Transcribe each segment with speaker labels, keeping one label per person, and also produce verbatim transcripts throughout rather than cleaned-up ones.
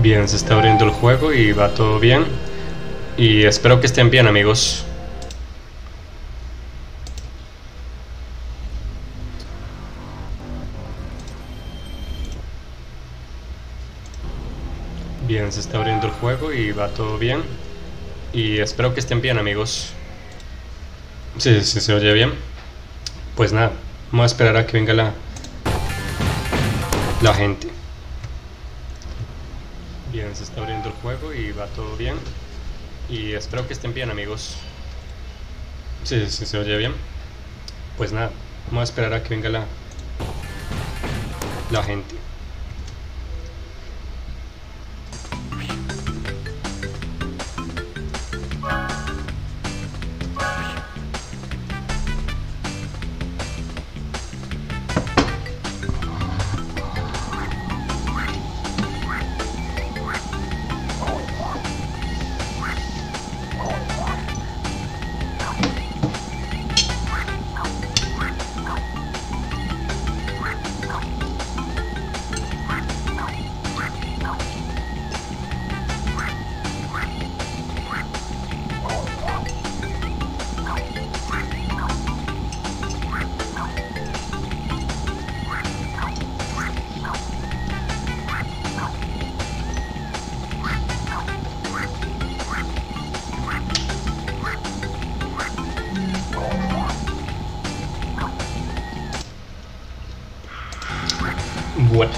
Speaker 1: Bien, se está abriendo el juego y va todo bien. Y espero que estén bien, amigos. Bien, se está abriendo el juego y va todo bien. Y espero que estén bien, amigos. Sí, sí, se oye bien. Pues nada, vamos a esperar a que venga la, la gente. Bien, se está abriendo el juego y va todo bien. Y espero que estén bien, amigos. Sí, sí, se oye bien. Pues nada, vamos a esperar a que venga la, la gente. Bueno.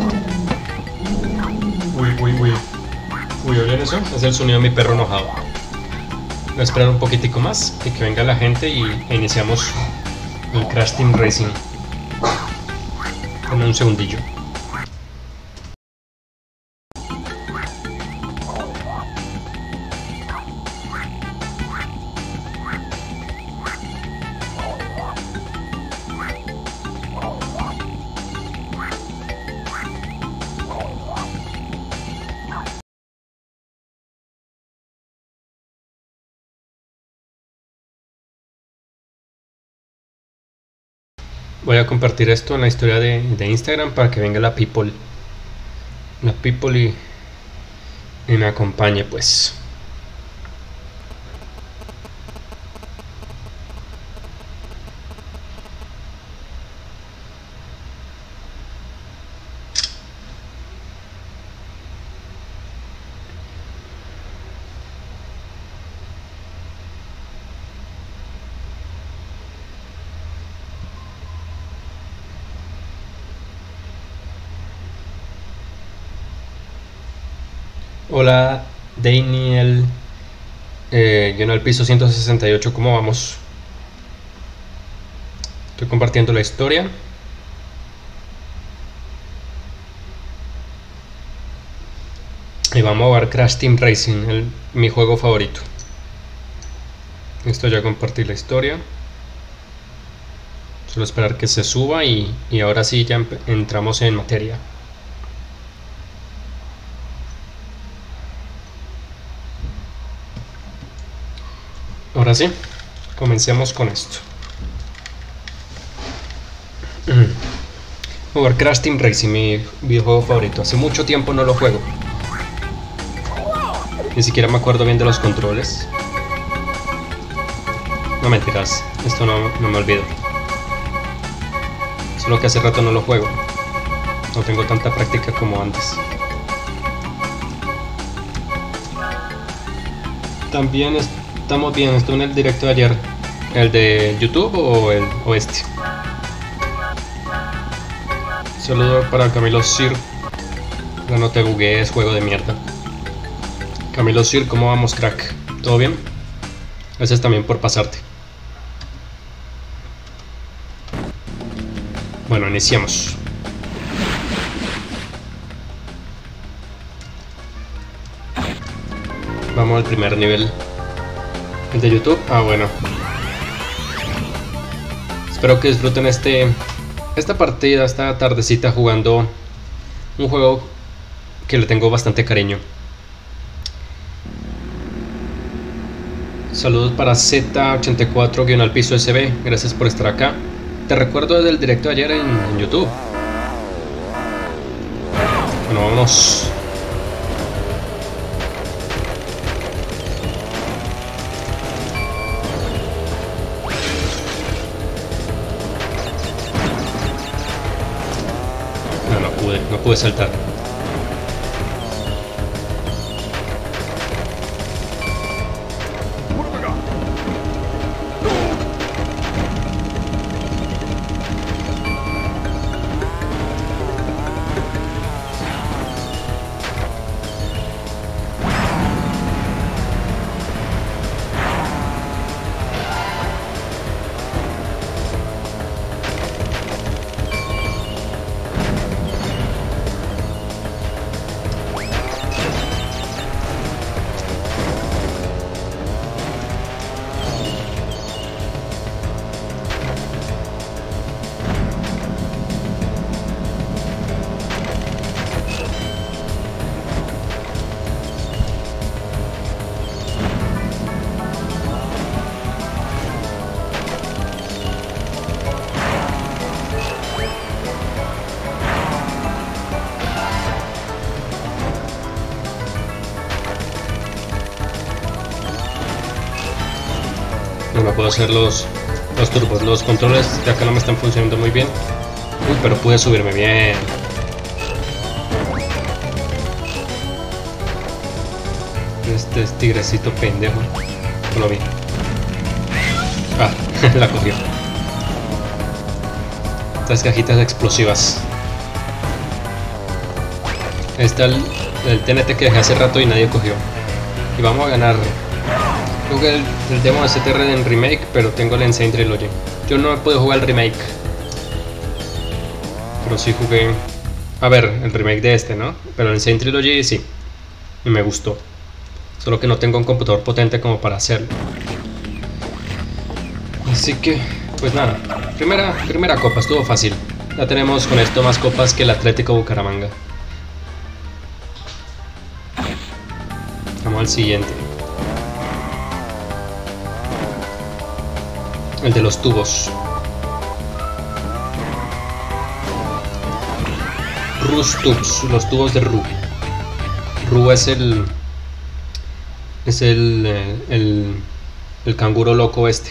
Speaker 1: Uy, uy, uy. Uy, ¿oyen eso? Es el sonido de mi perro enojado. Voy a esperar un poquitico más y que venga la gente y e iniciamos el Crash Team Racing. En un segundillo. Voy a compartir esto en la historia de, de Instagram para que venga la people. La people y, y me acompañe, pues. Hola, Daniel, eh, lleno el piso ciento sesenta y ocho, ¿cómo vamos? Estoy compartiendo la historia. Y vamos a jugar Crash Team Racing, el, mi juego favorito. Listo, ya compartí la historia. Solo esperar que se suba y, y ahora sí ya entramos en materia. Ahora sí, comencemos con esto. Jugar Crash Team Racing, mi videojuego favorito. Hace mucho tiempo no lo juego. Ni siquiera me acuerdo bien de los controles. No mentiras, esto no, no me olvido. Solo que hace rato no lo juego. No tengo tanta práctica como antes. También es... Estamos bien, esto en el directo de ayer. ¿El de YouTube o el o este? Saludo para Camilo Sir. No, no te buguees, juego de mierda. Camilo Sir, ¿cómo vamos, crack? ¿Todo bien? Gracias también por pasarte. Bueno, iniciamos. Vamos al primer nivel. ¿El de YouTube? Ah, bueno. Espero que disfruten este esta partida, esta tardecita jugando un juego que le tengo bastante cariño. Saludos para Z ochenta y cuatro guión al piso S B. Gracias por estar acá. Te recuerdo del directo de ayer en, en YouTube. Bueno, vámonos. pude, no pude saltar. No puedo hacer los, los turbos. Los controles de acá no me están funcionando muy bien. Uy, pero pude subirme bien. Este es tigrecito pendejo. No lo vi. Ah, la cogió. Estas cajitas explosivas. Ahí está el, el T N T que dejé hace rato y nadie cogió. Y vamos a ganar. Jugué el, el demo de C T R en remake, pero tengo el Insane Trilogy. Yo no pude jugar el remake, pero sí jugué. A ver, el remake de este, ¿no? Pero el Insane Trilogy sí. Y me gustó. Solo que no tengo un computador potente como para hacerlo. Así que, pues nada. Primera, primera copa, estuvo fácil. Ya tenemos con esto más copas que el Atlético Bucaramanga. Vamos al siguiente. El de los tubos. Ru's Tubes, los tubos de Ru. Ru es el... Es el, el... El canguro loco este.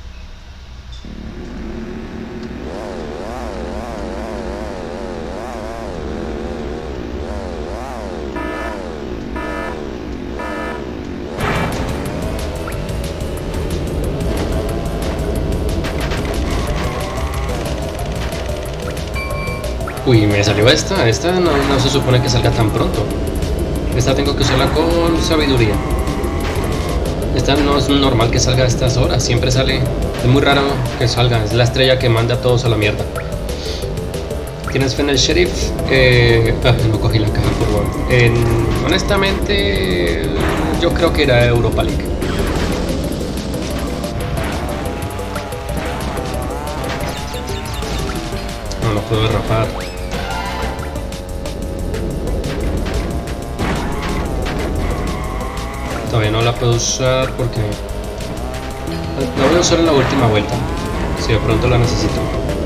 Speaker 1: Uy, me salió esta. Esta no, no se supone que salga tan pronto. Esta tengo que usarla con sabiduría. Esta no es normal que salga a estas horas. Siempre sale. Es muy raro que salga. Es la estrella que manda a todos a la mierda. ¿Tienes fe en el sheriff? Eh, ah, no cogí la caja, por favor. Eh, honestamente, yo creo que era Europa League. No, no puedo derrapar. Todavía no la puedo usar porque la voy a usar en la última vuelta, si de pronto la necesito.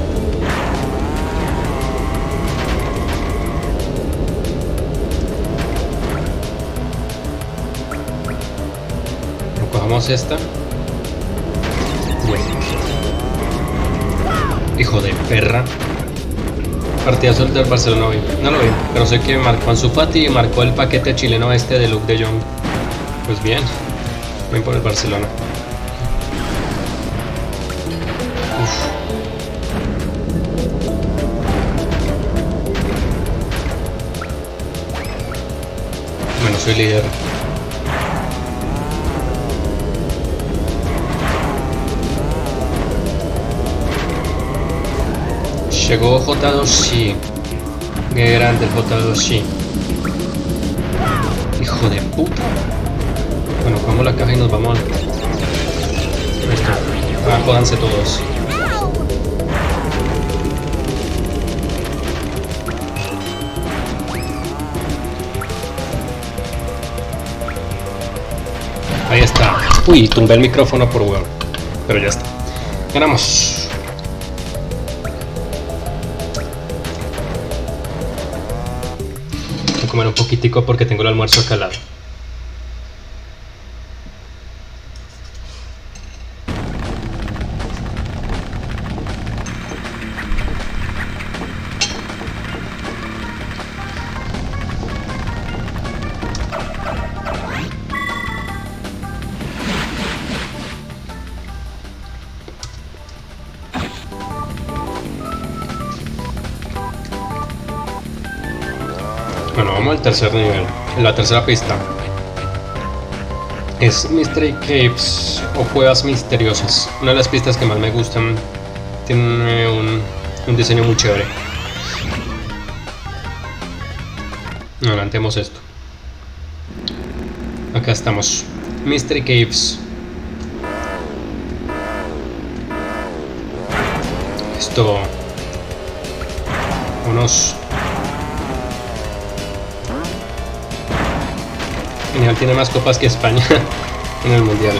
Speaker 1: Cogamos esta. Bueno. Hijo de perra. Partidazo del Barcelona hoy. No lo vi, pero sé que marcó Ansu Fati y marcó el paquete chileno este de Luke de Jong. Pues bien, bien por el Barcelona. Uf. Bueno, soy líder. Llegó J dos C. Qué grande el J dos C. Hijo de puta. Bueno, cogemos la caja y nos vamos a... Esto. Ah, jódanse todos. Ahí está. Uy, tumbé el micrófono por huevo. Pero ya está. Ganamos. Voy a comer un poquitico porque tengo el almuerzo acá al lado. Bueno, vamos al tercer nivel, en la tercera pista. Es Mystery Caves o Cuevas Misteriosas. Una de las pistas que más me gustan. Tiene un, un diseño muy chévere. Adelantemos esto. Acá estamos. Mystery Caves. Esto. Unos. Genial, tiene más copas que España en el mundial.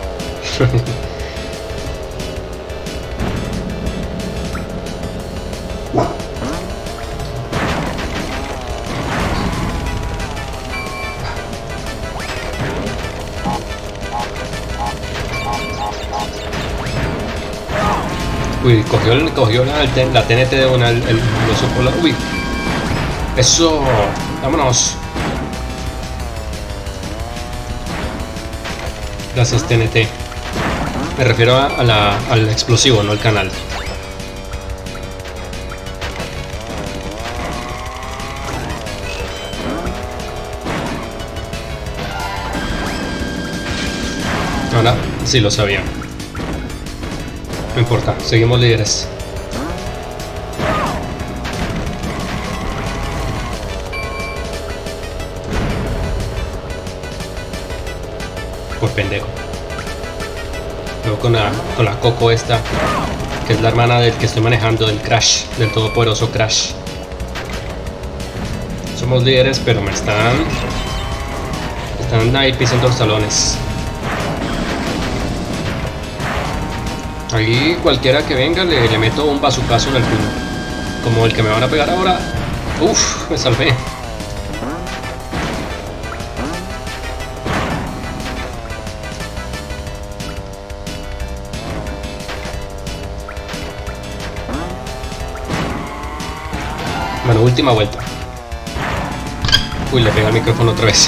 Speaker 1: Uy, cogió, el, cogió la, la T N T de una, el, el, el oso polar. Uy, eso, vámonos. Gracias, T N T. Me refiero a, a la, al explosivo, no al canal. Ahora sí lo sabía. No importa, seguimos líderes. Por pendejo. Luego con la, con la Coco esta, que es la hermana del que estoy manejando, del Crash, del todopoderoso Crash. Somos líderes, pero me están... Están ahí pisando los talones. Ahí cualquiera que venga le, le meto un bazucazo en el puño. Como el que me van a pegar ahora. Uff, me salvé. Bueno, última vuelta. Uy, le pega el micrófono otra vez.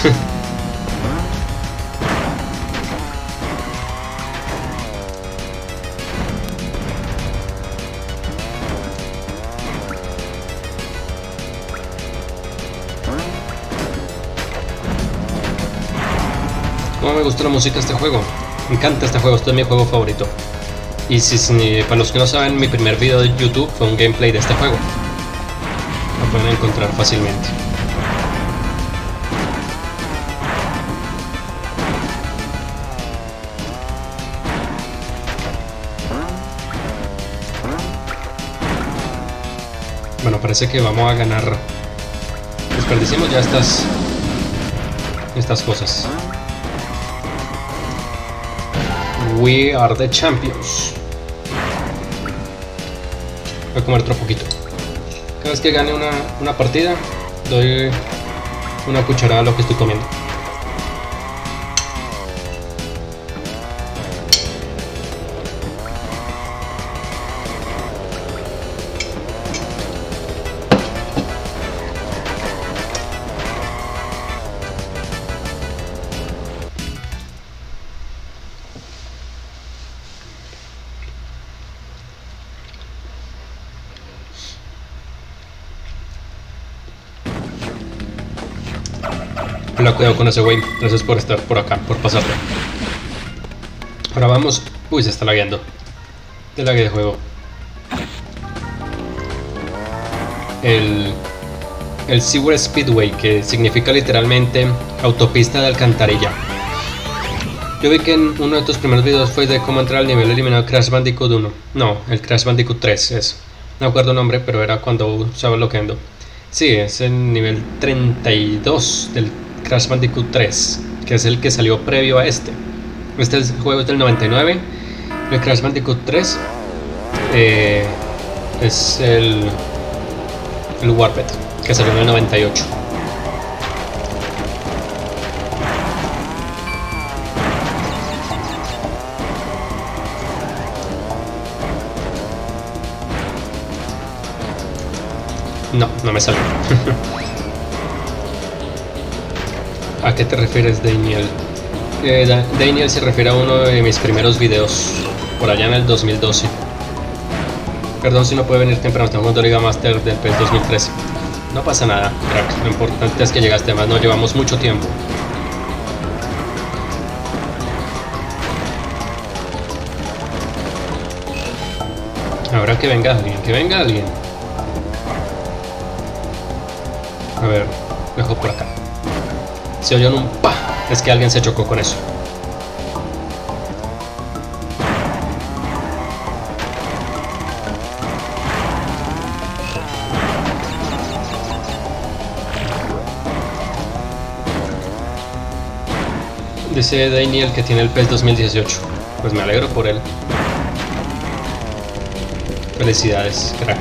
Speaker 1: Cómo me gusta la música de este juego. Me encanta este juego, este es mi juego favorito. Y si, si para los que no saben, mi primer video de YouTube fue un gameplay de este juego. Lo pueden encontrar fácilmente. Bueno, parece que vamos a ganar. Desperdiciemos ya estas estas cosas. We are the champions. Voy a comer otro poquito. Cada vez que gane una, una partida, doy una cucharada a lo que estoy comiendo. Hola, cuidado con ese güey. Gracias por estar por acá, por pasarlo. Ahora vamos. Uy, se está lagueando. De lague de juego. El, el Sewer Speedway, que significa literalmente autopista de alcantarilla. Yo vi que en uno de tus primeros videos fue de cómo entrar al nivel eliminado Crash Bandicoot uno. No, el Crash Bandicoot tres es. No recuerdo el nombre, pero era cuando usaba Loquendo. Sí, es el nivel treinta y dos del Crash Bandicoot tres, que es el que salió previo a este. Este es, el juego es del noventa y nueve. El Crash Bandicoot tres eh, es el, el Warped, que salió en el noventa y ocho. No, no me salió. ¿A qué te refieres, Daniel? Eh, da Daniel se refiere a uno de mis primeros videos, por allá en el dos mil doce. Perdón si no puede venir temprano, estamos jugando Liga Master del P E S dos mil trece. No pasa nada, crack. Lo importante es que llegaste, además no llevamos mucho tiempo. Ahora que venga alguien, que venga alguien. A ver, dejo por acá. Se oyó en un pa. Es que alguien se chocó con eso. Dice Daniel que tiene el PES dos mil dieciocho. Pues me alegro por él. Felicidades, crack.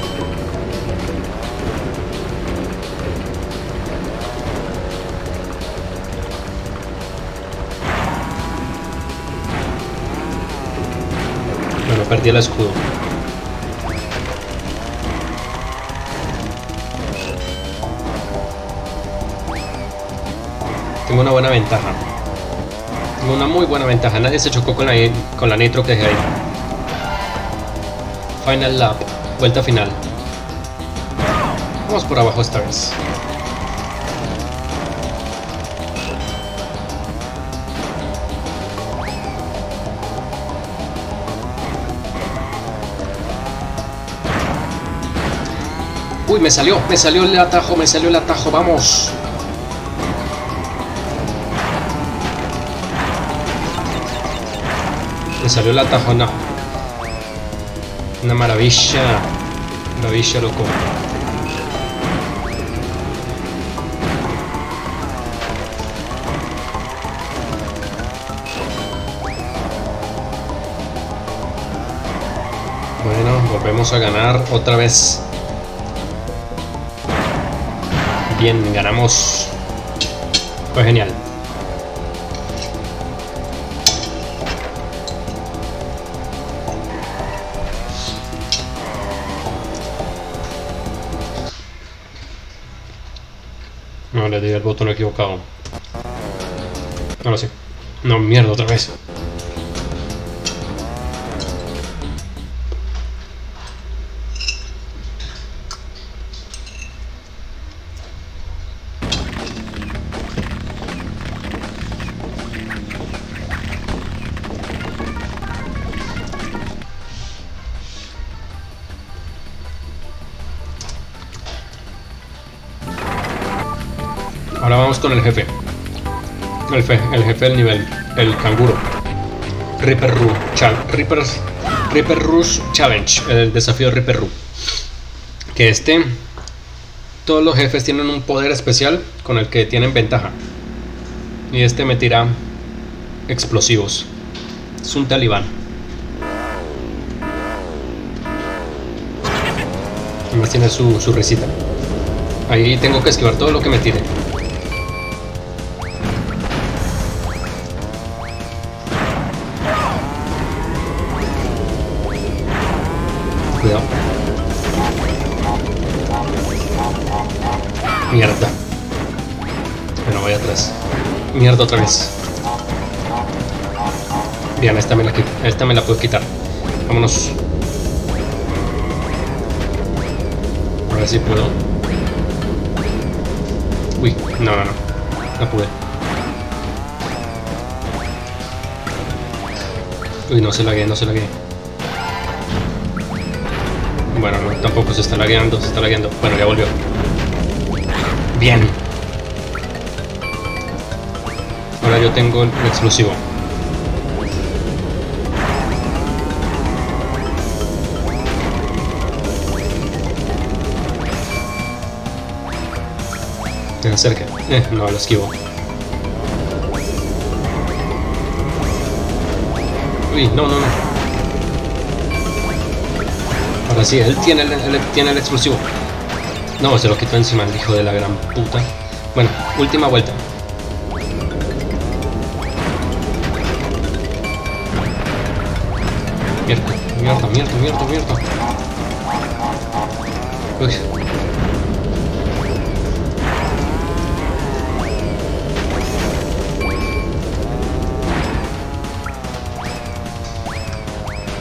Speaker 1: Bueno, perdí el escudo. Tengo una buena ventaja. Tengo una muy buena ventaja. Nadie se chocó con la, con la nitro que dejé ahí. Final lap. Vuelta final. Vamos por abajo esta vez. Uy, me salió, me salió el atajo, me salió el atajo, vamos. Me salió el atajo, no. Una maravilla. Maravilla, loco. Bueno, volvemos a ganar otra vez. Bien, ganamos. Fue genial. No, le di el botón equivocado. Ahora sí. No, mierda, otra vez. Ahora vamos con el jefe. El, fe, el jefe del nivel. El canguro. Reaper Ru. Reaper, Reaper Rush Challenge. El desafío Reaper Ru. Que este... Todos los jefes tienen un poder especial con el que tienen ventaja. Y este me tira explosivos. Es un talibán. Además tiene su, su risita. Ahí tengo que esquivar todo lo que me tire. Cuidado. Mierda. Bueno, voy atrás. Mierda otra vez. Bien, esta me la, esta me la puedo quitar. Vámonos. A ver si puedo. Uy, no, no, no. No pude. Uy, no se lagué, no se lagué. Bueno, no, tampoco se está lagueando, se está lagueando. Bueno, ya volvió. Bien. Ahora yo tengo el explosivo. Se acerca. Eh, no, lo esquivo. Uy, no, no, no. Ahora sí, él tiene el, él tiene el explosivo. No, se lo quitó encima el hijo de la gran puta. Bueno, última vuelta. Mierda, mierda, mierda, mierda, mierda. Uy.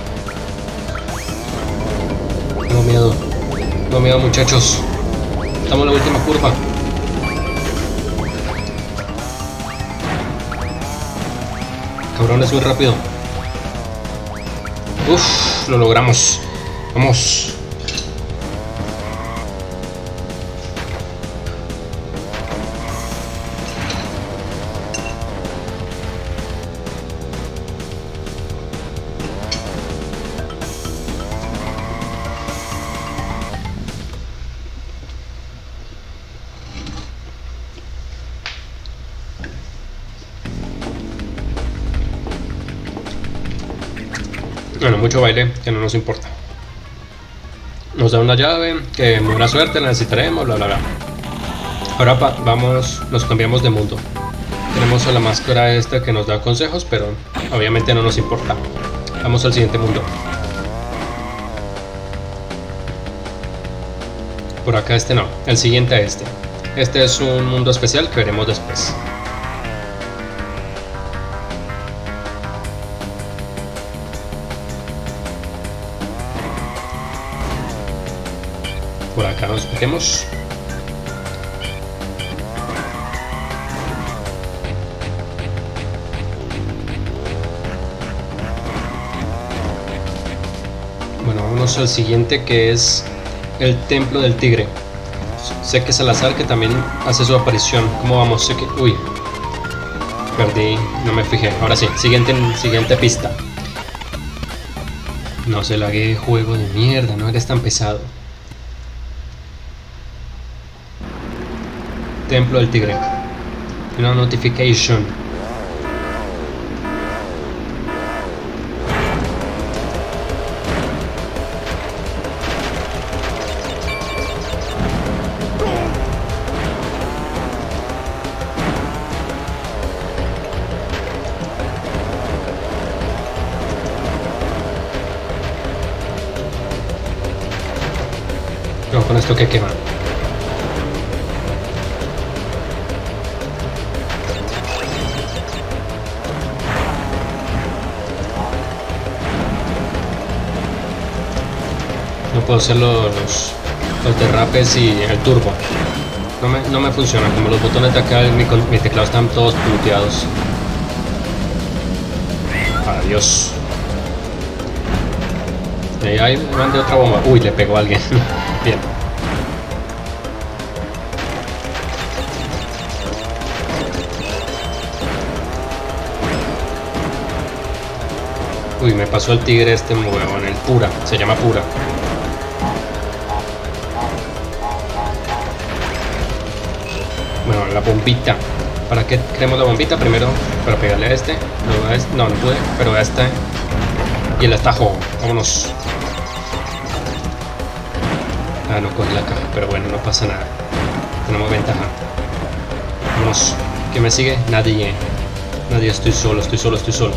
Speaker 1: Tengo miedo. Tengo miedo, muchachos. Estamos en la última curva. Cabrón, es muy rápido. Uf, lo logramos. Vamos. Bueno, mucho baile, que no nos importa. Nos da una llave, que buena suerte, la necesitaremos, bla bla bla. Ahora vamos, nos cambiamos de mundo. Tenemos a la máscara esta que nos da consejos, pero obviamente no nos importa. Vamos al siguiente mundo. Por acá este no, el siguiente a este. Este es un mundo especial que veremos después. Por acá nos metemos. Bueno, vámonos al siguiente, que es el Templo del Tigre. Sé que Salazar, que también hace su aparición. ¿Cómo vamos? Sé que... Uy, perdí, no me fijé. Ahora sí, siguiente, siguiente pista. No se lague, juego de mierda, no eres tan pesado. Templo del Tigre. Una notification. No, con esto que quema. No puedo hacer los, los derrapes y el turbo. No me, no me funciona. Como los botones de acá, mi, mi teclado están todos puteados. Adiós. Y ahí, ahí mandé otra bomba. Uy, le pegó a alguien. Bien. Uy, me pasó el tigre este huevón, el Pura. Se llama Pura. Bueno, la bombita. ¿Para qué queremos la bombita? Primero, para pegarle a este. Luego a este. No, no pude, pero a este. Y el atajo. Vámonos. Ah, no cogí la caja, pero bueno, no pasa nada. Tenemos ventaja. Vámonos. ¿Quién me sigue? Nadie. Nadie, estoy solo, estoy solo, estoy solo.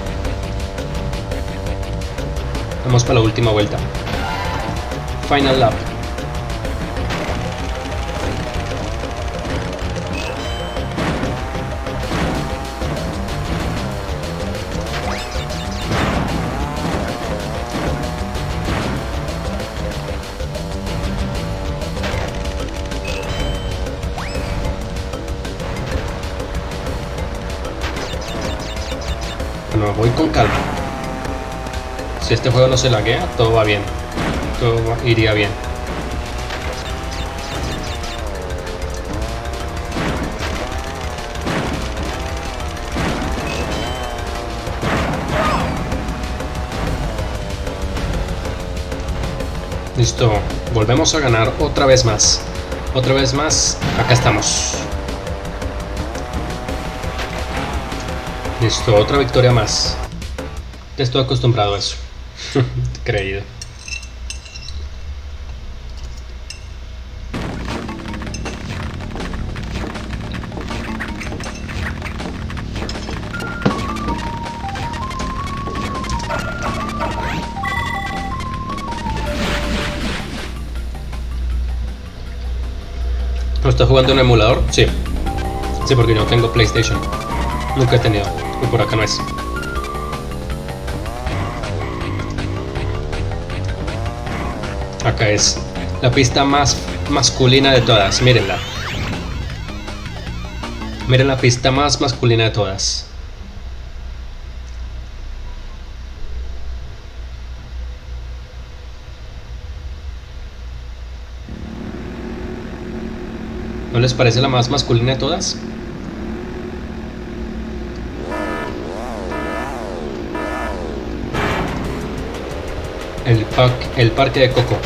Speaker 1: Vamos para la última vuelta. Final lap. Bueno, voy con calma. Si este juego no se laguea, todo va bien. Todo iría bien. Listo. Volvemos a ganar otra vez más. Otra vez más. Acá estamos. Listo, otra victoria más. Ya estoy acostumbrado a eso. Creído. ¿No estás jugando en emulador? Sí. Sí, porque yo no tengo PlayStation. Nunca he tenido. Y por acá no es. Acá es la pista más masculina de todas, mírenla. Miren la pista más masculina de todas. ¿No les parece la más masculina de todas? El, pac, el parque de Coco.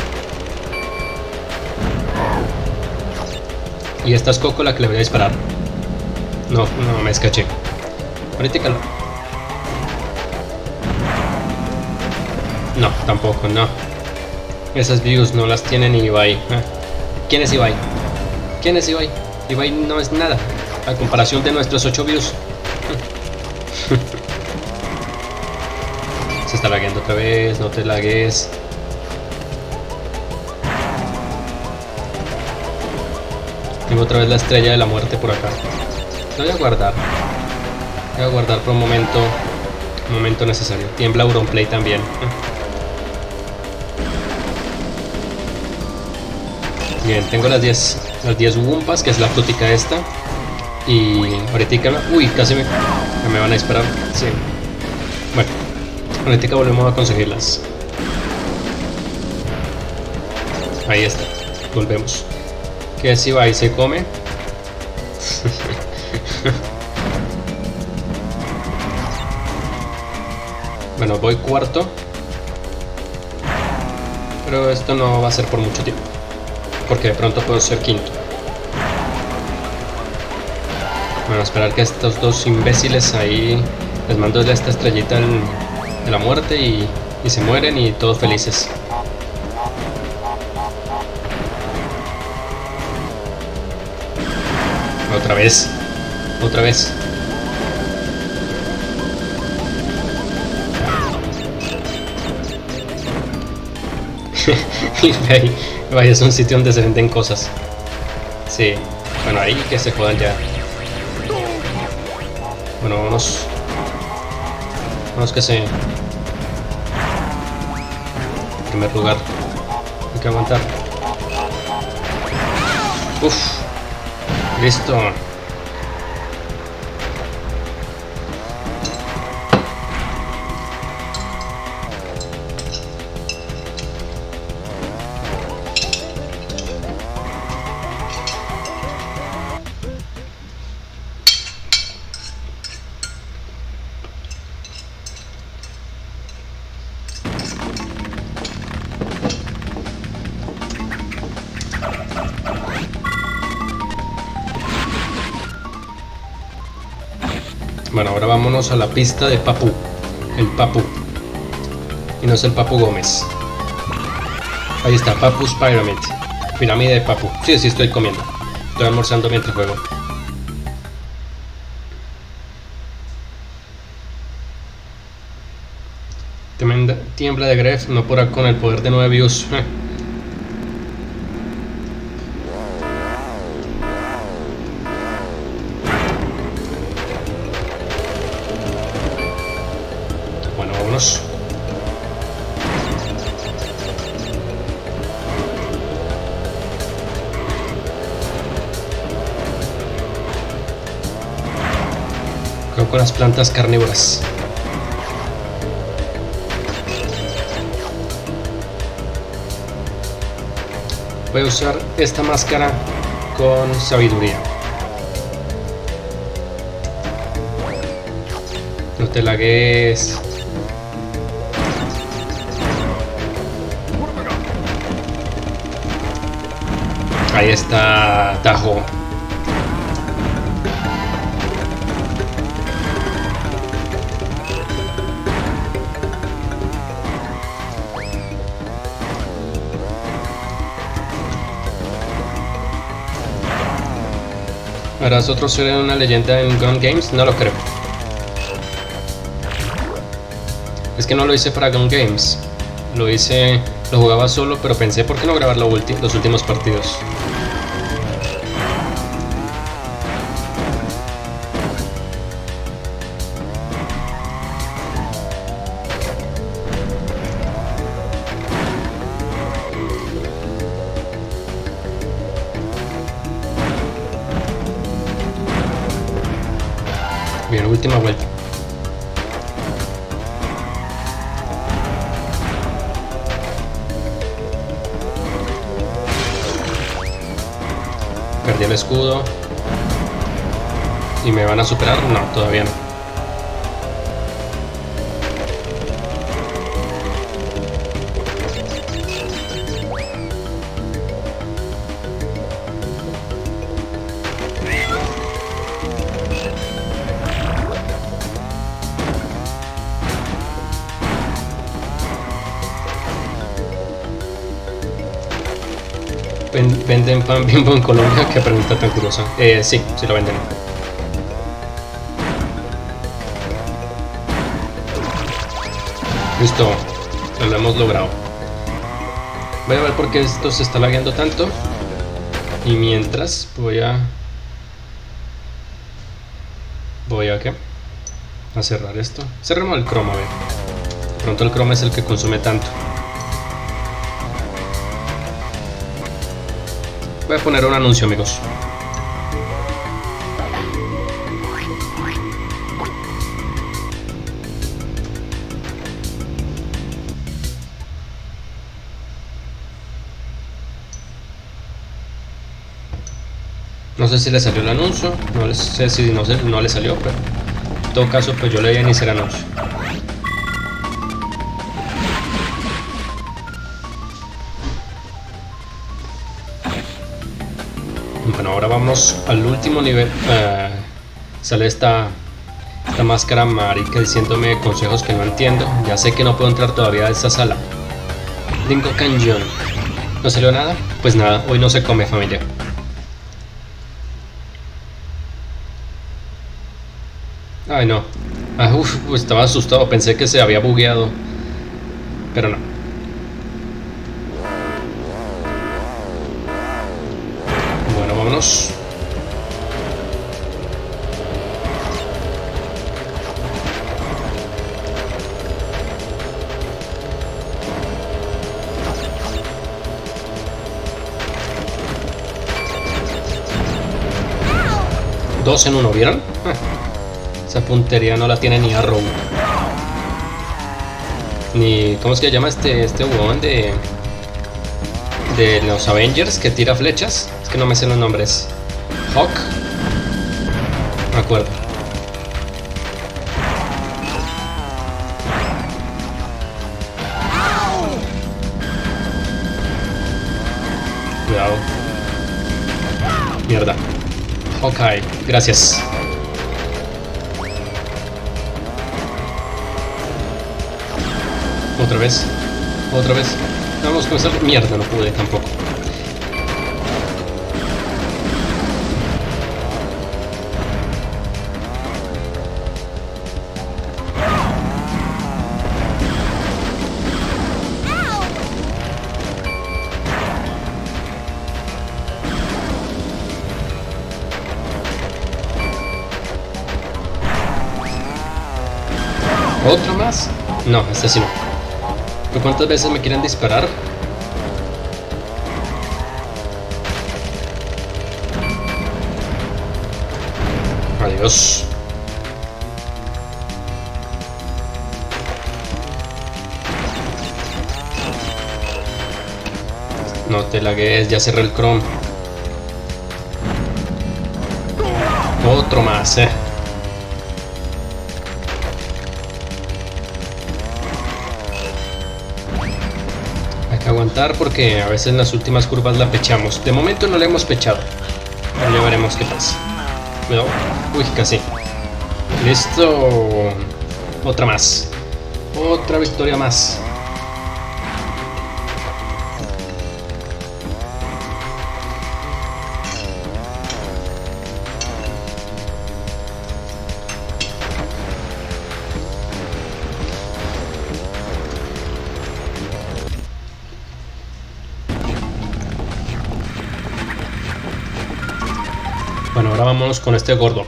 Speaker 1: Y esta es Coco la que le voy a disparar. No, no me escaché. Ahorita no. No, tampoco, no. Esas views no las tiene ni Ibai. ¿Quién es Ibai? ¿Quién es Ibai? Ibai no es nada a comparación de nuestros ocho views. Se está lagueando otra vez, no te lagues. Tengo otra vez la estrella de la muerte por acá. Lo voy a guardar. Voy a guardar por un momento. Un momento necesario. Tiembla Auronplay también. Bien, tengo las diez. Las diez Wumpas, que es la frutica esta. Y ahorita. Uy, casi me, me van a disparar. Sí. Bueno. Ahorita volvemos a conseguirlas. Ahí está. Volvemos. Que si va y se come. Bueno, voy cuarto. Pero esto no va a ser por mucho tiempo. Porque de pronto puedo ser quinto. Bueno, esperar que estos dos imbéciles ahí les mando esta estrellita en de la muerte y, y se mueren y todos felices. Otra vez, otra vez. Ahí, vaya, es un sitio donde se venden cosas. Sí, bueno, ahí que se jodan ya. Bueno, vámonos. Vamos que se... En primer lugar. Hay que aguantar. Uf. Listo. Bueno, ahora vámonos a la pista de Papu. El Papu. Y no es el Papu Gómez. Ahí está, Papu's Pyramid. Pirámide de Papu. Sí, sí, estoy comiendo. Estoy almorzando mientras juego. Tremenda tiembla de Gref, no por con el poder de nueve views. Bueno, vámonos. Creo con las plantas carnívoras. Voy a usar esta máscara con sabiduría. No te lagues. Ahí está Tajo. ¿Harás otro ser una leyenda en Gun Games? No lo creo. Es que no lo hice para Gun Games. Lo hice, lo jugaba solo, pero pensé, ¿por qué no grabar lo ulti- los últimos partidos? última vuelta. Perdí el escudo. ¿Y me van a superar? No, todavía no. ¿Venden pan Bimbo en Colombia? Qué pregunta tan curiosa. Eh, sí, sí lo venden. Listo, lo hemos logrado. Voy a ver por qué esto se está lagueando tanto. Y mientras voy a... Voy a ¿qué? A cerrar esto. Cerremos el Chrome, a ver. De pronto el Chrome es el que consume tanto. Voy a poner un anuncio, amigos. No sé si le salió el anuncio, no sé si no, no le salió, pero en todo caso pues yo le voy a iniciar el anuncio. Bueno, ahora vamos al último nivel. Uh, sale esta, esta máscara marica diciéndome consejos que no entiendo. Ya sé que no puedo entrar todavía a esta sala. Dingo Canyon. ¿No salió nada? Pues nada, hoy no se come, familia. Ay no. Ah, uf, estaba asustado, pensé que se había bugueado. Pero no. Bueno, vámonos. Dos en uno, ¿vieron? Ah. Esa puntería no la tiene ni Arrow. Ni... ¿Cómo es que se llama este, este huevón de... de los Avengers que tira flechas? Es que no me sé los nombres. Hawk. Me acuerdo. Cuidado. Mierda. Hawkeye. Gracias. Otra vez, otra vez. Vamos con esa mierda, no pude tampoco. ¿Otro más? No, este sí no. ¿Pero cuántas veces me quieren disparar? Adiós. No te lagues, ya cerré el Chrome. Otro más, eh. Aguantar porque a veces en las últimas curvas la pechamos. De momento no la hemos pechado, pero ya veremos qué pasa. Cuidado. Uy, casi. Listo. Otra más. Otra victoria más. Bueno, ahora vámonos con este gordo.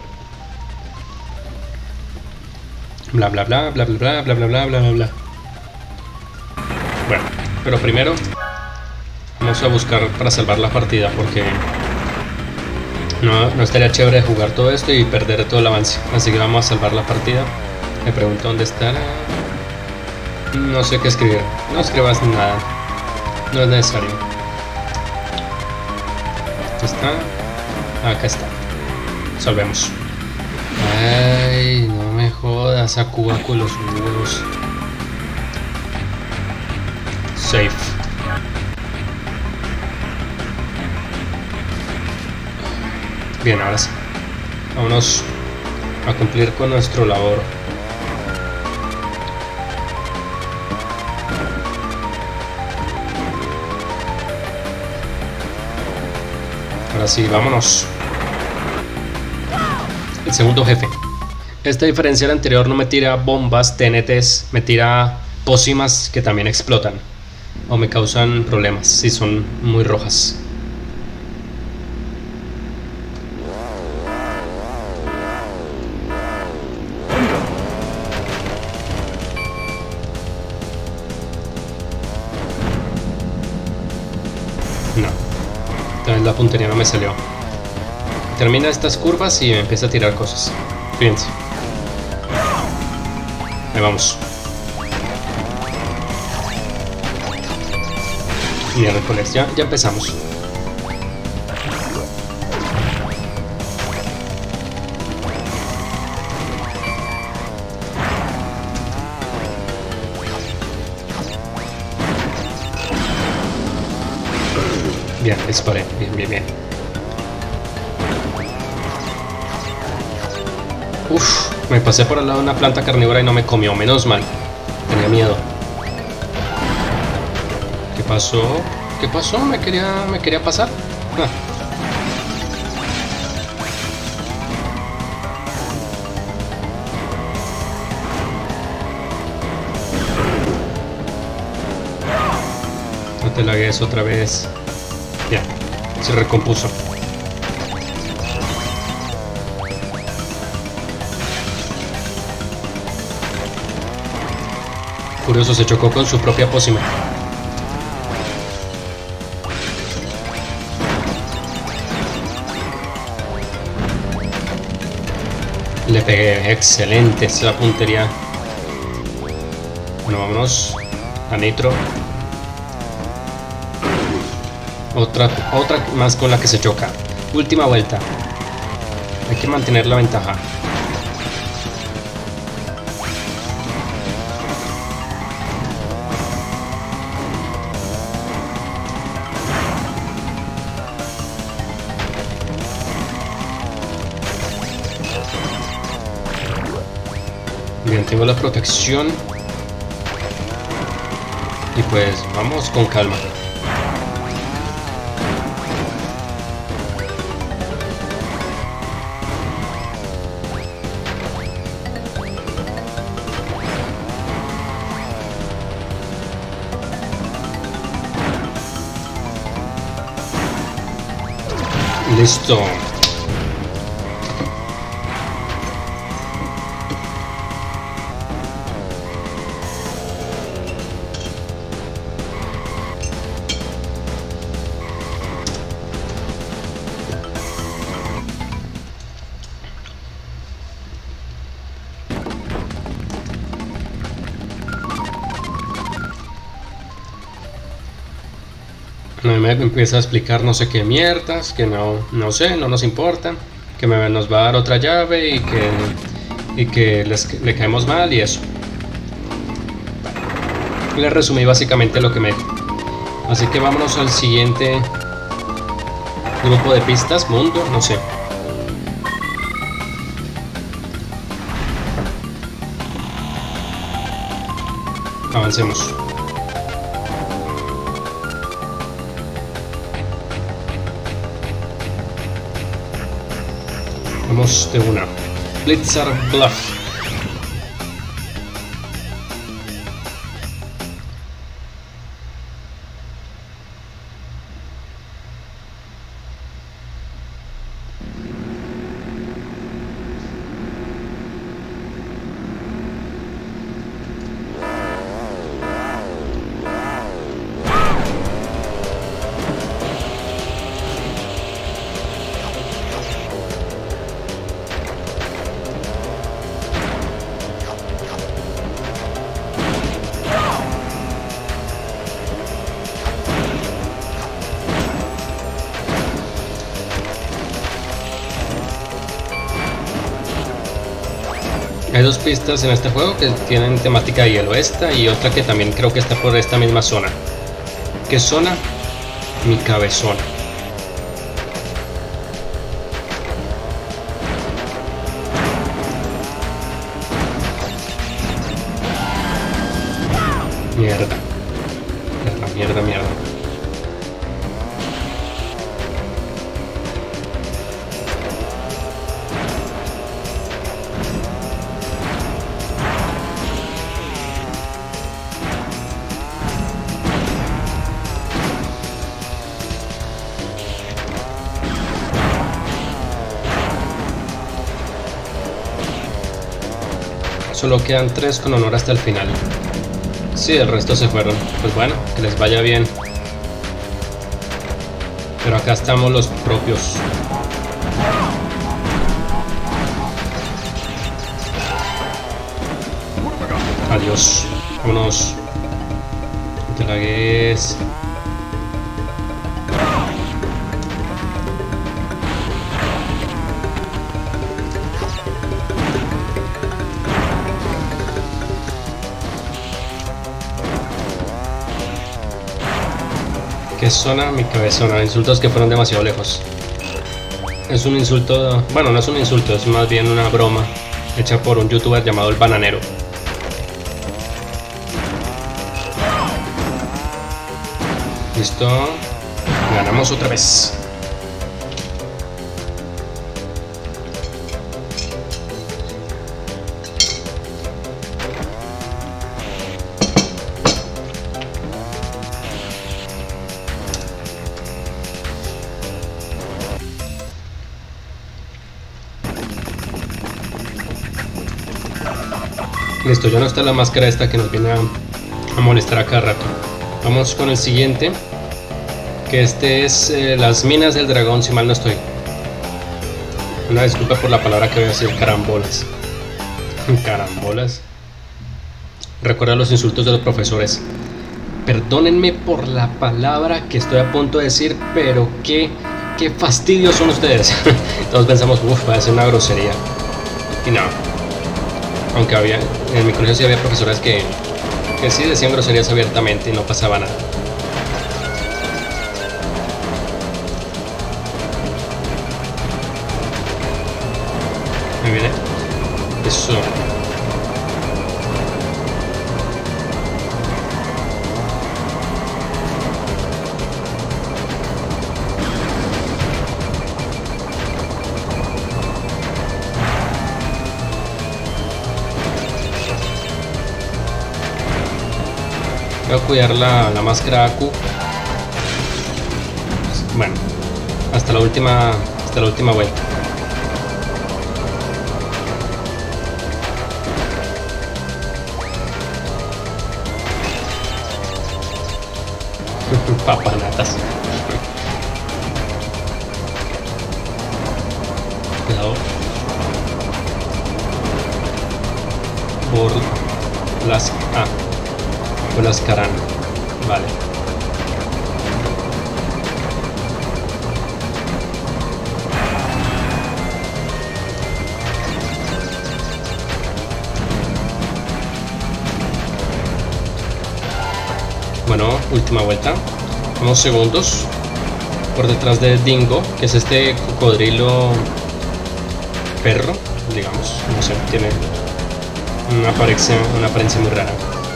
Speaker 1: Bla bla bla bla bla bla bla bla bla bla bla. Bueno, pero primero vamos a buscar para salvar la partida porque No, no estaría chévere jugar todo esto y perder todo el avance. Así que vamos a salvar la partida. Me pregunto dónde estará. No sé qué escribir. No escribas nada. No es necesario. ¿Dónde está? Acá está. Salvemos. Ay, no me jodas. A Cuba con los huevos. Safe. Bien, ahora sí. Vámonos a cumplir con nuestro labor. Ahora sí, vámonos. El segundo jefe. Esta diferencia del anterior no me tira bombas, T N Ts, me tira pócimas que también explotan. O me causan problemas si son muy rojas. No. También la puntería no me salió. Termina estas curvas y me empieza a tirar cosas. Fíjense. Ahí vamos. Miércoles, ya, ya empezamos. Bien, disparé. Bien, bien, bien. Uf, me pasé por al lado de una planta carnívora y no me comió. Menos mal. Tenía miedo. ¿Qué pasó? ¿Qué pasó? ¿Me quería, me quería pasar? Ah. No te lagues otra vez. Ya, se recompuso. Curioso, se chocó con su propia pócima. Le pegué, excelente esa puntería. Bueno, vámonos a nitro. Otra, otra más con la que se choca. Última vuelta. Hay que mantener la ventaja. Bien, tengo la protección. Y pues vamos con calma. Listo. No, me empieza a explicar no sé qué mierdas, que no, no sé, no nos importa, que me, nos va a dar otra llave y que, y que les, le caemos mal y eso. Le resumí básicamente lo que me dijo. Así que vámonos al siguiente grupo de pistas, mundo, no sé. Avancemos. Vamos de una. Blizzard Bluff. Hay dos pistas en este juego que tienen temática de hielo, esta y otra que también creo que está por esta misma zona. ¿Qué zona? Mi cabezona. Mierda. Mierda, mierda, mierda. Solo quedan tres con honor hasta el final. Sí, el resto se fueron. Pues bueno, que les vaya bien. Pero acá estamos los propios. Adiós. Vámonos. No te lagues. ¿Qué zona? Mi cabezona. Insultos que fueron demasiado lejos. Es un insulto... Bueno, no es un insulto, es más bien una broma hecha por un youtuber llamado El Bananero. Listo. Ganamos otra vez. Listo, ya no está la máscara esta que nos viene a, a molestar a cada rato. Vamos con el siguiente, que este es eh, las minas del dragón, si mal no estoy. Una disculpa por la palabra que voy a decir, carambolas. Carambolas. Recuerda los insultos de los profesores. Perdónenme por la palabra que estoy a punto de decir, pero qué, qué fastidios son ustedes. Todos pensamos, uff, va a ser una grosería. Y no. Aunque había, en mi colegio sí había profesores que, que sí decían groserías abiertamente y no pasaba nada. ¿Me viene? Eso. Voy a cuidar la, la máscara Q. Bueno, hasta la última, hasta la última vuelta. Papanatas. Cuidado. Por las... Ah. Por las caras. Vale. Bueno, última vuelta. Unos segundos. Por detrás de Dingo, que es este cocodrilo perro, digamos. No sé, tiene una apariencia, una apariencia muy rara.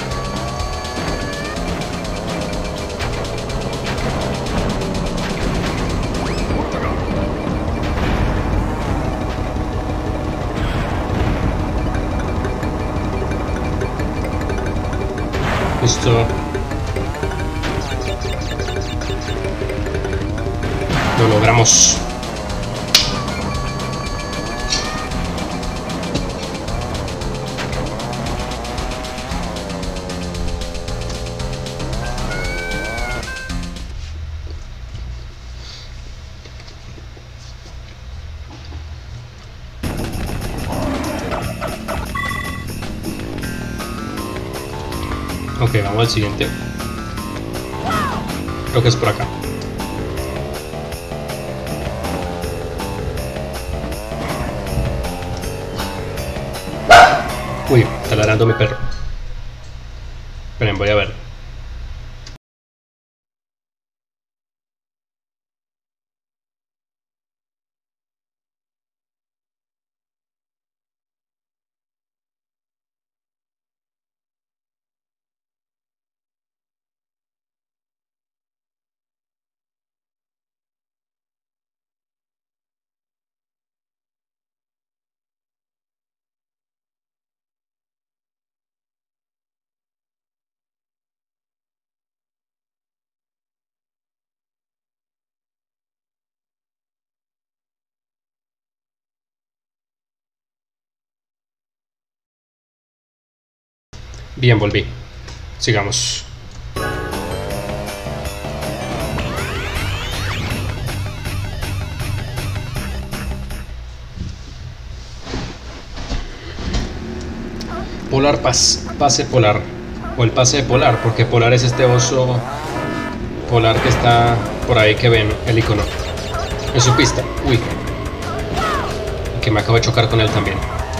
Speaker 1: Listo. Lo logramos. Ok, vamos al siguiente. Creo que es por acá. Uy, está ladrando mi perro. Esperen, voy a ver. Bien, volví. Sigamos. Polar Pass, pase polar. O el pase de polar, porque polar es este oso polar que está por ahí que ven el icono. En su pista. Uy. Que me acabo de chocar con él también.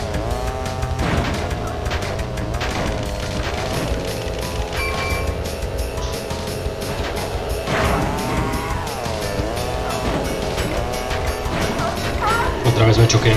Speaker 1: Otra vez me choqué.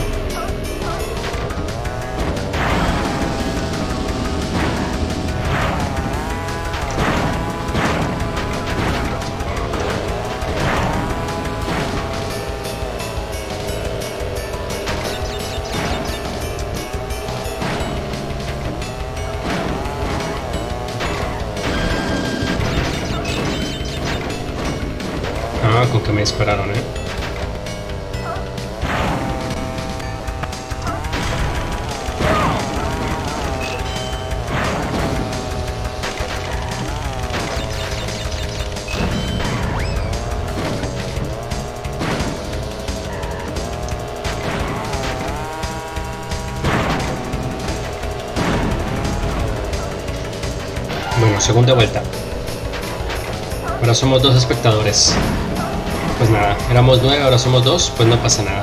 Speaker 1: Ah, con que me dispararon, eh. Bueno, segunda vuelta. Ahora somos dos espectadores. Pues nada, éramos nueve, ahora somos dos, pues no pasa nada.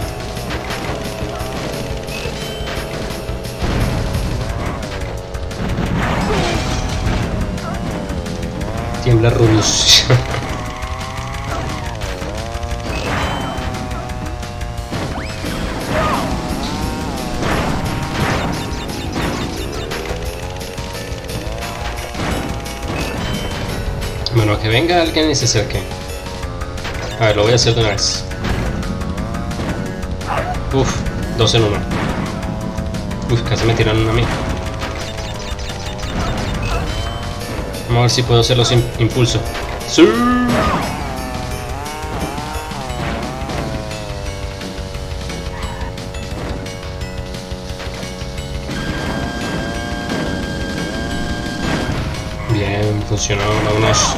Speaker 1: Tiembla Rubius. Bueno, que venga alguien y se acerque. A ver, lo voy a hacer de una vez. Uf, dos en uno. Uf, casi me tiraron a mí. Vamos a ver si puedo hacerlo sin impulso. ¡Sí! Bien, funcionó, vámonos.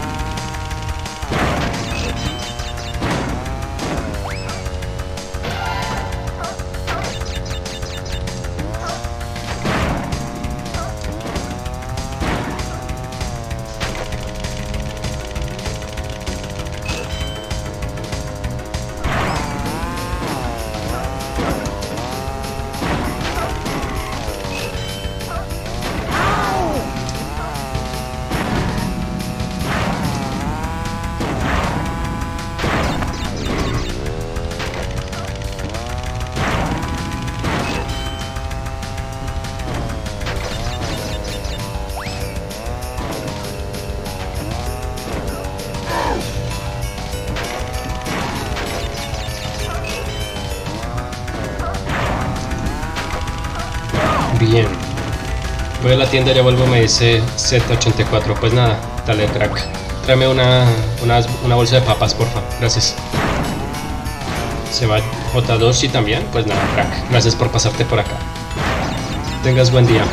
Speaker 1: Bien. Voy a la tienda, ya vuelvo, me dice Z ochenta y cuatro. Pues nada, dale, crack. Tráeme una, una, una bolsa de papas, porfa. Gracias. Se va J dos y también. Pues nada, crack. Gracias por pasarte por acá. Tengas buen día.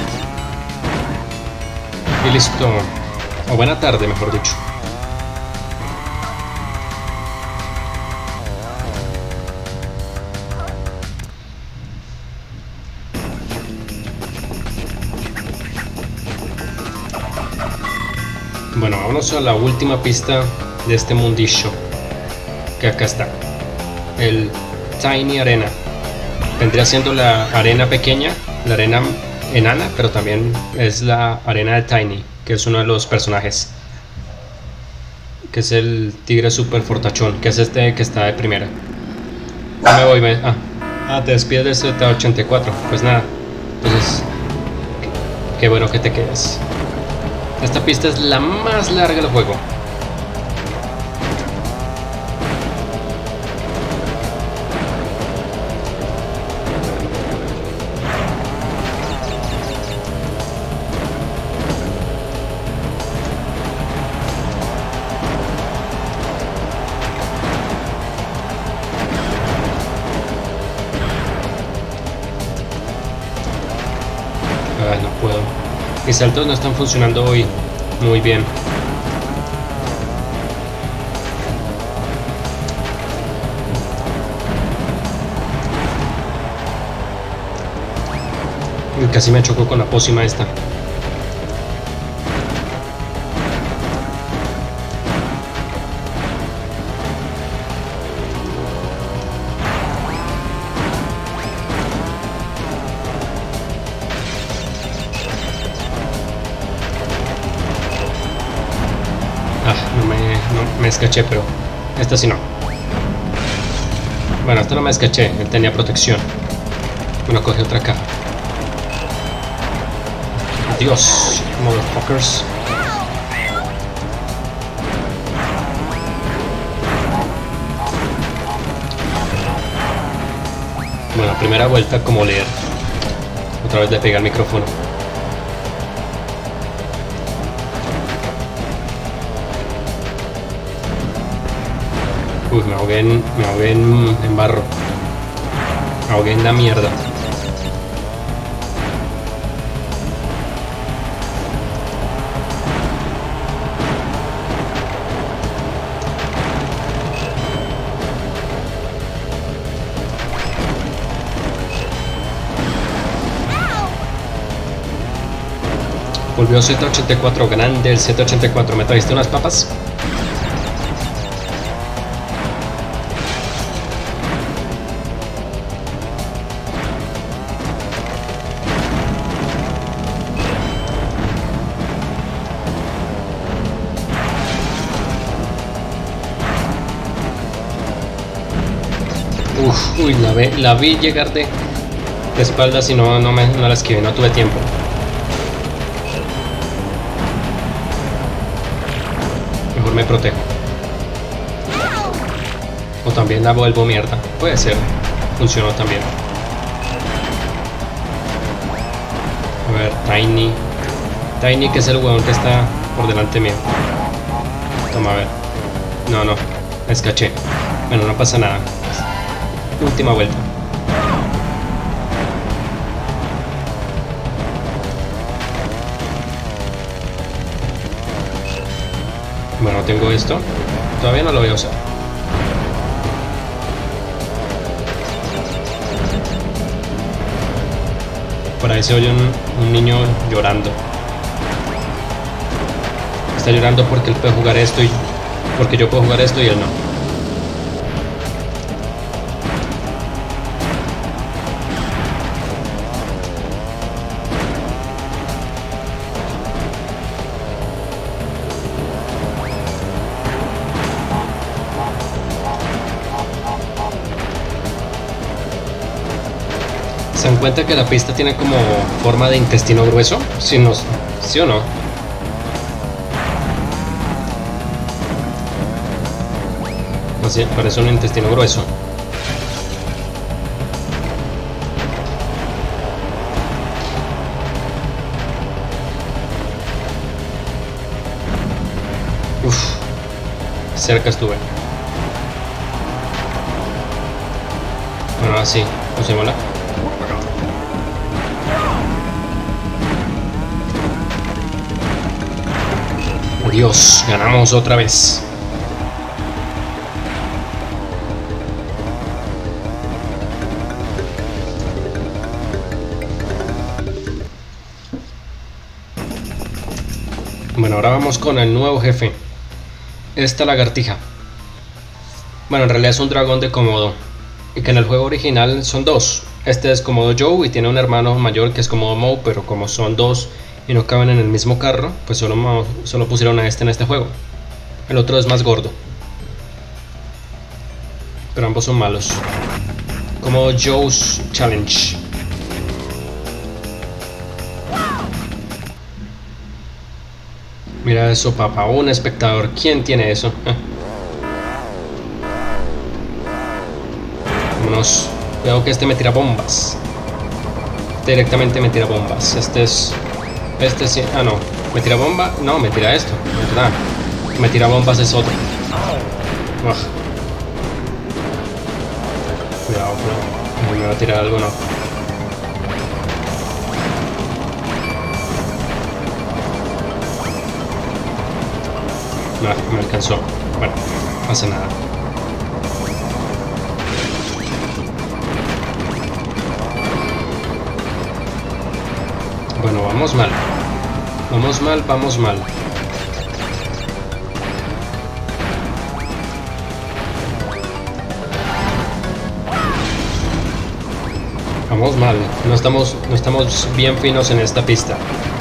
Speaker 1: Y listo. O buena tarde, mejor dicho. Bueno, vámonos a la última pista de este mundillo, que acá está, el Tiny Arena. Vendría siendo la arena pequeña, la arena enana, pero también es la arena de Tiny, que es uno de los personajes, que es el tigre super fortachón, que es este que está de primera. No me voy, me... Ah, ah, te despides del Z ochenta y cuatro. Pues nada, entonces qué, qué bueno que te quedas. Esta pista es la más larga del juego. Ah, no puedo. Mis saltos no están funcionando hoy muy bien. Y casi me chocó con la pócima esta. No me, no me escaché, pero esta sí no. Bueno, esta no me escaché, él tenía protección. Bueno, coge otra caja. Dios, motherfuckers. Bueno, primera vuelta como leer. Otra vez le pega el micrófono. Uy, me ahogué en, me ahogué en, en barro. Me ahogué en la mierda. Volvió Z ochenta y cuatro, grande el Z ochenta y cuatro. ¿Me trajiste unas papas? Uf, uy, la, ve, la vi llegar de, de espaldas y no, no, me, no la esquivé, no tuve tiempo. Mejor me protejo. O también la vuelvo mierda. Puede ser. Funcionó también. A ver, Tiny. Tiny, que es el huevón que está por delante mío. Toma, a ver. No, no. Me escaché. Bueno, no pasa nada. Última vuelta. Bueno, tengo esto. Todavía no lo voy a usar. Por ahí se oye un, un niño llorando. Está llorando porque él puede jugar esto y porque yo puedo jugar esto y él no. ¿Se dan cuenta que la pista tiene como forma de intestino grueso? ¿Sí, no, ¿sí o no? Así, parece un intestino grueso. Uf, cerca estuve. Bueno, así, usémosla. Dios, ganamos otra vez. Bueno, ahora vamos con el nuevo jefe. Esta lagartija. Bueno, en realidad es un dragón de Komodo. Y que en el juego original son dos. Este es Komodo Joe y tiene un hermano mayor que es Komodo Moe, pero como son dos y no caben en el mismo carro, pues solo, solo pusieron a este en este juego. El otro es más gordo, pero ambos son malos. Komodo Joe's Challenge. Mira eso, papá, un espectador. ¿Quién tiene eso? Eh. Vámonos. Cuidado que este me tira bombas. Directamente me tira bombas. Este es... Este sí... Ah, no. ¿Me tira bomba? No, me tira esto. ¿Verdad? Me tira bombas es otro. Ugh. Cuidado, cuidado. Me va a tirar algo, no. No, me alcanzó. Bueno, no pasa nada. Bueno, vamos mal. Vamos mal, vamos mal. Vamos mal. No estamos, no estamos bien finos en esta pista.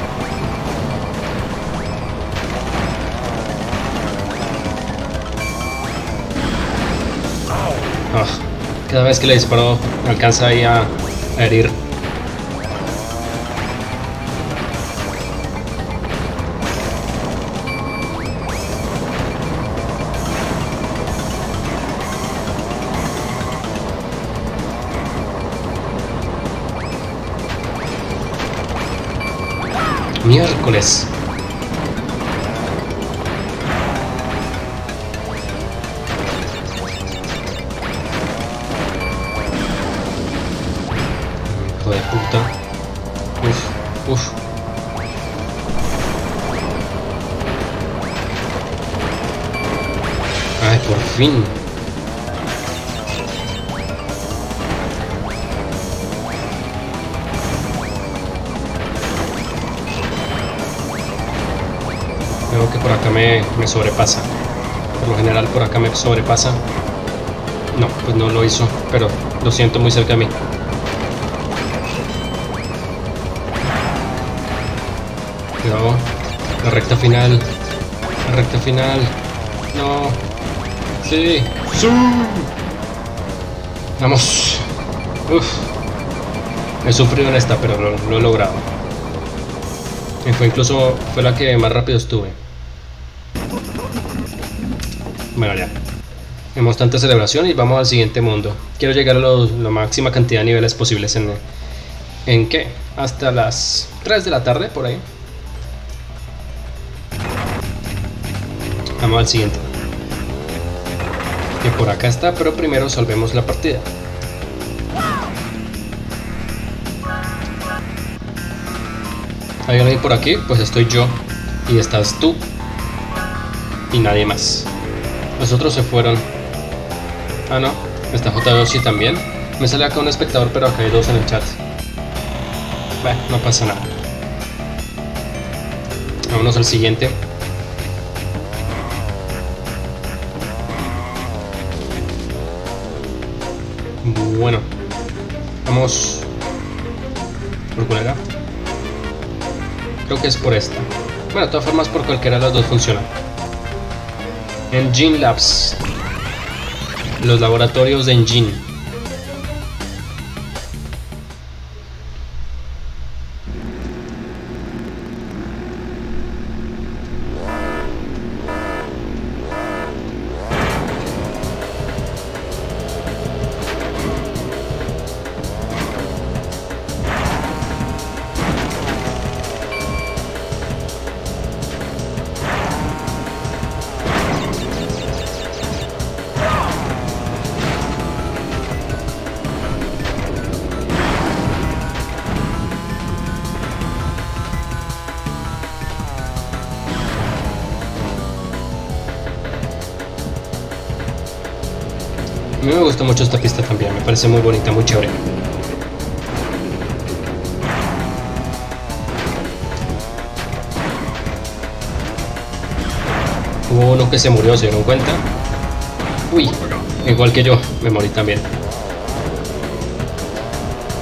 Speaker 1: Oh, cada vez que le disparo alcanza ahí a, a herir. Miércoles. Hijo de puta. Uf, uf. Ay, por fin. Creo que por acá me, me sobrepasa. Por lo general por acá me sobrepasa. No, pues no lo hizo, pero lo siento muy cerca de mí. Cuidado. La recta final. La recta final. No. Sí. Sí. Vamos. Uf. He sufrido en esta, pero lo, lo he logrado. Y fue incluso fue la que más rápido estuve. Bueno, ya. Hemos tanta celebración y vamos al siguiente mundo. Quiero llegar a los, la máxima cantidad de niveles posibles en... ¿En qué? Hasta las tres de la tarde, por ahí. Vamos al siguiente. Que por acá está, pero primero salvemos la partida. ¿Hay alguien por aquí? Pues estoy yo. Y estás tú. Y nadie más. Los otros se fueron. Ah, no. Está J dos también. Me sale acá un espectador, pero acá hay dos en el chat. Bueno, no pasa nada. Vámonos al siguiente. Bueno. Vamos. ¿Por cuál era? Creo que es por esta. Bueno, de todas formas por cualquiera de las dos funciona. Engine Labs. Los laboratorios de Engine. A mí me gusta mucho esta pista también, me parece muy bonita, muy chévere. Hubo uno que se murió, ¿se dieron cuenta? Uy, igual que yo, me morí también.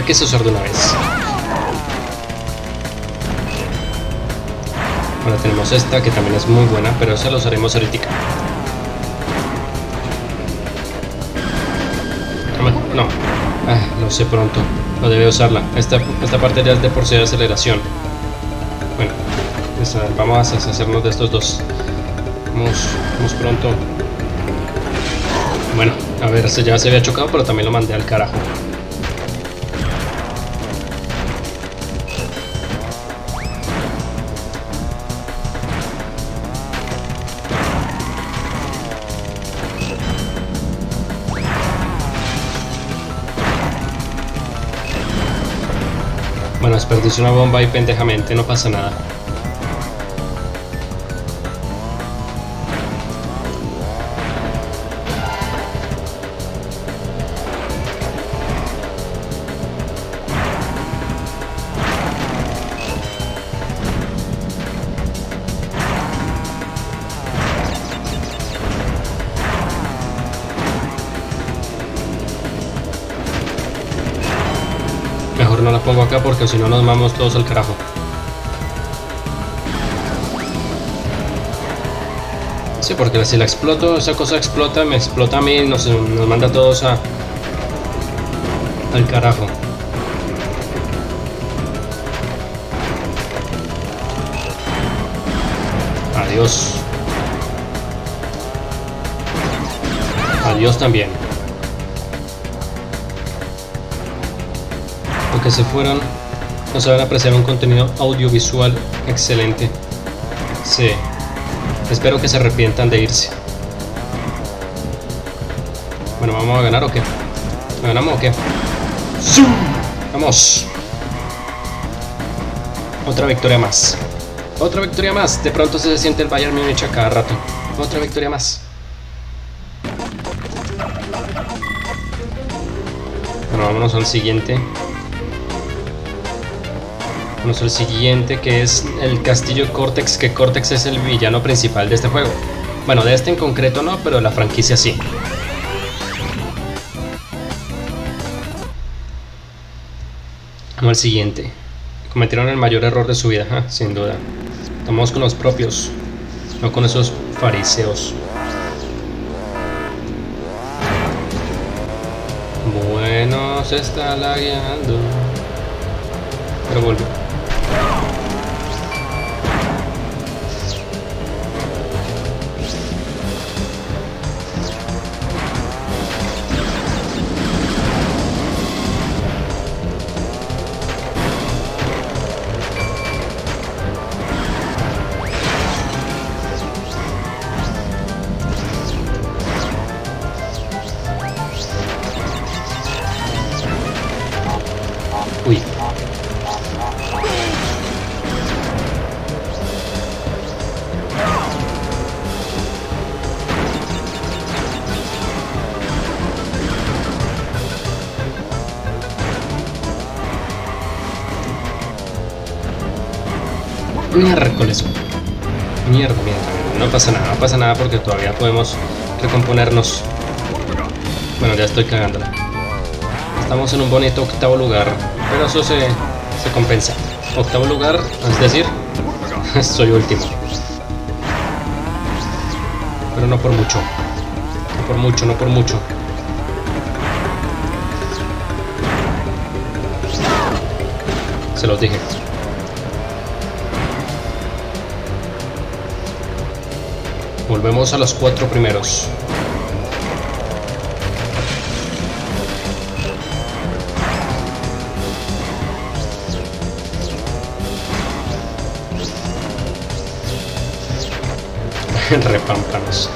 Speaker 1: empiece a usar de una vez. Ahora tenemos esta que también es muy buena, pero esa la usaremos ahorita. No, ah, lo sé pronto, no debe usarla. Esta, esta parte ya es de por sí de aceleración. Bueno, pues, vamos a deshacernos de estos dos. Vamos, vamos pronto. Bueno, a ver, este ya se había chocado, pero también lo mandé al carajo. Bueno, desperdicio una bomba y pendejamente no pasa nada. Mejor no la pongo acá porque si no nos vamos todos al carajo. Sí, porque si la exploto, esa cosa explota, me explota a mí y nos, nos manda a todos a, al carajo. Adiós. Adiós también. Aunque se fueran, no se van a apreciar un contenido audiovisual excelente. Sí. Espero que se arrepientan de irse. Bueno, ¿vamos a ganar o qué? ¿Ganamos o qué? ¡Sí! ¡Vamos! Otra victoria más. Otra victoria más. De pronto se siente el Bayern Múnich a cada rato. Otra victoria más. Bueno, vámonos al siguiente. Vámonos al siguiente, que es el Castillo Cortex, que Cortex es el villano principal de este juego. Bueno, de este en concreto no, pero de la franquicia sí. Vamos al siguiente. Cometieron el mayor error de su vida, ¿eh? Sin duda. Estamos con los propios, no con esos fariseos. Bueno, se está lagueando. Pero volvió. Uy. Miércoles. Mierda, mierda. No pasa nada, no pasa nada porque todavía podemos recomponernos. Bueno, ya estoy cagándola. Estamos en un bonito octavo lugar, pero eso se, se compensa. Octavo lugar, es decir, soy último. Pero no por mucho. No por mucho, no por mucho. Se los dije. Volvemos a los cuatro primeros. Repámpanos.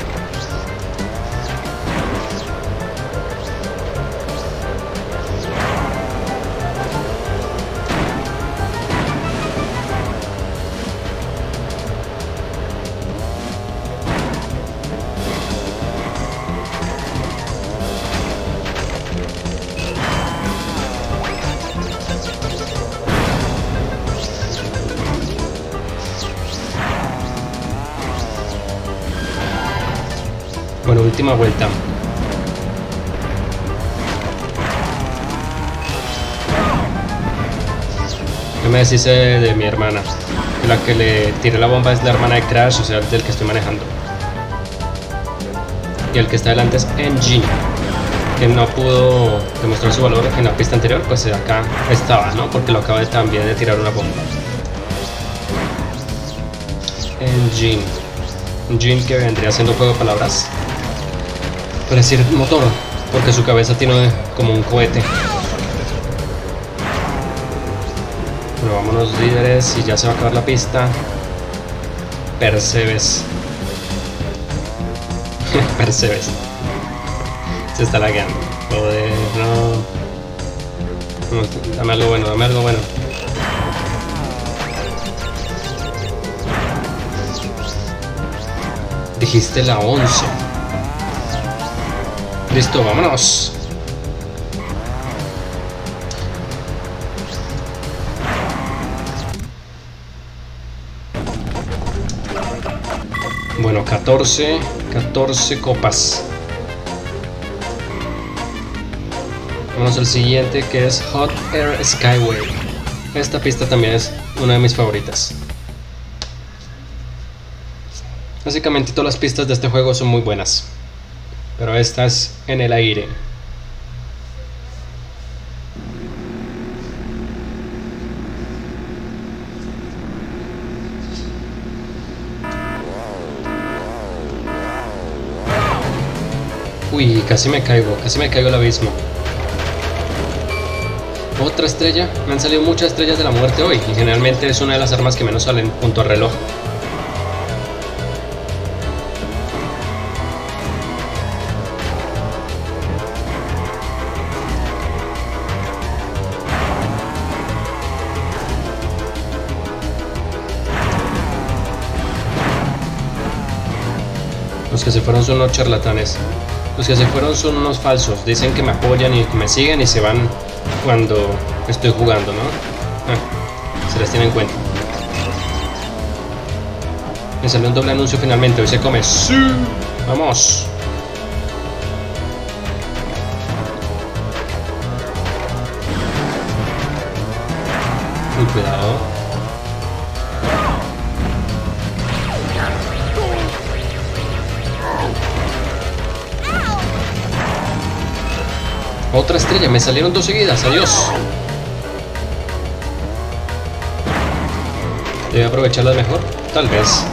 Speaker 1: Bueno, última vuelta. me deshice de, de mi hermana. La que le tiré la bomba es la hermana de Crash, o sea, del que estoy manejando. Y el que está delante es Engine, que no pudo demostrar su valor en la pista anterior, pues acá estaba, ¿no? Porque lo acaba de, también de tirar una bomba. Engine. Engine, que vendría siendo juego de palabras para decir motor, porque su cabeza tiene como un cohete. Bueno, vámonos líderes y ya se va a acabar la pista. Percebes. Percebes. Se está lagueando. Joder, no. no. Dame algo bueno, dame algo bueno. Dijiste la once. Listo, vámonos. Bueno, catorce, catorce copas. Vamos al siguiente, que es Hot Air Skyway. Esta pista también es una de mis favoritas. Básicamente todas las pistas de este juego son muy buenas, pero esta es en el aire. Uy, casi me caigo, casi me caigo al abismo. Otra estrella. Me han salido muchas estrellas de la muerte hoy, y generalmente es una de las armas que menos salen junto al reloj. Los que se fueron son unos charlatanes. Los que se fueron son unos falsos. Dicen que me apoyan y que me siguen y se van cuando estoy jugando, ¿no? Ah, se les tiene en cuenta. Me salió un doble anuncio finalmente. Hoy se come. ¡Sí! ¡Vamos! Muy cuidado. Otra estrella, me salieron dos seguidas, adiós. ¿Debe aprovecharlas mejor? Tal vez.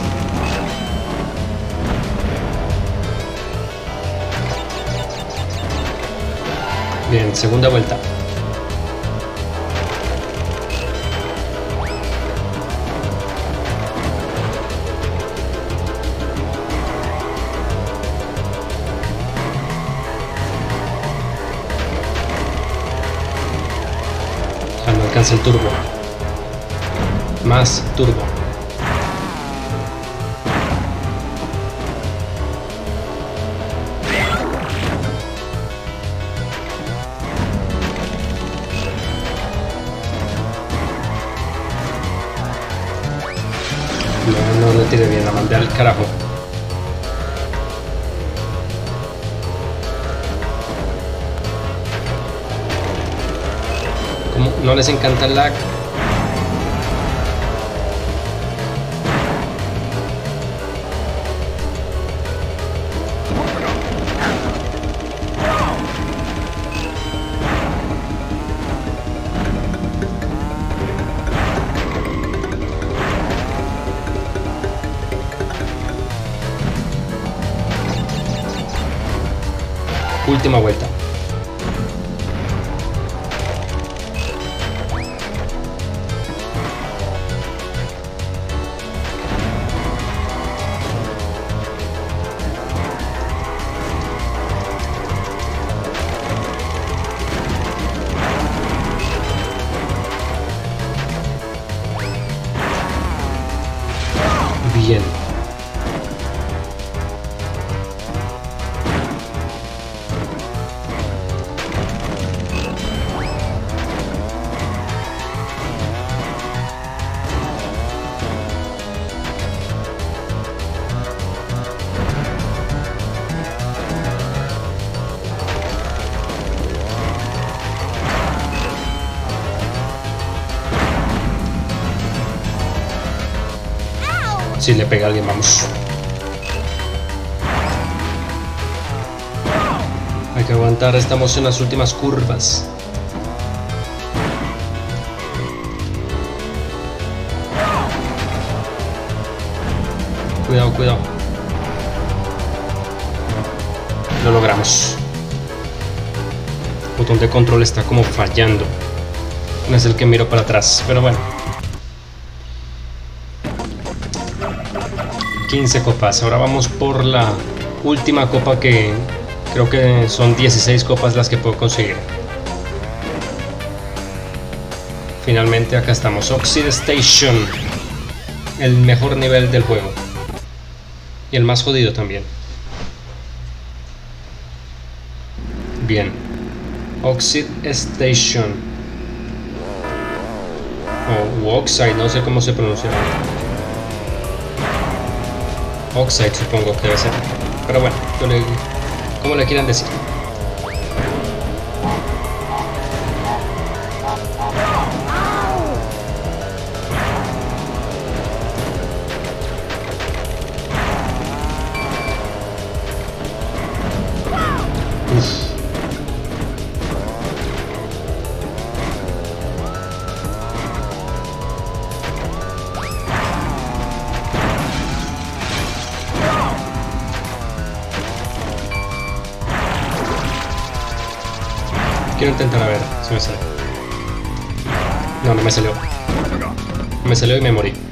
Speaker 1: Bien, segunda vuelta. Alcanza el turbo. Más turbo. No, no le tiré bien, la mandé al carajo. No les encanta el lag. Última vuelta. Bien. Si le pega a alguien, vamos. Hay que aguantar, estamos en las últimas curvas. Cuidado, cuidado. Lo logramos. El botón de control está como fallando. No es el que miro para atrás, pero bueno. quince copas. Ahora vamos por la última copa, que creo que son dieciséis copas las que puedo conseguir. Finalmente acá estamos. Oxide Station. El mejor nivel del juego. Y el más jodido también. Bien. Oxide Station. O Oxide, no sé cómo se pronuncia. Oxide supongo que debe ser. Pero bueno, yo le, como le quieran decir. Uf. Quiero intentar a ver si me sale. No, no me salió. No me salió y me morí.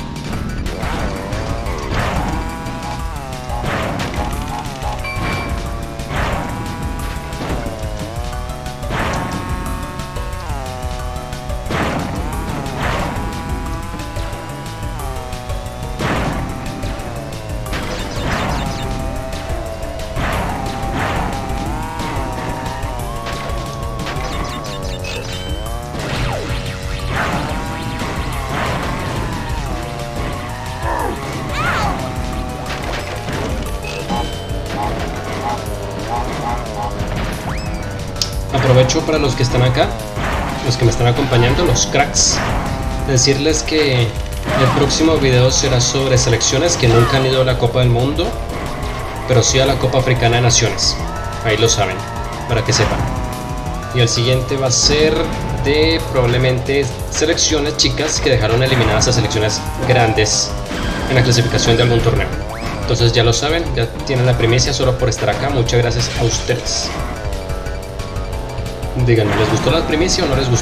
Speaker 1: Aprovecho para los que están acá, los que me están acompañando, los cracks, decirles que el próximo video será sobre selecciones que nunca han ido a la Copa del Mundo, pero sí a la Copa Africana de Naciones. Ahí lo saben, para que sepan. Y el siguiente va a ser de probablemente selecciones chicas que dejaron eliminadas a selecciones grandes en la clasificación de algún torneo. Entonces ya lo saben, ya tienen la primicia solo por estar acá. Muchas gracias a ustedes. Díganme, ¿les gustó la primicia o no les gustó?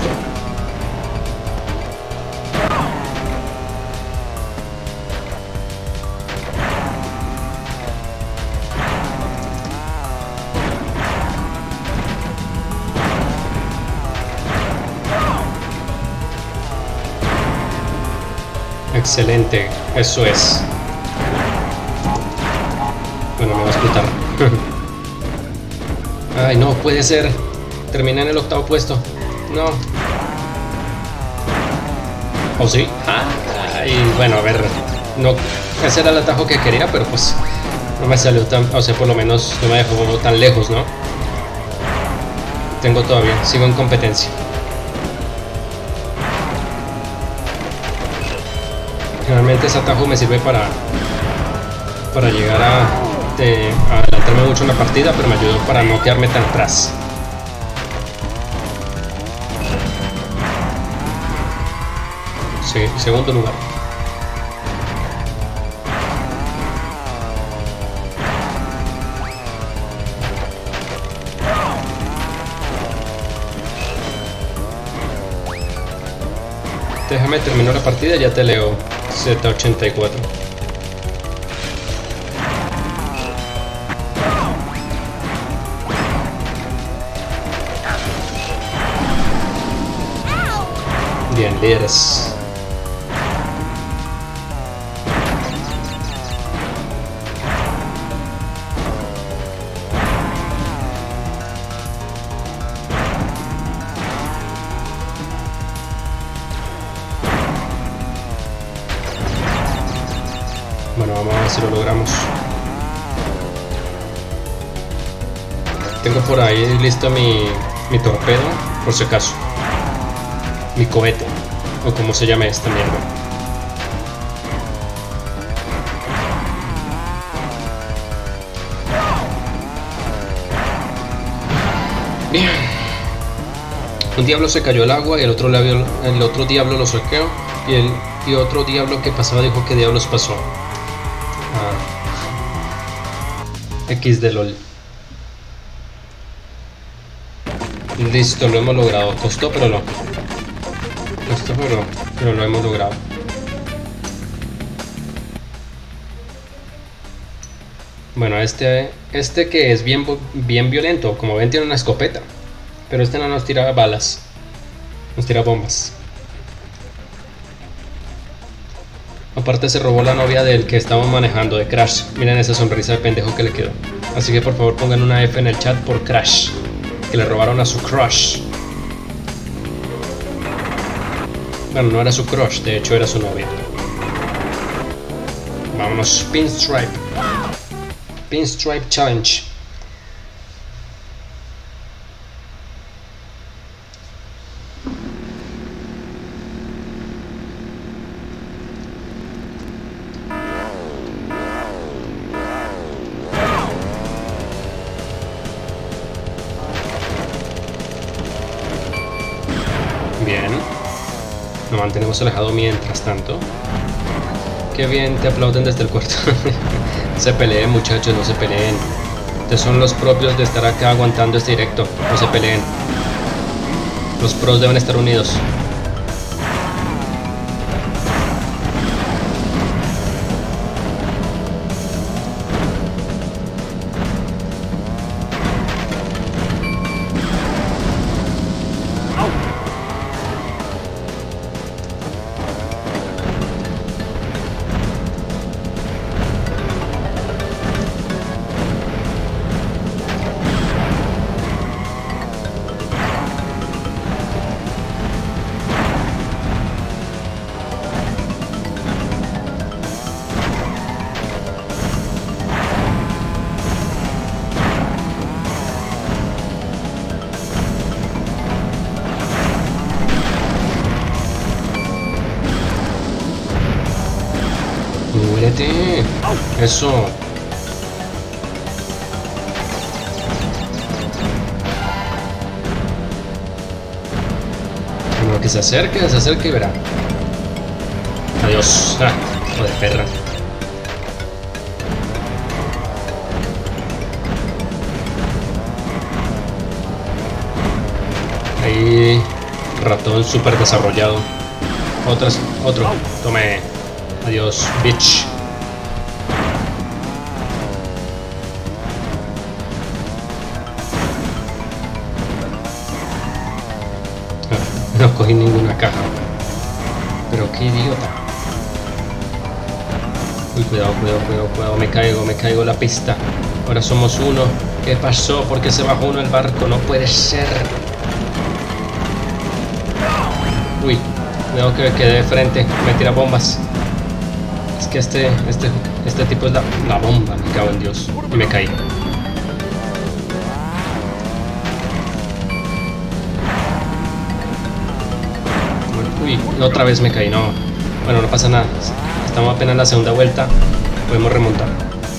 Speaker 1: Excelente, eso es. Bueno, me va a explotar. Ay, no, puede ser. Terminé en el octavo puesto. No. ¿O sí? Ah, y bueno, a ver. No, ese era el atajo que quería, pero pues no me salió tan... O sea, por lo menos no me dejó tan lejos, ¿no? Tengo todavía, sigo en competencia. Generalmente ese atajo me sirve para Para llegar a, de, a adelantarme mucho en la partida, pero me ayudó para no quedarme tan atrás. Sí, segundo lugar. Déjame terminar la partida y ya te leo. Z ochenta y cuatro. Bien, líderes. Bueno, vamos a ver si lo logramos. Tengo por ahí listo mi, mi torpedo, por si acaso. Mi cohete, o como se llame esta mierda. Bien. Un diablo se cayó al agua y el otro, diablo, el otro diablo lo saqueó. Y el y otro diablo que pasaba dijo que diablos pasó. Ah. X de LOL. Listo, lo hemos logrado. Costó, pero no. Costó, pero, pero lo hemos logrado. Bueno, este, este que es bien, bien violento. Como ven, tiene una escopeta. Pero este no nos tira balas. Nos tira bombas. Aparte se robó la novia del que estamos manejando, de Crash. Miren esa sonrisa de pendejo que le quedó. Así que por favor pongan una F en el chat por Crash. Que le robaron a su crush. Bueno, no era su crush, de hecho era su novia. Vámonos, Pinstripe. Pinstripe Challenge. Bien. Nos mantenemos alejados mientras tanto. Qué bien, te aplauden desde el cuarto. No se peleen, muchachos, no se peleen. Ustedes son los propios de estar acá aguantando este directo. No se peleen. Los pros deben estar unidos. ¡Muérete! ¡Eso! Bueno, que se acerque, que se acerque y verá. Adiós. Ah, hijo de perra. Ahí, ratón súper desarrollado. Otras, otro. Tome. Adiós, bitch. Ah, no cogí ninguna caja. Pero qué idiota. Uy, cuidado, cuidado, cuidado, cuidado. Me caigo, me caigo la pista. Ahora somos uno. ¿Qué pasó? ¿Por qué se bajó uno el barco? No puede ser. Uy, cuidado que me quedé de frente. Me tira bombas. Es que este, este, este tipo es la, la bomba, me cago en Dios. Y me caí. Uy, otra vez me caí, no. Bueno, no pasa nada. Estamos apenas en la segunda vuelta. Podemos remontar.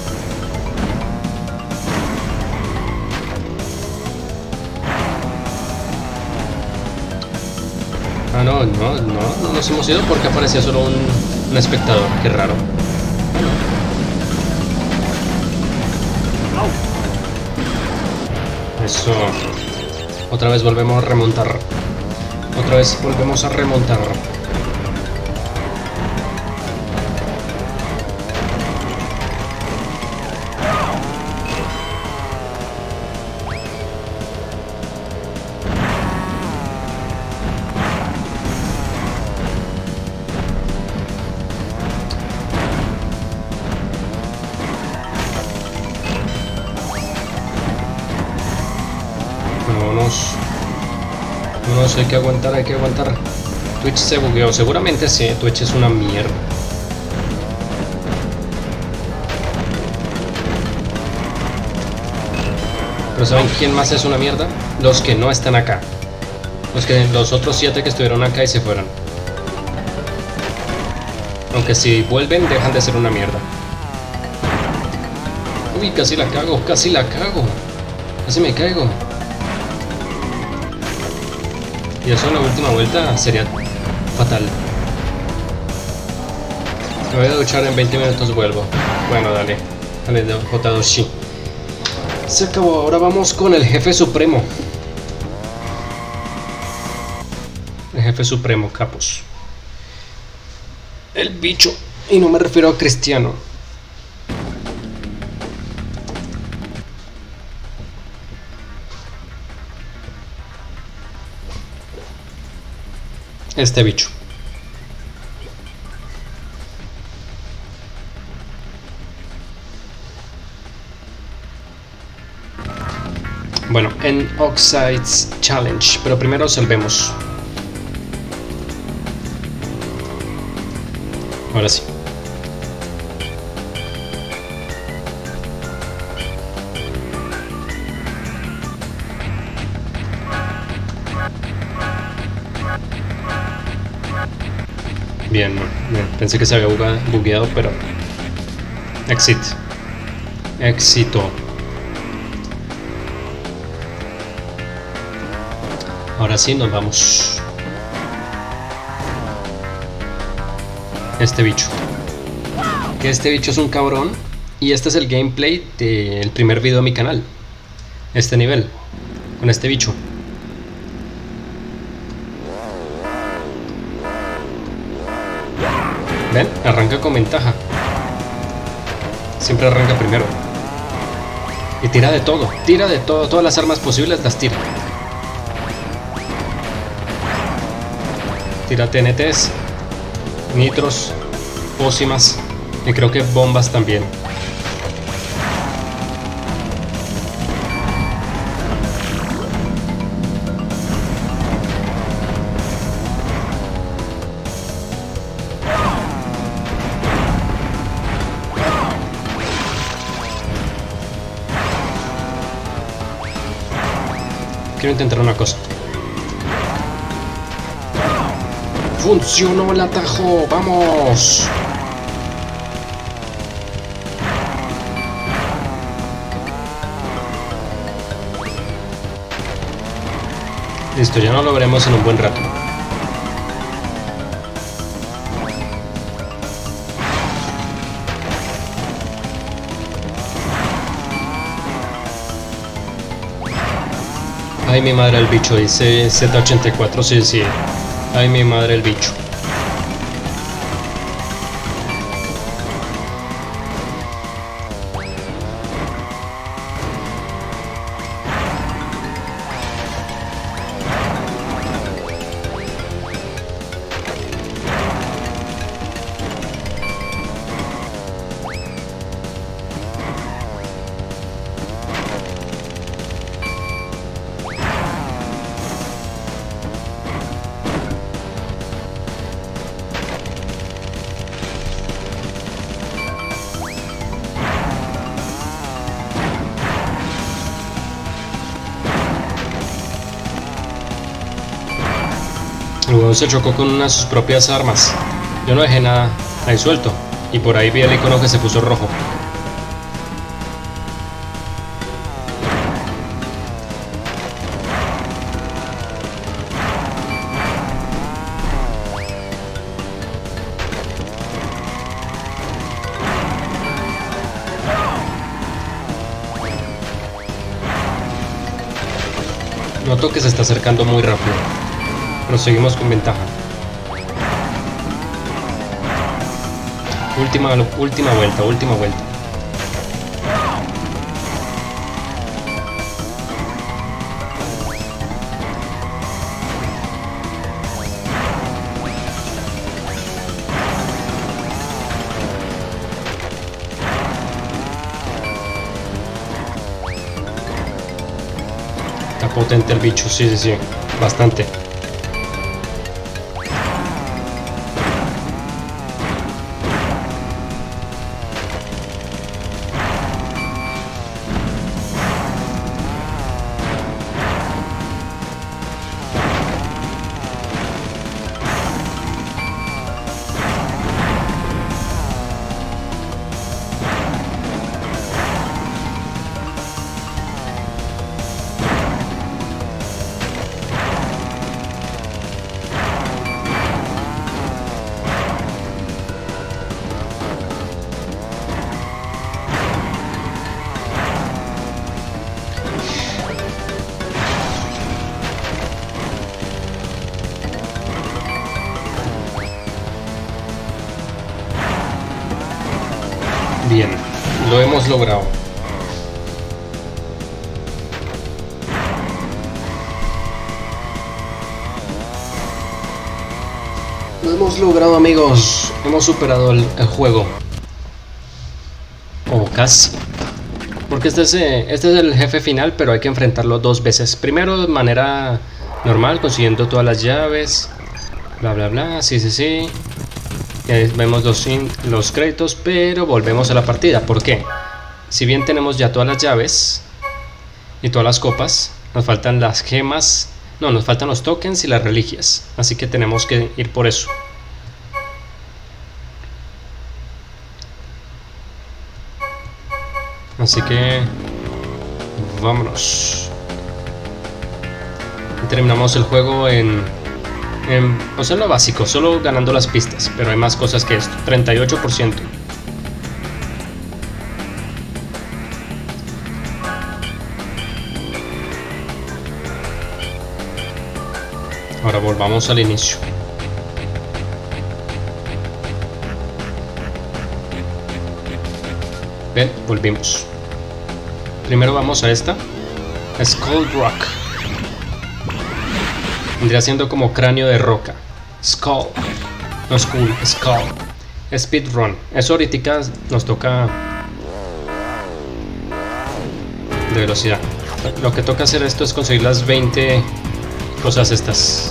Speaker 1: Ah, no, no, no, no nos hemos ido porque aparecía solo un, un espectador. Qué raro. Eso. Otra vez volvemos a remontar. Otra vez volvemos a remontar. Vámonos. Vámonos, hay que aguantar, hay que aguantar. Twitch se bugueó, seguramente sí, Twitch es una mierda. Pero ¿saben quién más es una mierda? Los que no están acá. Los, que, los otros siete que estuvieron acá y se fueron. Aunque si vuelven, dejan de ser una mierda. Uy, casi la cago, casi la cago. Casi me caigo. Y eso en la última vuelta sería fatal. Me voy a duchar, en veinte minutos vuelvo. Bueno, dale. Dale, J dos Shi. Se acabó. Ahora vamos con el jefe supremo. El jefe supremo, capos. El bicho. Y no me refiero a Cristiano. Este bicho. Bueno, en Oxides Challenge, pero primero salvemos. Ahora sí. Bien, bien, pensé que se había bugueado, pero... Exit. Éxito. Ahora sí, nos vamos. Este bicho. Que este bicho es un cabrón. Y este es el gameplay del primer video de mi canal. Este nivel. Con este bicho. ¿Ven? Arranca con ventaja. Siempre arranca primero. Y tira de todo. Tira de todo. Todas las armas posibles las tira. Tira T N Ts, nitros, pócimas y creo que bombas también. Quiero intentar una cosa. ¡Funcionó el atajo! ¡Vamos! Listo, ya no lo veremos en un buen rato. Ay, mi madre el bicho, dice Z ochenta y cuatro, sí, sí. Ay, mi madre el bicho. Luego se chocó con una de sus propias armas. Yo no dejé nada ahí suelto. Y por ahí vi el icono que se puso rojo. Noto que se está acercando muy rápido. Pero seguimos con ventaja. Última, última vuelta, última vuelta. Está potente el bicho, sí, sí, sí. Bastante. hemos logrado. Lo hemos logrado, amigos. Hemos superado el, el juego. O casi. Porque este es, este es el jefe final, pero hay que enfrentarlo dos veces. Primero de manera normal, consiguiendo todas las llaves. Bla, bla, bla. Sí, sí, sí. Eh, vemos los, los créditos, pero volvemos a la partida. ¿Por qué? Si bien tenemos ya todas las llaves y todas las copas, nos faltan las gemas. No, nos faltan los tokens y las reliquias. Así que tenemos que ir por eso. Así que vámonos. Terminamos el juego en, en o sea, en lo básico, solo ganando las pistas. Pero hay más cosas que esto. treinta y ocho por ciento. Ahora volvamos al inicio. Ven, volvimos. Primero vamos a esta. Skull Rock. Vendría siendo como cráneo de roca. Skull. No Skull, Skull. Speedrun. Eso ahorita nos toca de velocidad. Lo que toca hacer esto es conseguir las veinte cosas estas.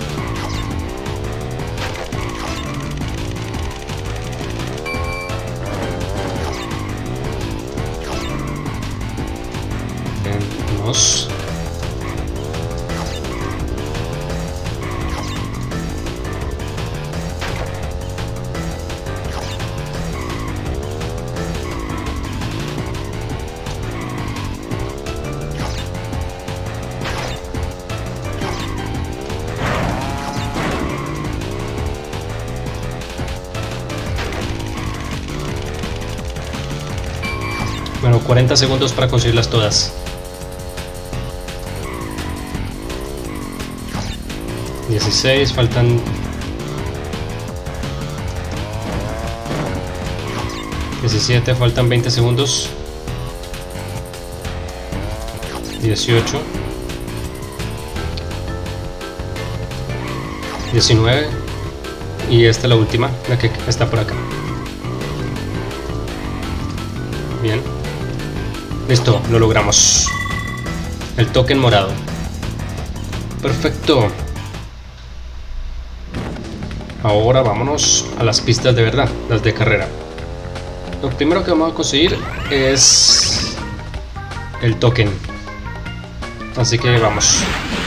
Speaker 1: Vamos. Bueno, cuarenta segundos para conseguirlas todas. dieciséis, faltan diecisiete, faltan veinte segundos. dieciocho, diecinueve y esta es la última, la que está por acá. Bien, listo, lo logramos. El token morado. Perfecto. Ahora vámonos a las pistas de verdad, las de carrera. Lo primero que vamos a conseguir es el token. Así que vamos.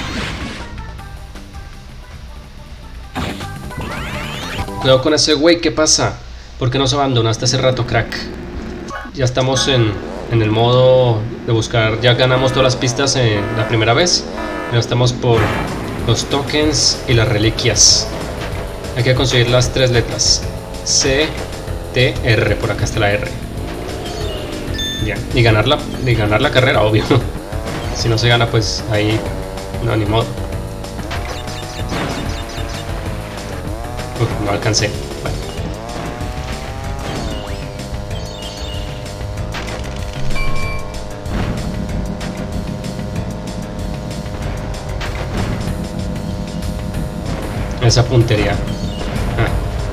Speaker 1: Cuidado con ese güey, ¿qué pasa? ¿Por qué nos abandonaste hace rato, crack? Ya estamos en, en el modo de buscar. Ya ganamos todas las pistas en la primera vez. Ya estamos por los tokens y las reliquias. Hay que conseguir las tres letras. C, T, R. Por acá está la R. Bien. Y ganar la, y ganar la carrera, obvio. Si no se gana, pues ahí no, ni modo. Uf, no alcancé. Bueno. Esa puntería. Ah.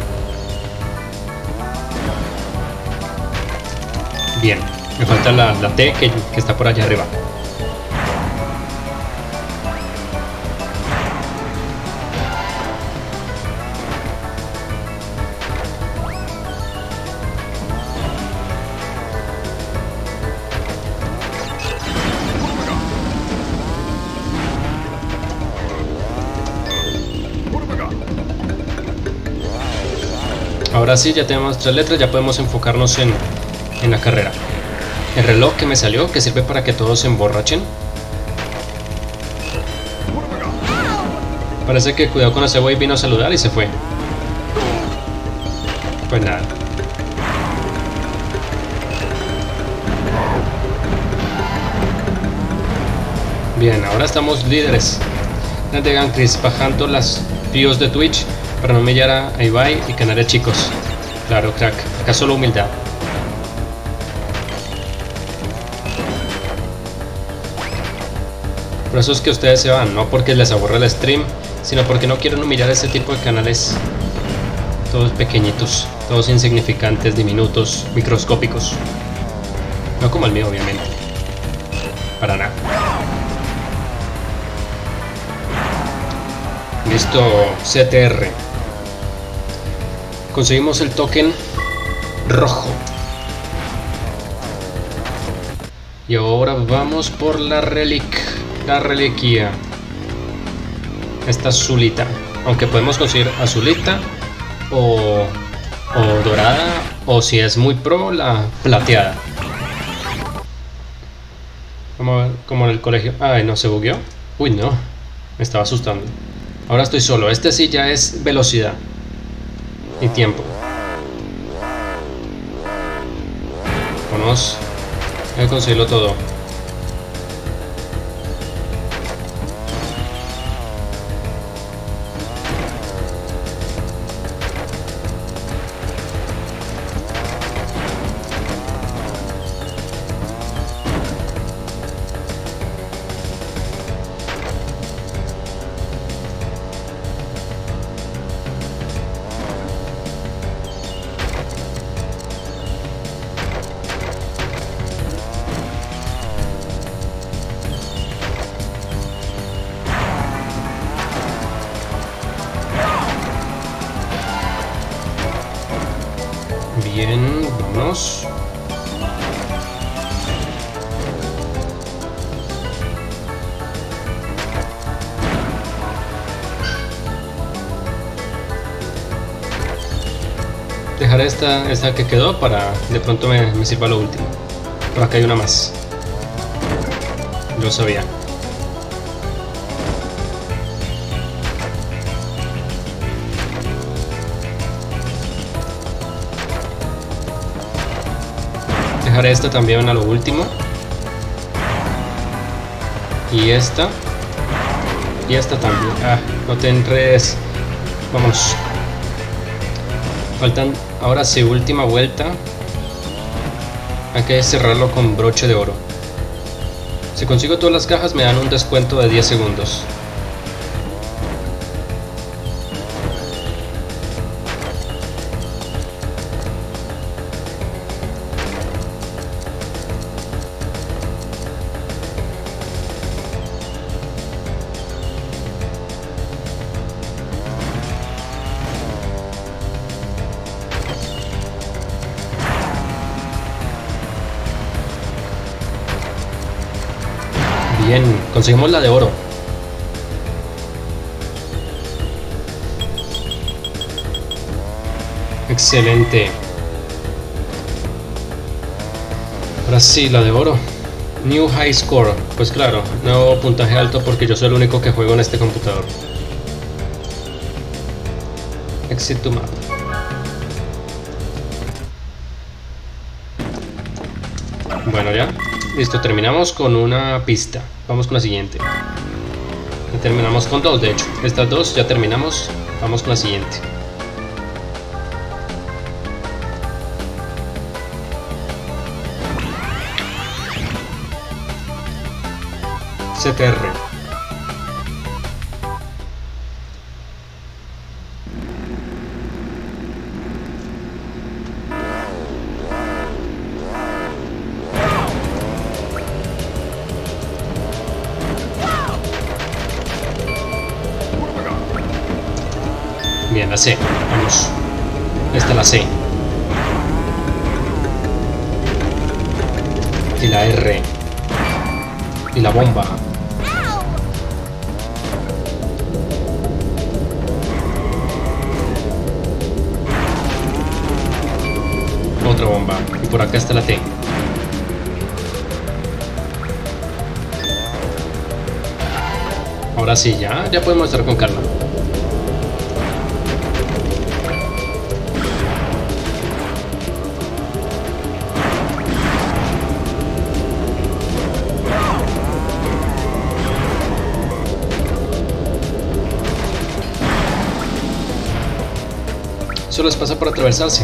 Speaker 1: Bien, me falta la, la T que, que está por allá arriba. Ahora sí, ya tenemos tres letras, ya podemos enfocarnos en, en la carrera. El reloj que me salió, que sirve para que todos se emborrachen. Parece que cuidado con ese güey, vino a saludar y se fue. Pues nada. Bien, ahora estamos líderes. Antes Chris bajando las views de Twitch para no humillar a Ibai y canales chicos. Claro, crack. Acá solo humildad. Por eso es que ustedes se van, no porque les aburre el stream, sino porque no quieren humillar ese tipo de canales todos pequeñitos, todos insignificantes, diminutos, microscópicos. No como el mío, obviamente. Para nada. Listo, C T R. Conseguimos el token rojo. Y ahora vamos por la relic, la reliquia. Esta azulita. Aunque podemos conseguir azulita o, o dorada, o si es muy pro, la plateada. Vamos a ver, como en el colegio. Ay, no, se bugueó. Uy, no, me estaba asustando. Ahora estoy solo. Este sí ya es velocidad y tiempo. Vamos a conseguirlo todo. Bien, vámonos. Dejaré esta, esta que quedó para de pronto me, me sirva lo último. Por acá hay una más. Lo sabía. Dejaré esta también a lo último. Y esta. Y esta también. Ah, no te enredes. Vamos. Faltan ahora sí, última vuelta. Hay que cerrarlo con broche de oro. Si consigo todas las cajas me dan un descuento de diez segundos. Bien, conseguimos la de oro. Excelente. Ahora sí, la de oro. New High Score. Pues claro, nuevo puntaje alto porque yo soy el único que juego en este computador. Exit to map. Bueno, ya. Listo, terminamos con una pista. Vamos con la siguiente. Y terminamos con dos, de hecho. Estas dos ya terminamos. Vamos con la siguiente. C T R. Bien, la C. Vamos. Esta es la C. Y la R. Y la bomba. Otra bomba. Y por acá está la T. Ahora sí, ya, ya podemos estar con calma. Eso les pasa por atravesarse.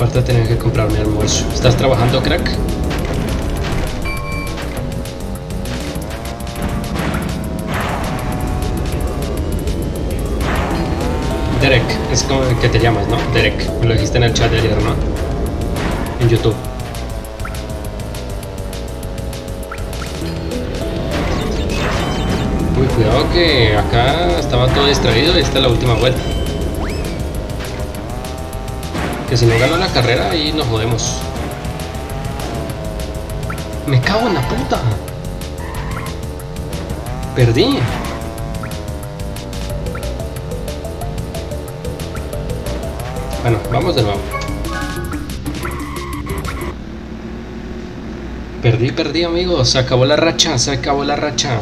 Speaker 1: Aparte tenía que comprar mi almuerzo. ¿Estás trabajando, crack? Derek, es como que te llamas, ¿no? Derek, me lo dijiste en el chat de ayer, ¿no? En YouTube. Uy, cuidado que acá estaba todo distraído y esta es la última vuelta. Que si no gano la carrera ahí nos jodemos. Me cago en la puta. Perdí. Bueno, vamos de nuevo. Perdí, perdí, amigos. Se acabó la racha, se acabó la racha.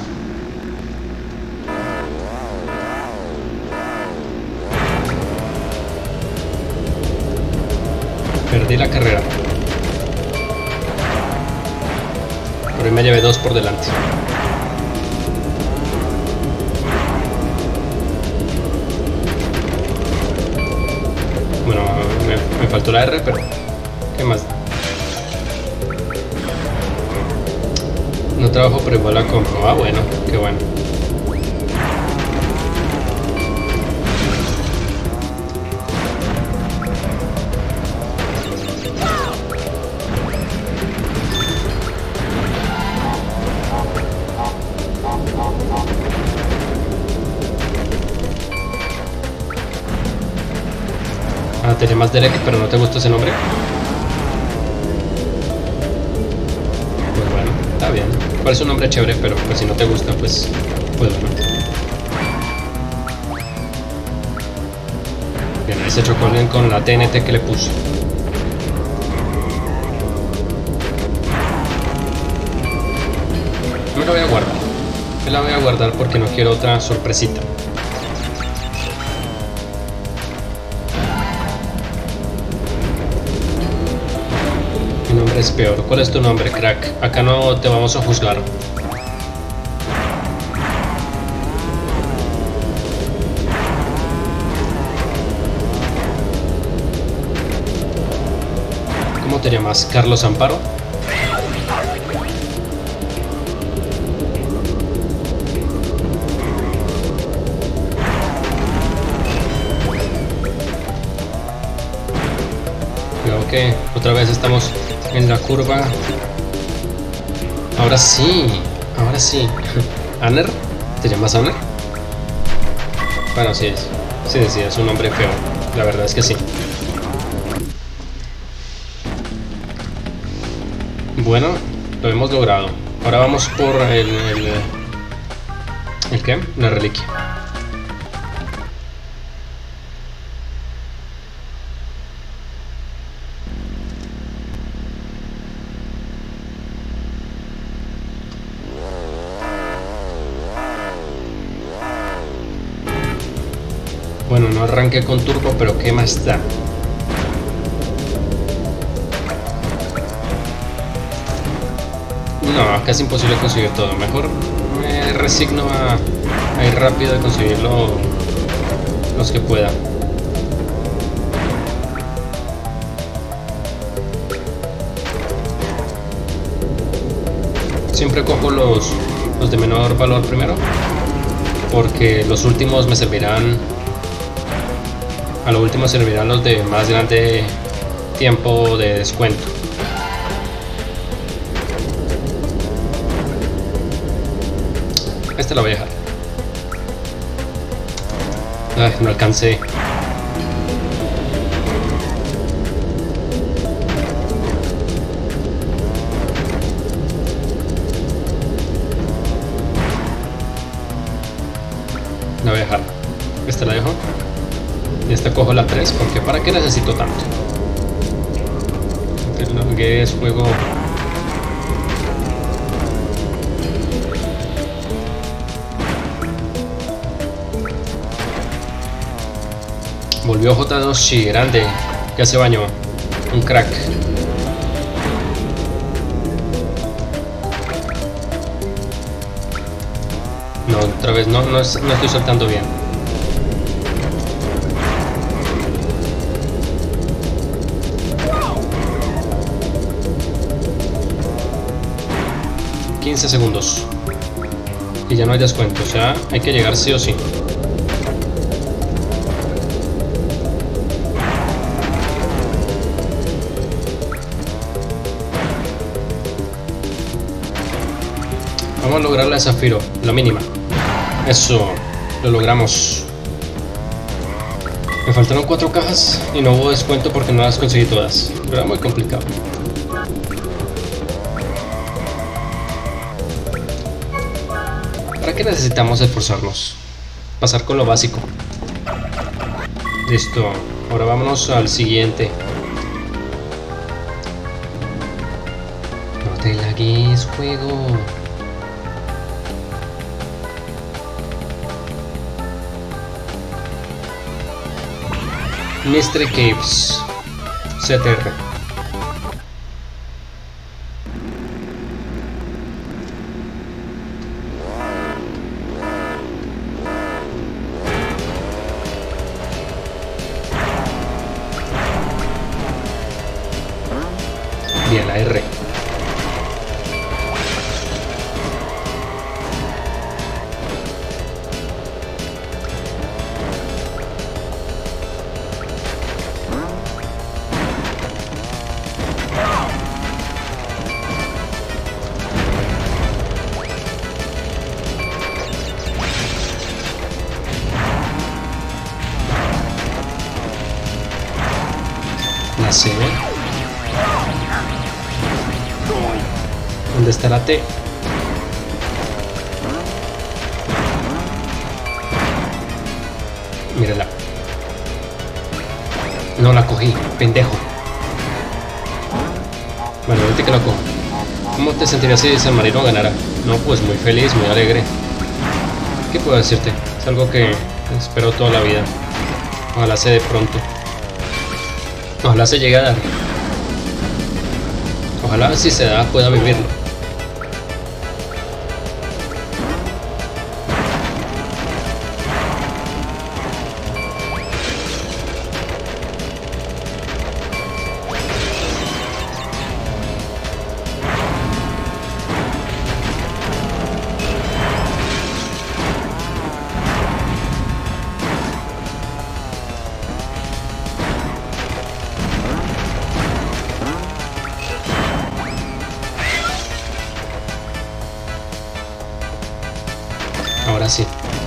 Speaker 1: Perdí la carrera. Por ahí me llevé dos por delante. Bueno, me, me faltó la R, pero ¿qué más? No trabajo, pero igual la compro. Ah, bueno, qué bueno. Ah, te llamas Derek, pero no te gusta ese nombre. Pues bueno, está bien. Parece un nombre chévere, pero pues si no te gusta, pues, pues bueno. Bien, ahí se chocó con la T N T que le puse. Me la voy a guardar. Me la voy a guardar porque no quiero otra sorpresita. Mi nombre es peor. ¿Cuál es tu nombre, crack? Acá no te vamos a juzgar. ¿Cómo te llamas? ¿Carlos Amparo? Creo que otra vez estamos en la curva. Ahora sí, ahora sí. ¿Aner? ¿Te llamas Aner? Bueno, sí, sí, sí, es un nombre feo. La verdad es que sí. Bueno, lo hemos logrado. Ahora vamos por el... ¿El, ¿el qué? La reliquia. Bueno, no arranqué con turbo, pero ¿qué más da? No, acá es imposible conseguir todo. Mejor me resigno a, a ir rápido y conseguir lo, los que pueda. Siempre cojo los, los de menor valor primero, porque los últimos me servirán... A lo último servirán los de más grande tiempo de descuento. Este lo voy a dejar. Ay, no alcancé. La voy a dejar. Este la dejo. Y esta cojo la tres, porque ¿para qué necesito tanto? Que es juego. Volvió J dos, sí, grande. Ya se bañó. Un crack. No, otra vez, no, no, es, no estoy soltando bien. quince segundos. Y ya no hay descuento, o sea, hay que llegar sí o sí. Vamos a lograr la de Zafiro, la mínima. Eso, lo logramos. Me faltaron cuatro cajas y no hubo descuento porque no las conseguí todas. Pero era muy complicado. ¿Para qué necesitamos esforzarnos? Pasar con lo básico. Listo. Ahora vámonos al siguiente. No te lagues, juego. Mystery Caves C T R. Bien, la R. La C. ¿Dónde está la T? Mírala. No la cogí, pendejo. Bueno, ahorita que la cojo. ¿Cómo te sentirías si San Marino ganara? No, pues muy feliz, muy alegre. ¿Qué puedo decirte? Es algo que espero toda la vida. Ojalá se dé pronto. Ojalá se llegue a dar. Ojalá si se da pueda vivirlo. Ahora sí.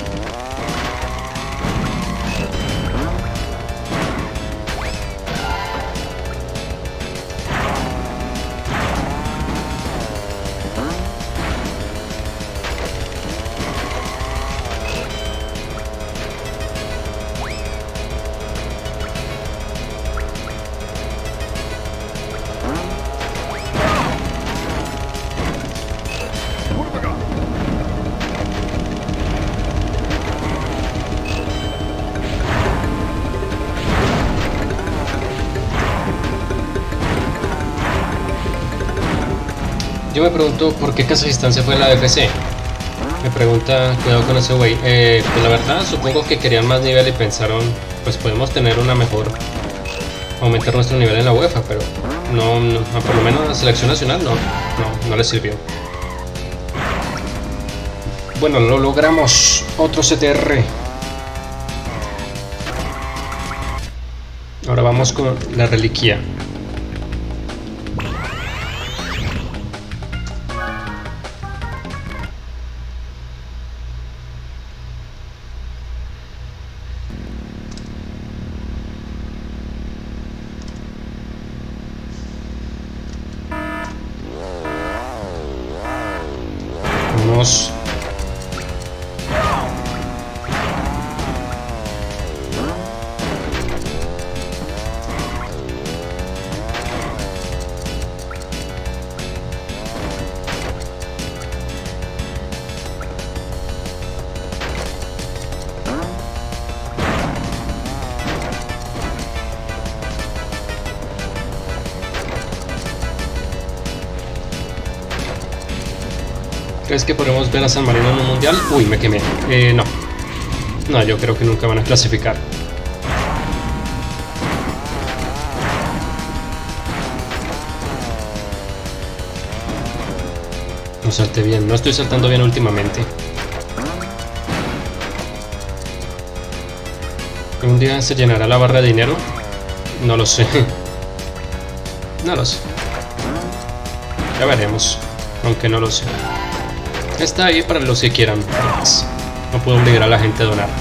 Speaker 1: Yo me pregunto por qué Kazajistán se fue a la B F C. Me pregunta, cuidado con ese güey. Eh, pues la verdad, supongo que querían más nivel y pensaron, pues podemos tener una mejor, aumentar nuestro nivel en la UEFA, pero no, no por lo menos la selección nacional no, no, no les sirvió. Bueno, lo logramos. Otro C T R. Ahora vamos con la reliquia. Vamos. ¿Crees que podemos ver a San Marino en un mundial? Uy, me quemé. Eh, no. No, yo creo que nunca van a clasificar. No salté bien, no estoy saltando bien últimamente. ¿Un día se llenará la barra de dinero? No lo sé. No lo sé. Ya veremos, aunque no lo sé. Está ahí para los que quieran. No puedo obligar a la gente a donar.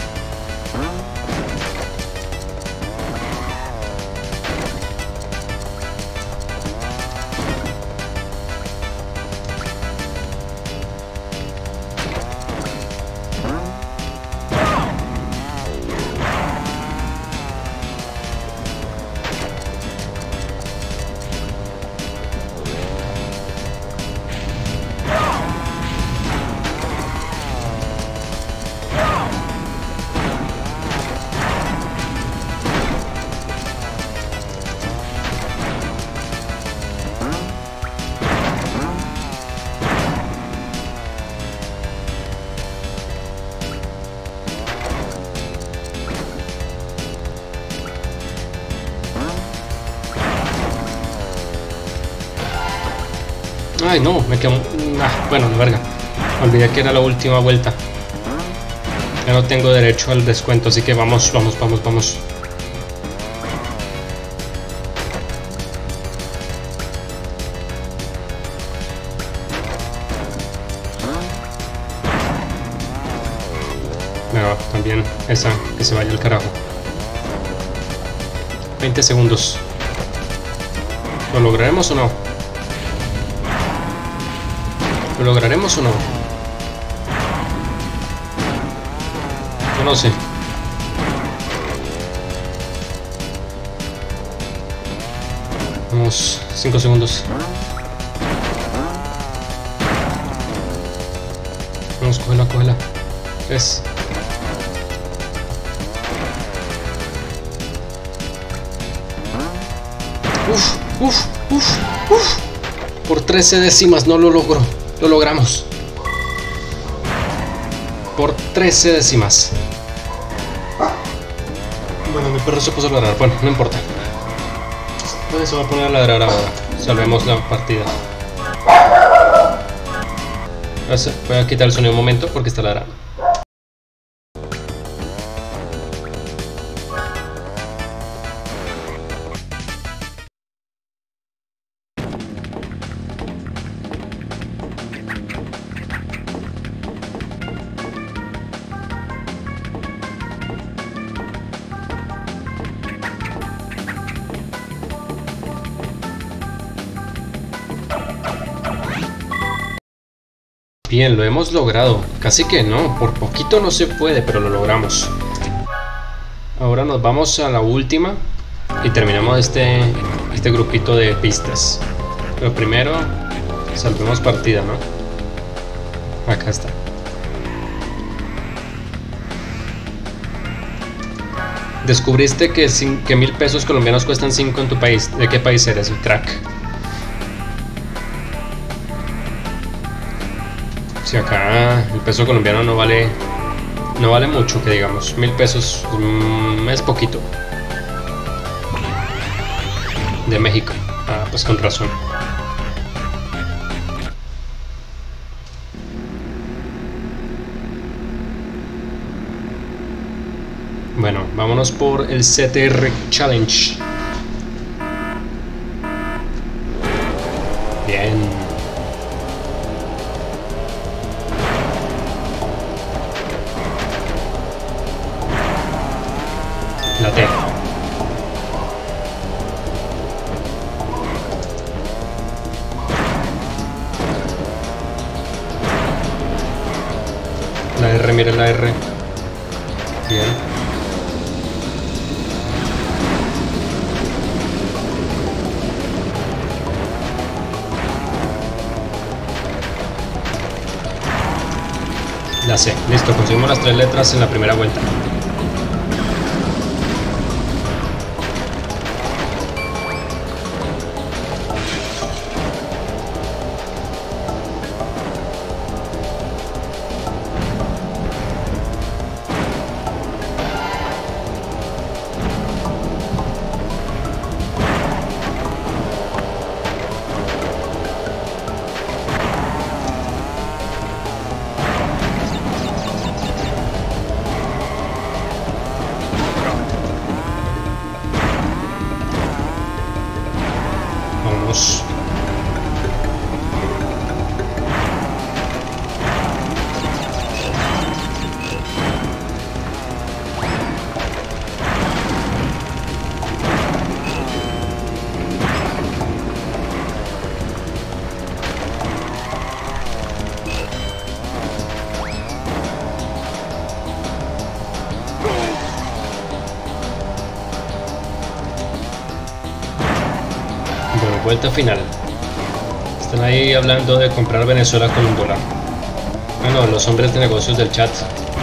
Speaker 1: Ay, no, me quedo... Ah, bueno, de verga. Olvidé que era la última vuelta. Ya no tengo derecho al descuento, así que vamos, vamos, vamos, vamos. No, también esa, que se vaya al carajo. veinte segundos. ¿Lo lograremos o no? ¿Lo lograremos o no? Yo no sé. Vamos, cinco segundos. Vamos, cógela, cógela. tres. Uf, uf, uf, uf. Por trece décimas no lo logro. Lo logramos. Por trece décimas. Bueno, mi perro se puso a ladrar. Bueno, no importa. Pues se va a poner a ladrar ahora. Salvemos la partida. Voy a quitar el sonido un momento porque está ladrando. Bien, lo hemos logrado. Casi que no, por poquito no se puede, pero lo logramos. Ahora nos vamos a la última y terminamos este, este grupito de pistas. Pero primero, salvemos partida, ¿no? Acá está. Descubriste que, que mil pesos colombianos cuestan cinco en tu país. ¿De qué país eres, crack? Si acá el peso colombiano no vale no vale mucho, que digamos, mil pesos mmm, es poquito. De México. Ah, pues con razón. Bueno, vámonos por el C T R Challenge. Bien. La T. La R, mira la R. Bien. La C. Listo, conseguimos las tres letras en la primera vuelta. vuelta final. Están ahí hablando de comprar Venezuela con un dólar. Bueno, los hombres de negocios del chat.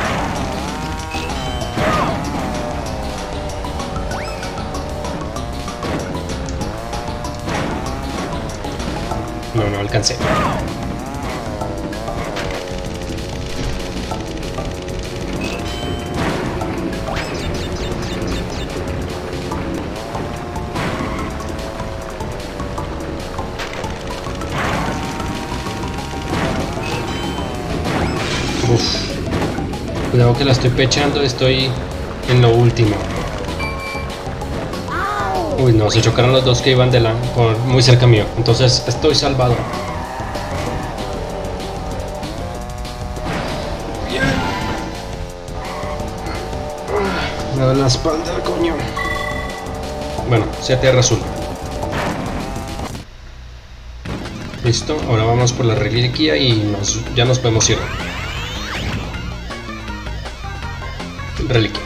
Speaker 1: No, no alcancé. Uf. Cuidado que la estoy pechando, estoy en lo último. Uy, no, se chocaron los dos que iban de la, por, muy cerca mío. Entonces estoy salvado. Bien. Me da la espalda, coño. Bueno, se aterra azul. Listo, ahora vamos por la reliquia y nos, ya nos podemos ir. Reliquia.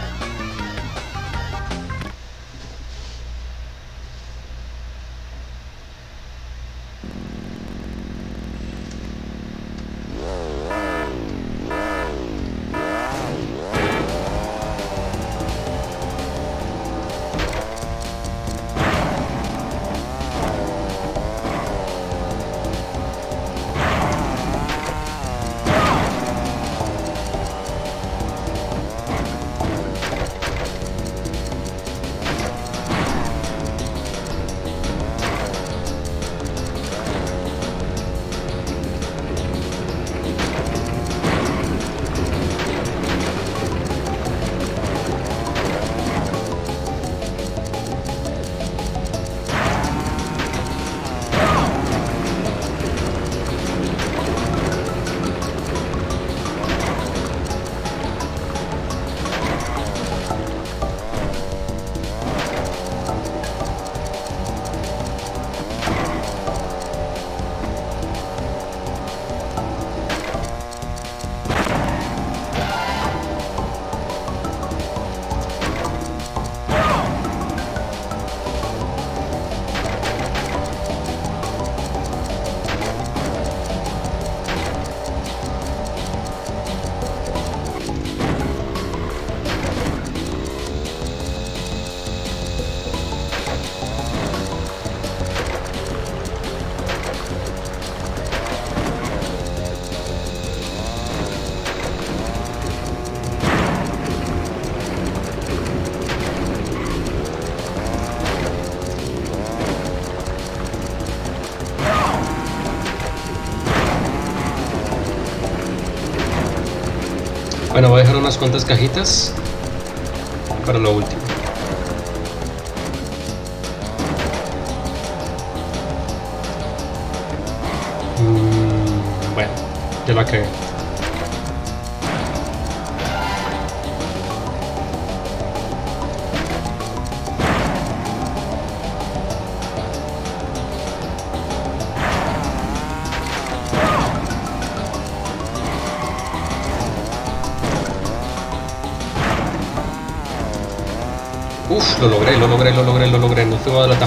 Speaker 1: Bueno, voy a dejar unas cuantas cajitas para lo último. Mm, bueno, ya la cagué. Uf, lo logré, lo logré, lo logré, lo logré, no fui a dar atajo.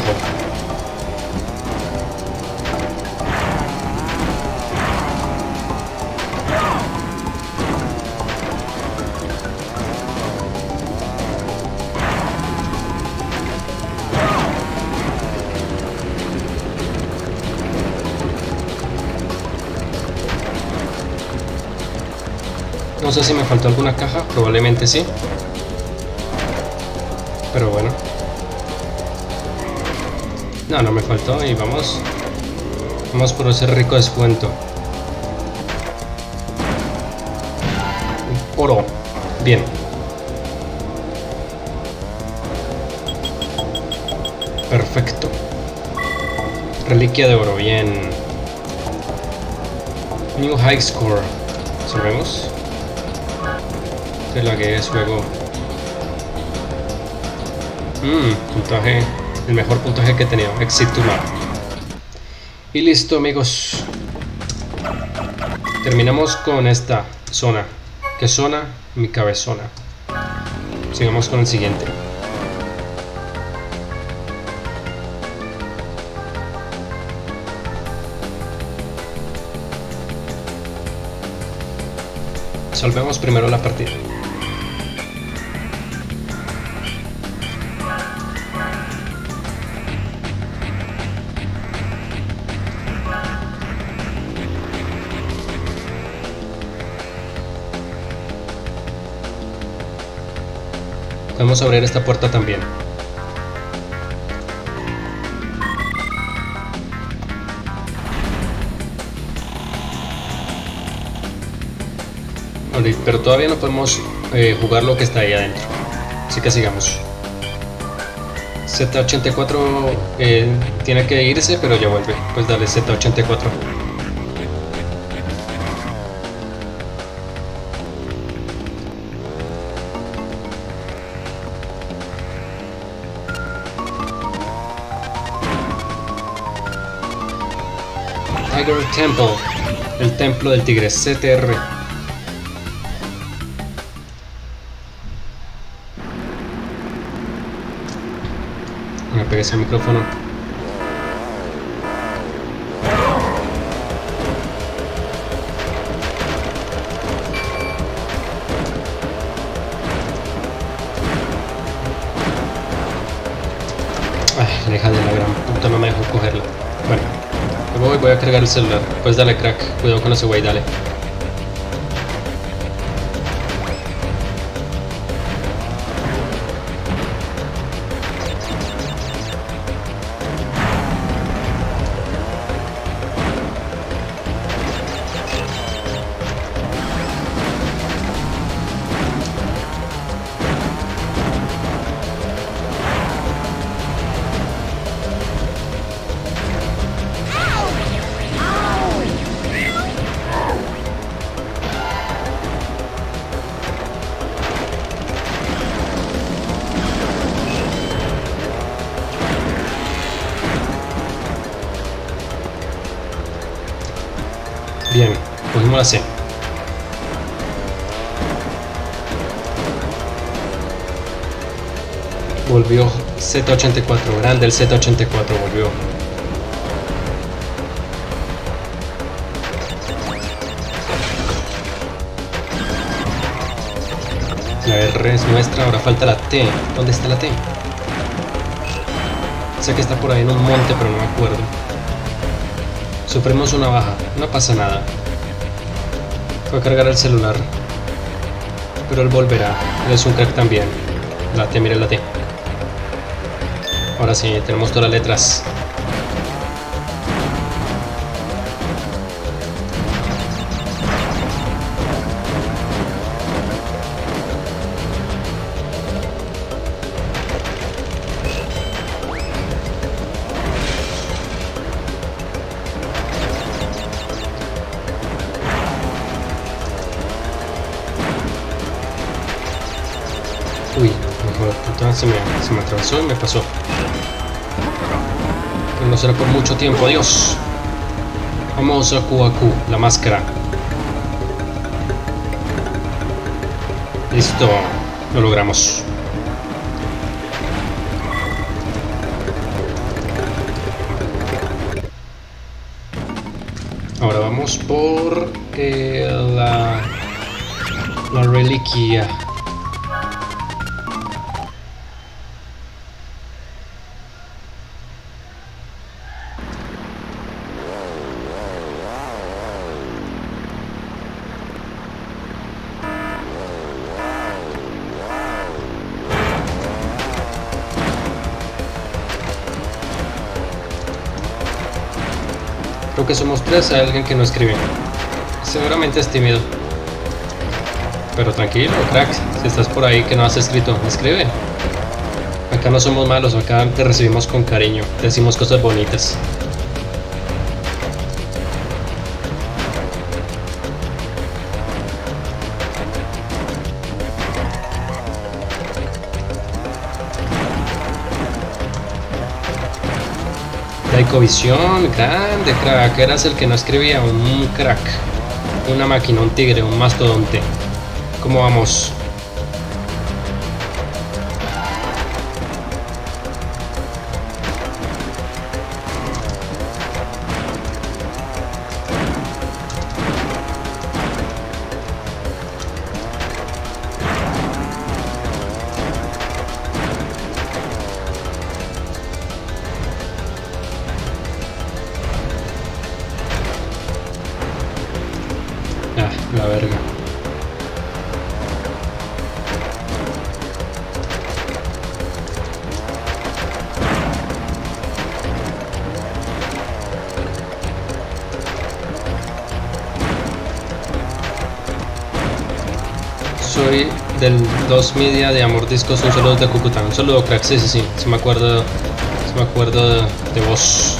Speaker 1: No sé si me faltó alguna caja, probablemente sí. Pero bueno. No, no me faltó y vamos. Vamos por ese rico descuento. Oro. Bien. Perfecto. Reliquia de oro. Bien. New high score. ¿Sabemos? Se lagué ese juego. Mmm, puntaje, el mejor puntaje que he tenido, Exit to Map. Y listo, amigos. Terminamos con esta zona. ¿Qué zona? Mi cabezona. Sigamos con el siguiente. salvemos primero la partida. Podemos abrir esta puerta también. Pero todavía no podemos eh, jugar lo que está ahí adentro. Así que sigamos. Z ochenta y cuatro eh, tiene que irse, pero ya vuelve. Pues dale Z ochenta y cuatro. Tiger Temple, el templo del tigre, C T R. Me pegué ese micrófono. Ay, la hija de la gran puta no me dejó cogerla. Bueno. Voy, voy a cargar el celular. Pues dale, crack. Cuidado con ese güey, dale. Bien, cogimos la C. Volvió Z ochenta y cuatro, grande el Z ochenta y cuatro, volvió. La R es nuestra, ahora falta la T. ¿Dónde está la T? Sé que está por ahí en un monte, pero no me acuerdo. Sufrimos una baja, no pasa nada. Fue a cargar el celular. Pero él volverá, él es un crack también. La T, mire la T. Ahora sí, tenemos todas las letras. Uy, mejor puta, se me, se me atravesó y me pasó. Pero no será por mucho tiempo, adiós. Vamos a Q A Q, la máscara. Listo, lo logramos. Ahora vamos por eh, la, la reliquia. Creo que somos tres, hay alguien que no escribe. Seguramente es tímido. Pero tranquilo, crack. Si estás por ahí que no has escrito, escribe. Acá no somos malos, acá te recibimos con cariño. Te decimos cosas bonitas. Ecovisión, grande crack, eras el que no escribía, un crack, una máquina, un tigre, un mastodonte. ¿Cómo vamos? soy del dos Media de Amor Discos, un saludo de Cúcuta, un saludo crack, sí, sí, sí, sí me acuerdo, sí me acuerdo de, de vos.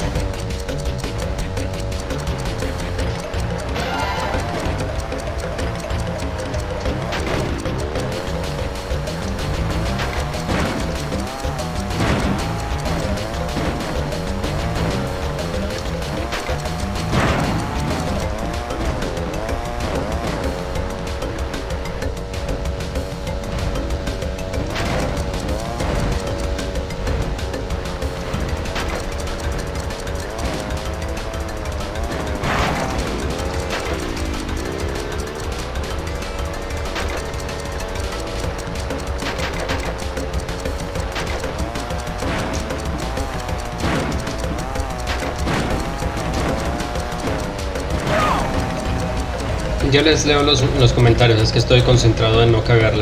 Speaker 1: Ya les leo los, los comentarios, es que estoy concentrado en no cagarla.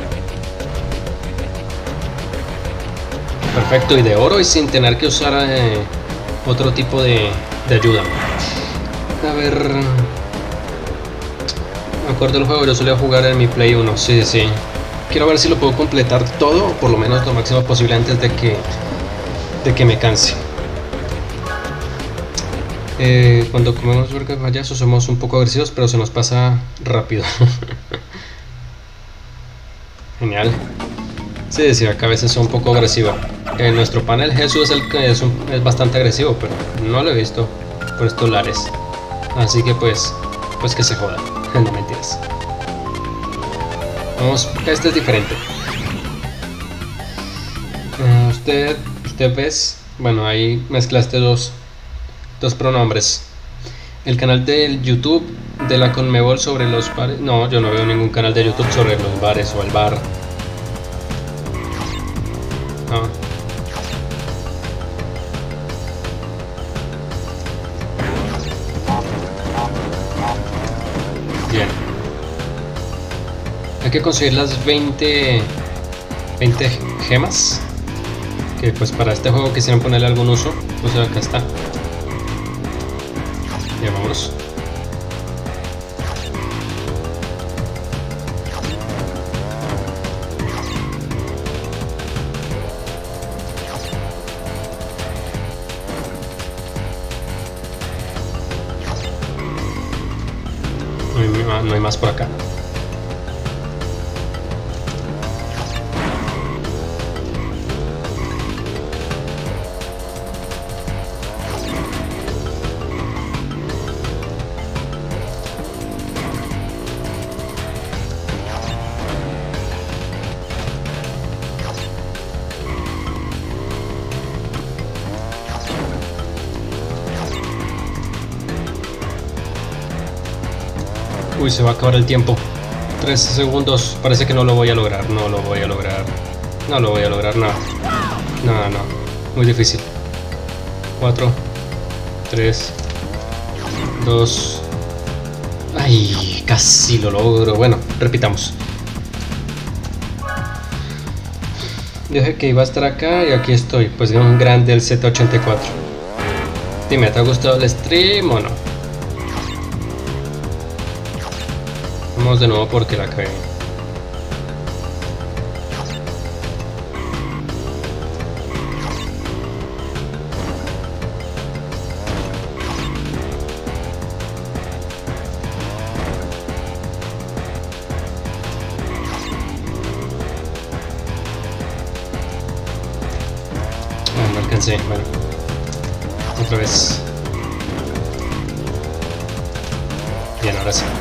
Speaker 1: Perfecto, y de oro y sin tener que usar eh, otro tipo de, de ayuda. A ver... Me acuerdo del juego, yo solía jugar en mi Play uno, sí, sí. Quiero ver si lo puedo completar todo, o por lo menos lo máximo posible antes de que, de que me canse. Eh, cuando comemos burger payaso somos un poco agresivos, pero se nos pasa rápido. Genial. Sí, sí, acá a veces son un poco agresivo. En nuestro panel Jesús es el que es, un, es bastante agresivo, pero no lo he visto por estos lares. Así que pues, pues que se joda. No mentiras. Vamos, este es diferente. Uh, usted, usted ves, bueno, ahí mezclaste dos. Dos pronombres. El canal del YouTube de la Conmebol sobre los bares. No, yo no veo ningún canal de YouTube sobre los bares o el bar. No. Bien. Hay que conseguir las veinte, veinte gemas. Que pues para este juego quisieran ponerle algún uso. O sea, acá está. Ya vámonos. No hay, no hay más por acá. Uy, se va a acabar el tiempo. Tres segundos. Parece que no lo voy a lograr. No lo voy a lograr. No lo voy a lograr. No. No, no. Muy difícil. Cuatro. Tres. Dos. Ay, casi lo logro. Bueno, repitamos. Dije que iba a estar acá y aquí estoy. Pues un grande el Z ochenta y cuatro. Dime, ¿te ha gustado el stream o no? Vamos de nuevo porque la cagué. Ah, no alcancé, bueno. Otra vez. Bien, ahora sí.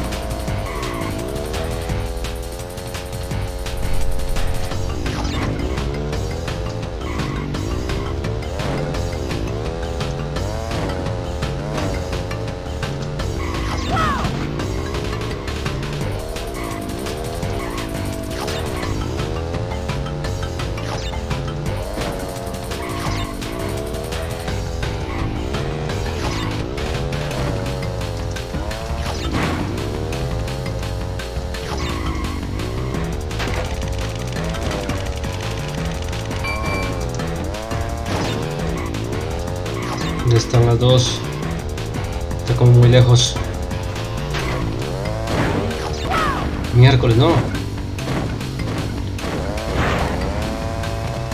Speaker 1: ¿Dónde están las dos? Está como muy lejos. Miércoles, no.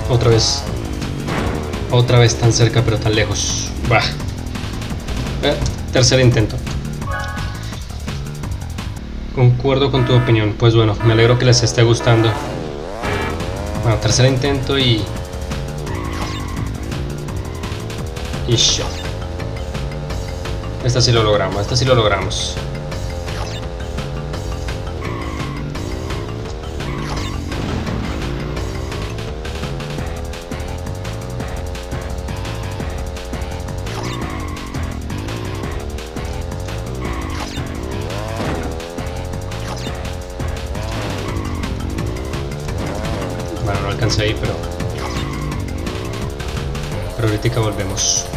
Speaker 1: Otra vez. Otra vez tan cerca pero tan lejos. Bah. Eh, tercer intento. Concuerdo con tu opinión. Pues bueno, me alegro que les esté gustando. Bueno, tercer intento y... Y shot. Esta sí lo logramos, esta sí lo logramos. Bueno, no alcancé ahí, pero... Pero ahorita volvemos.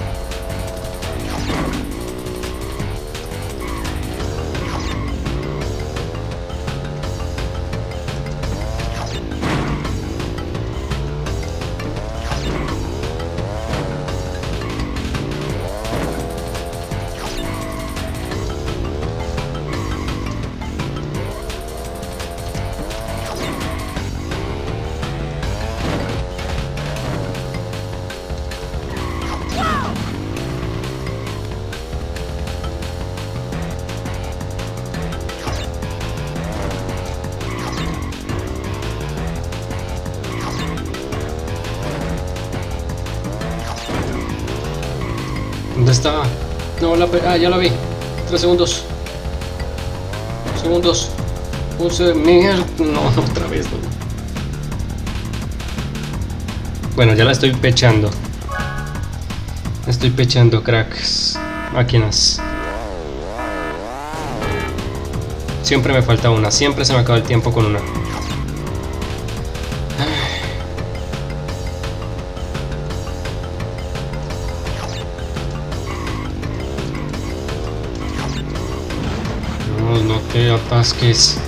Speaker 1: ¿Dónde está? No, la... Ah, ya la vi. Tres segundos. Segundos. Un segundo. No, otra vez no. Bueno, ya la estoy pechando. Estoy pechando, cracks. Máquinas. Siempre me falta una. Siempre se me acaba el tiempo con una. No, no te atasques.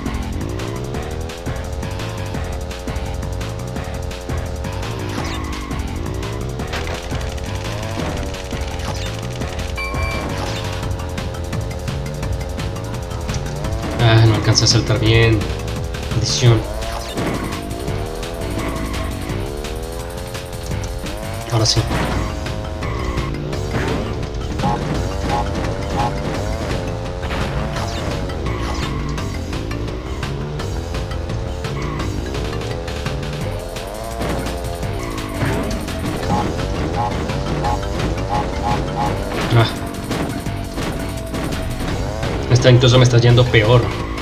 Speaker 1: Ah, no alcancé a saltar bien. Maldición. Ahora sí. Ah. Esta incluso me está yendo peor.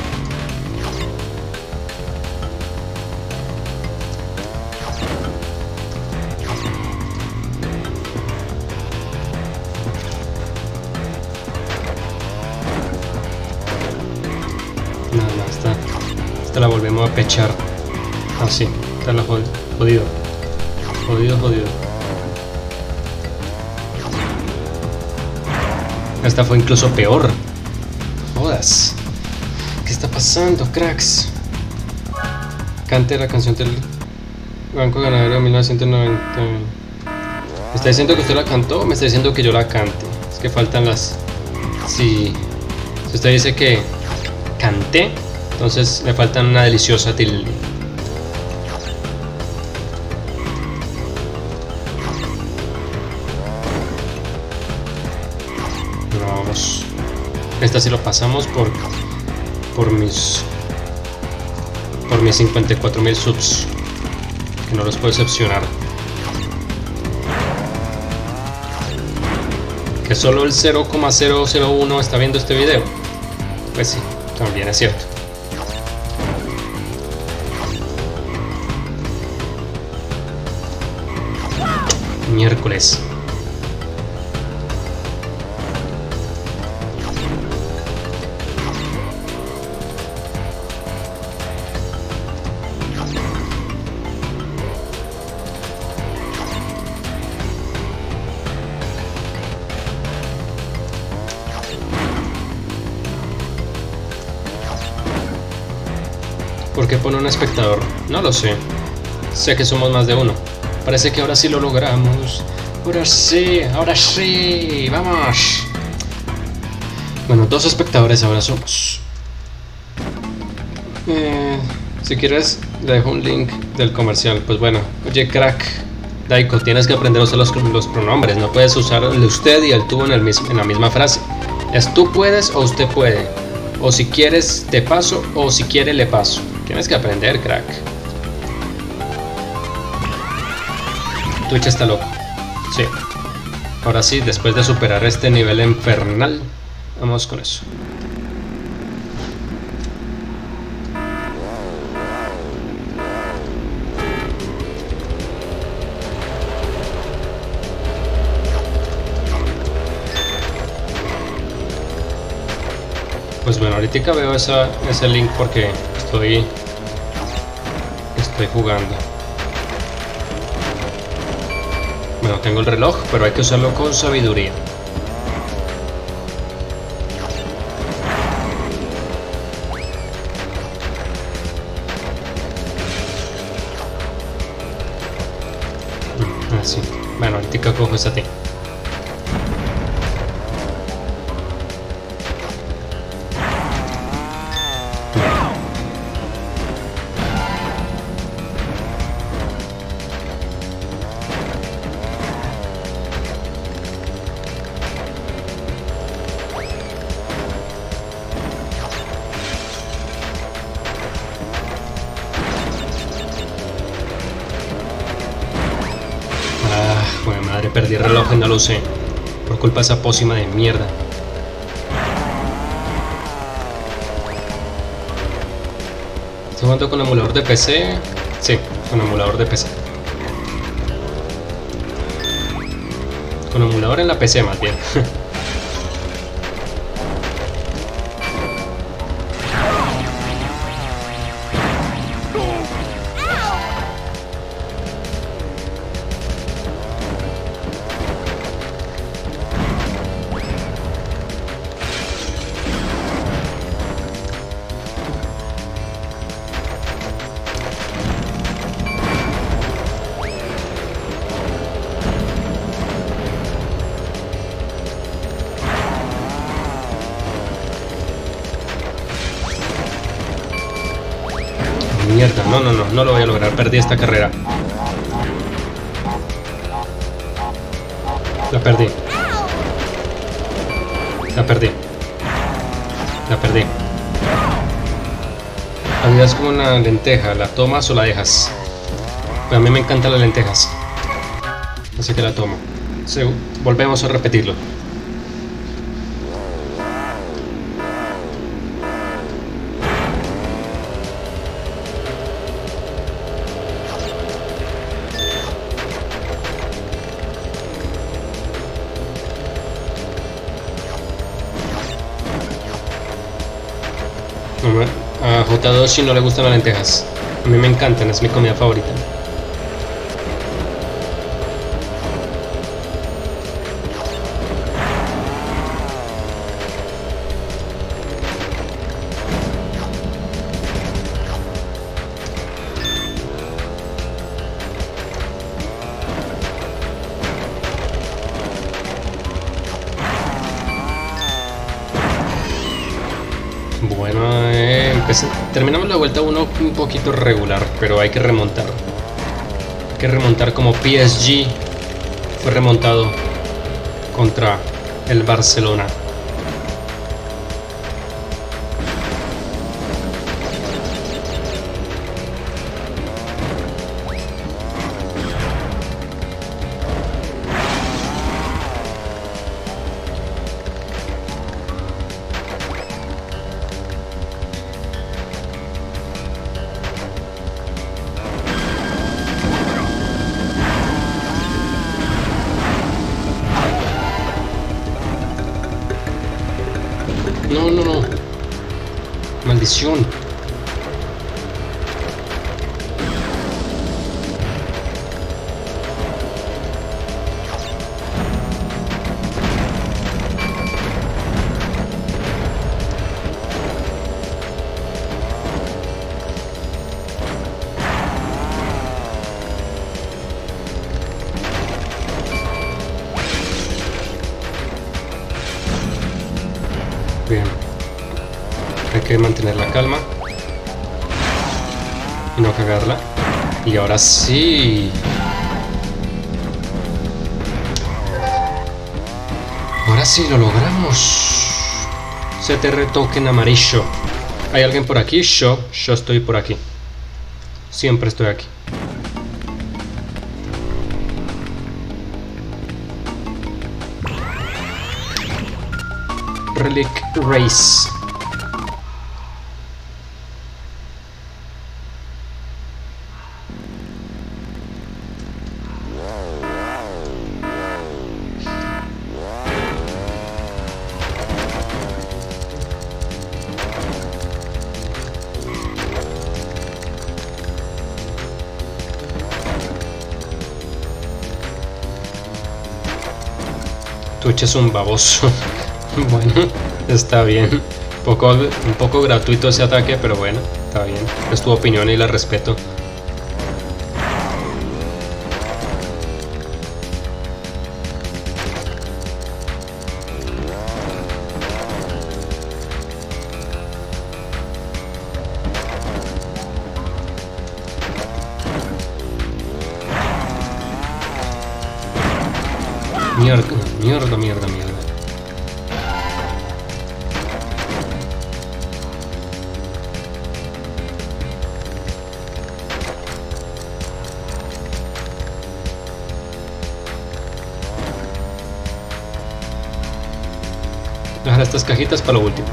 Speaker 1: Nada más, esta, esta la volvemos a pechar. Así, ah, está la jod jodido. Jodido, jodido. Esta fue incluso peor. Jodas. ¿Qué está pasando, cracks? Cante la canción del Banco Ganadero de mil novecientos noventa. ¿Me está diciendo que usted la cantó o me está diciendo que yo la cante? Es que faltan las... Si, si usted dice que canté, entonces me faltan una deliciosa tilde. Vamos. Esta sí lo pasamos por por mis por mis cincuenta y cuatro mil subs, que no los puedo decepcionar. Que solo el cero coma cero cero uno está viendo este video. Pues sí, también es cierto. Miércoles. ¿Por qué pone un espectador? No lo sé. Sé que somos más de uno. Parece que ahora sí lo logramos. Ahora sí, ahora sí. ¡Vamos! Bueno, dos espectadores ahora somos. Eh, si quieres, le dejo un link del comercial. Pues bueno, oye crack, Daiko, tienes que aprender a usar los, los pronombres. No puedes usar el usted y el tú en, el mismo, en la misma frase. Es tú puedes o usted puede. O si quieres te paso o si quiere le paso. Tienes que aprender, crack. Twitch está loco. Sí. Ahora sí, después de superar este nivel infernal, vamos con eso. Pues bueno, ahorita veo esa, ese link porque estoy, estoy jugando. Bueno, tengo el reloj, pero hay que usarlo con sabiduría. Así. Bueno, ahorita cojo esa ti. Perdí el reloj y no lo usé por culpa de esa pócima de mierda. ¿Estoy jugando con emulador de P C? Sí, con emulador de P C. Con emulador en la P C más bien. Mierda, no, no, no, no lo voy a lograr, perdí esta carrera. La perdí. La perdí. La perdí. La vida es como una lenteja, ¿la tomas o la dejas? Pero a mí me encantan las lentejas, así que la tomo. Sí, volvemos a repetirlo. A J dos si no le gustan las lentejas. A mí me encantan, es mi comida favorita. Bueno, eh, empecé, terminamos la vuelta uno un poquito regular, pero hay que remontar. Hay que remontar como P S G fue remontado contra el Barcelona. No, no, no. Maldición. Bien. Hay que mantener la calma y no cagarla. Y ahora sí. Ahora sí lo logramos. C T R token amarillo. ¿Hay alguien por aquí? Yo, yo estoy por aquí. Siempre estoy aquí. Relic Race. Twitch es un baboso. Bueno, está bien. Un poco, un poco gratuito ese ataque, pero bueno, está bien. Es tu opinión y la respeto. Mierda, mierda, mierda, mierda. Dejar estas cajitas para lo último.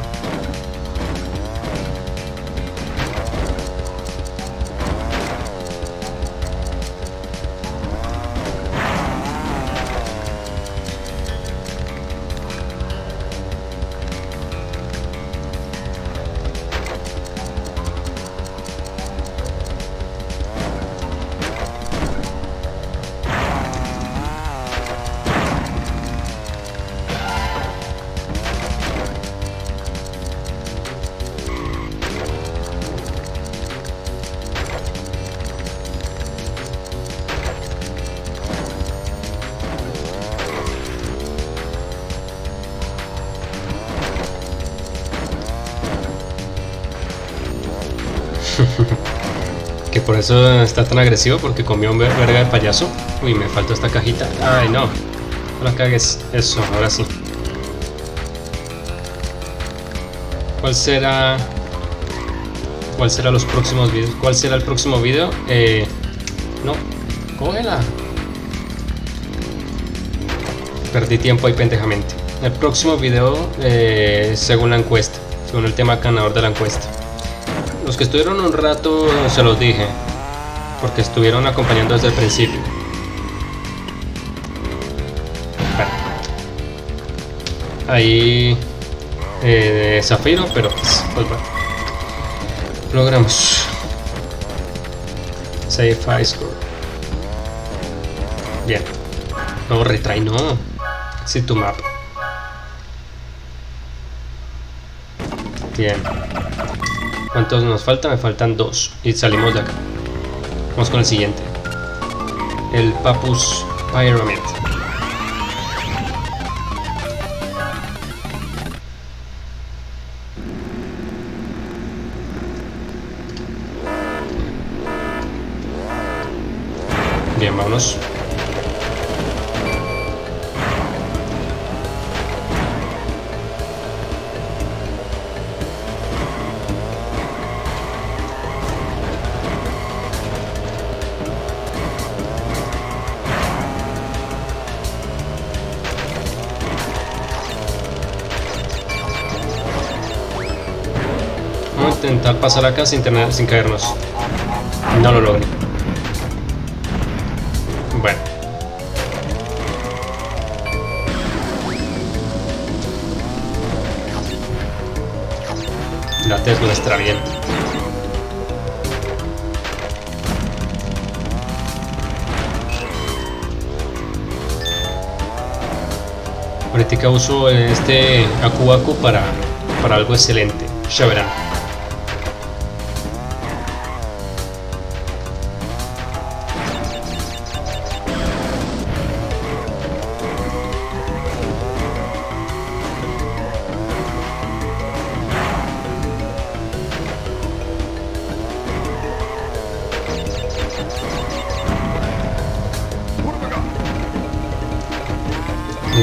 Speaker 1: Que por eso está tan agresivo, porque comió un verga de payaso. Uy, me faltó esta cajita. Ay, no. No la cagues. Eso, ahora sí. ¿Cuál será? ¿Cuál será los próximos videos? ¿Cuál será el próximo video? Eh, no. Cógela. Perdí tiempo ahí pendejamente. El próximo video, eh, según la encuesta, según el tema ganador de la encuesta. Los que estuvieron un rato se los dije, porque estuvieron acompañando desde el principio. Bueno. Ahí eh, Zafiro, pero pues, pues bueno. Logramos. Save high score. Bien. No, retry no. Sí, tu map. Bien. ¿Cuántos nos falta? Me faltan dos. Y salimos de acá. Vamos con el siguiente. El Papus Pyramid. Bien, vámonos. Intentar pasar acá sin tener, sin caernos. No lo logré. Bueno. La Tesla estará bien. Ahorita uso este Aku Aku para, para algo excelente. Ya verán.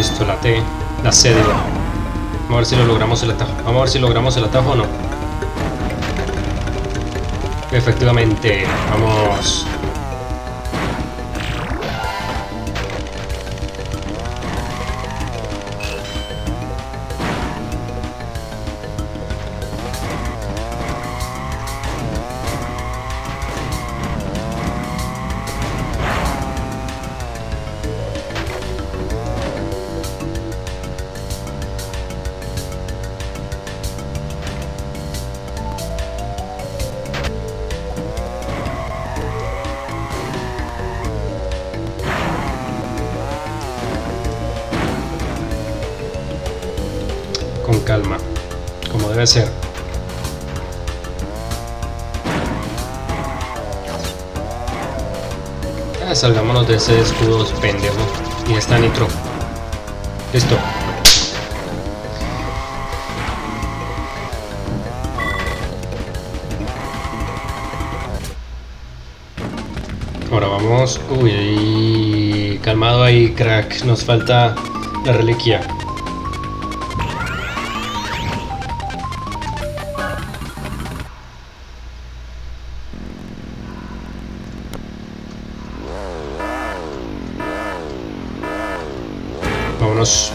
Speaker 1: Listo, la T, la C digo. Vamos a ver si lo logramos el atajo. Vamos a ver si logramos el atajo o no. Efectivamente, vamos. Con calma, como debe ser. Ah, salgámonos de ese escudo pendejo y esta nitro. Listo. Ahora vamos. Uy, calmado ahí, crack. Nos falta la reliquia. Vámonos.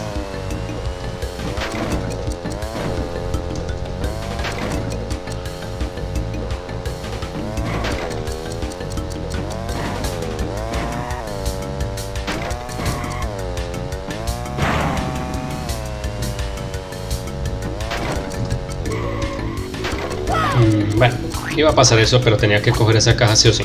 Speaker 1: Mm, bueno, iba a pasar eso, pero tenía que coger esa caja sí o sí.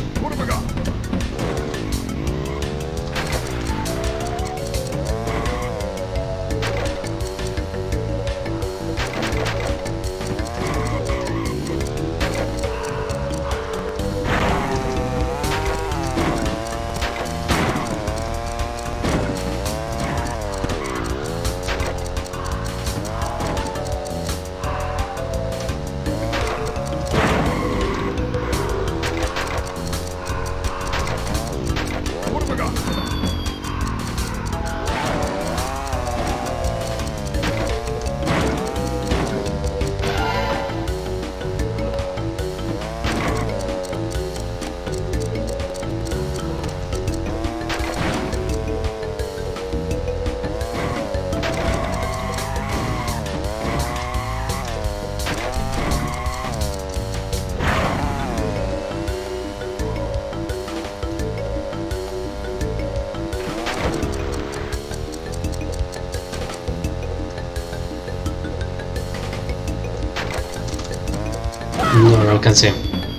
Speaker 1: No, no alcancé.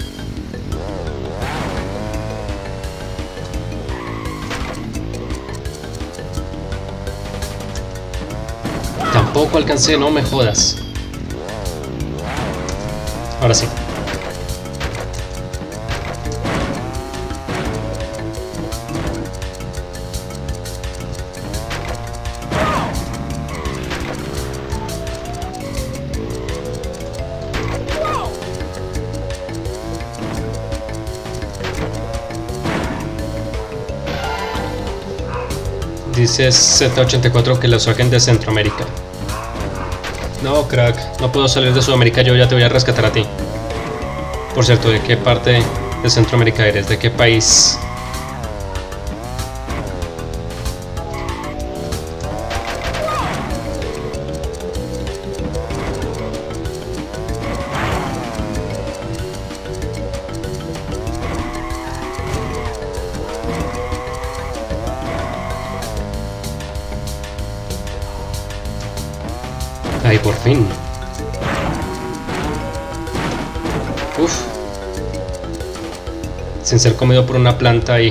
Speaker 1: Tampoco alcancé, no me jodas. Ahora sí. Dice Z ochenta y cuatro que lo saquen de Centroamérica. No, crack, no puedo salir de Sudamérica, yo ya te voy a rescatar a ti. Por cierto, ¿de qué parte de Centroamérica eres? ¿De qué país? Ay, por fin. Uf. Sin ser comido por una planta ahí.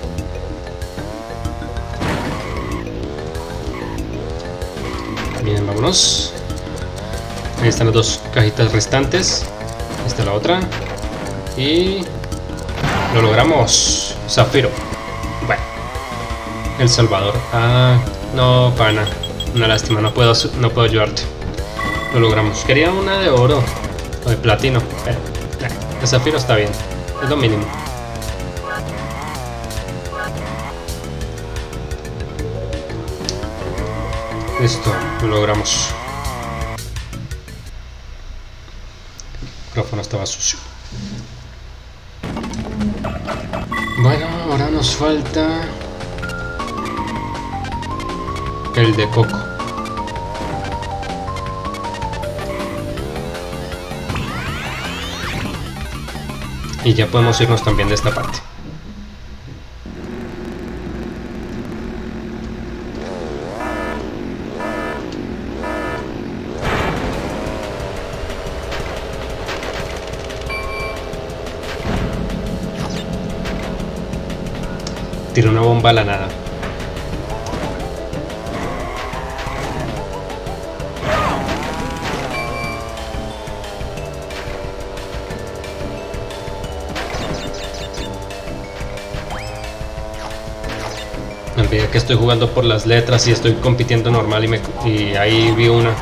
Speaker 1: Bien, vámonos. Ahí están las dos cajitas restantes. Esta es la otra. Y lo logramos. Zafiro. Bueno. El Salvador. Ah, no, pana. Una lástima, no puedo, no puedo ayudarte. Lo logramos. Quería una de oro o de platino, pero eh, el zafiro está bien, es lo mínimo. Listo, lo logramos. El micrófono estaba sucio. Bueno, ahora nos falta el de coco. Y ya podemos irnos también de esta parte. Tiré una bomba a la nada. Me olvidé que estoy jugando por las letras y estoy compitiendo normal y, me, y ahí vi una.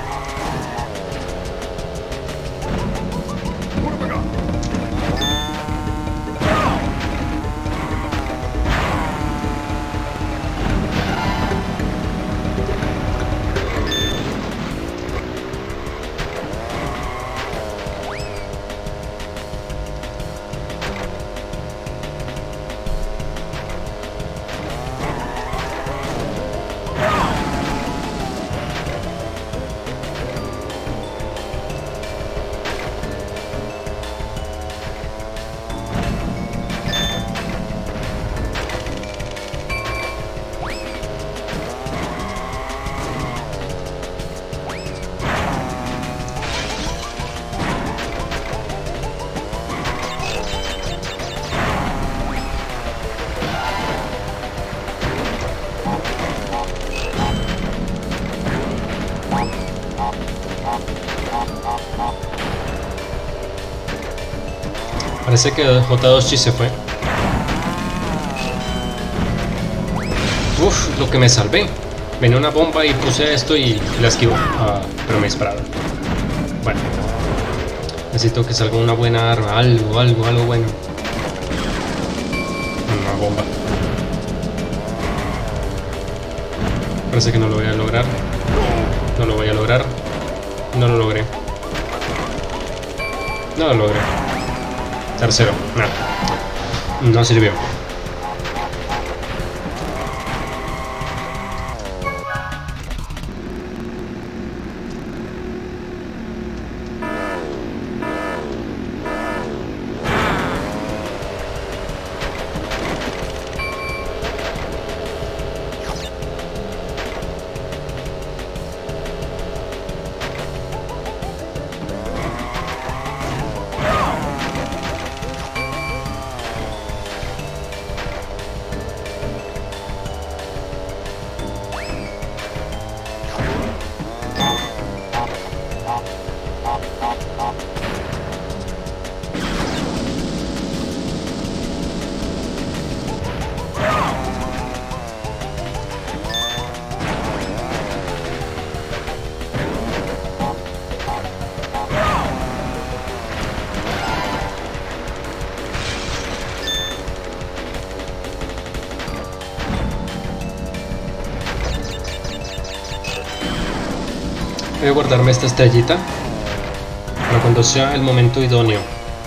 Speaker 1: Parece que J dos Chi se fue. Uf, lo que me salvé. Venía una bomba y puse esto y la esquivo. Ah, pero me dispararon. Bueno. Necesito que salga una buena arma. Algo, algo, algo bueno. Una bomba. Parece que no lo voy a lograr. No lo voy a lograr. No lo logré. No lo logré. Tercero. No. No sirvió. Voy a guardarme esta estrellita para cuando sea el momento idóneo.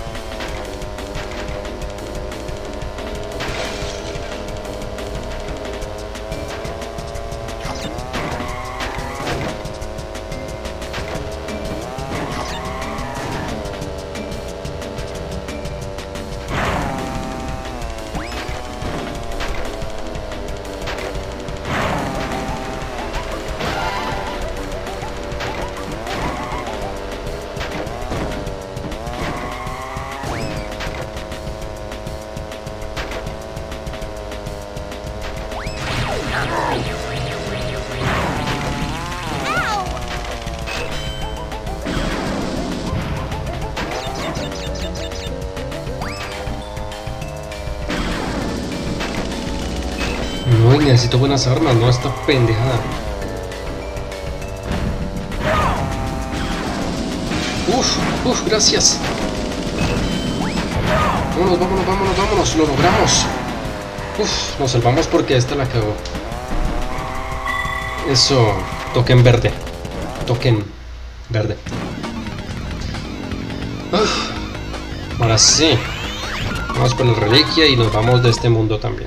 Speaker 1: No, necesito buenas armas, no esta pendejada. Uf, uf, gracias. Vámonos, vámonos, vámonos, vámonos, lo logramos. Uf, nos salvamos porque esta la cagó. Eso. Token verde. Token verde. Uf. Ahora sí. Vamos por la reliquia y nos vamos de este mundo también.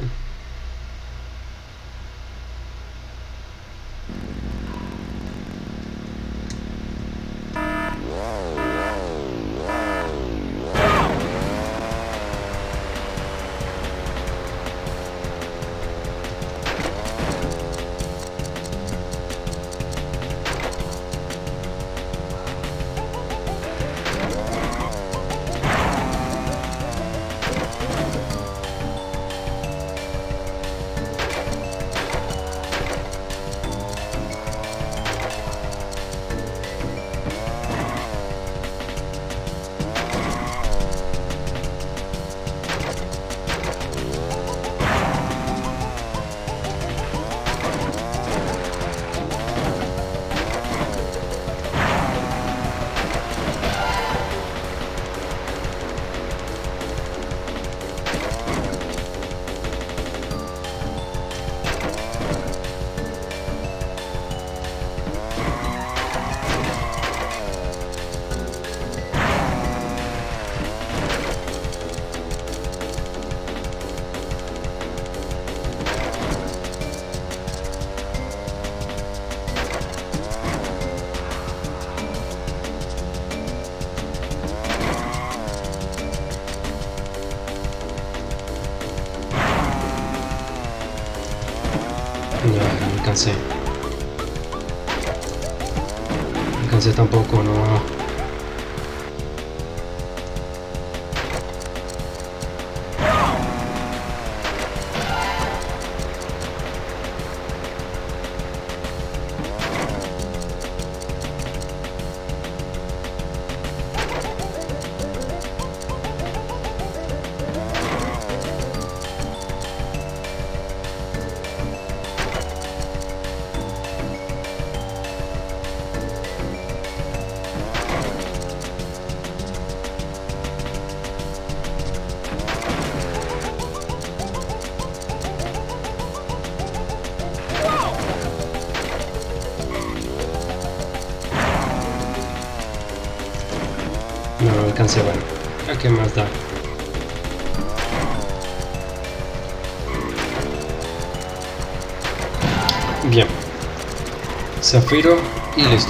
Speaker 1: No, no alcancé. No alcancé tampoco, no. No, no alcancé, bueno. ¿A qué más da? Bien. Zafiro y listo.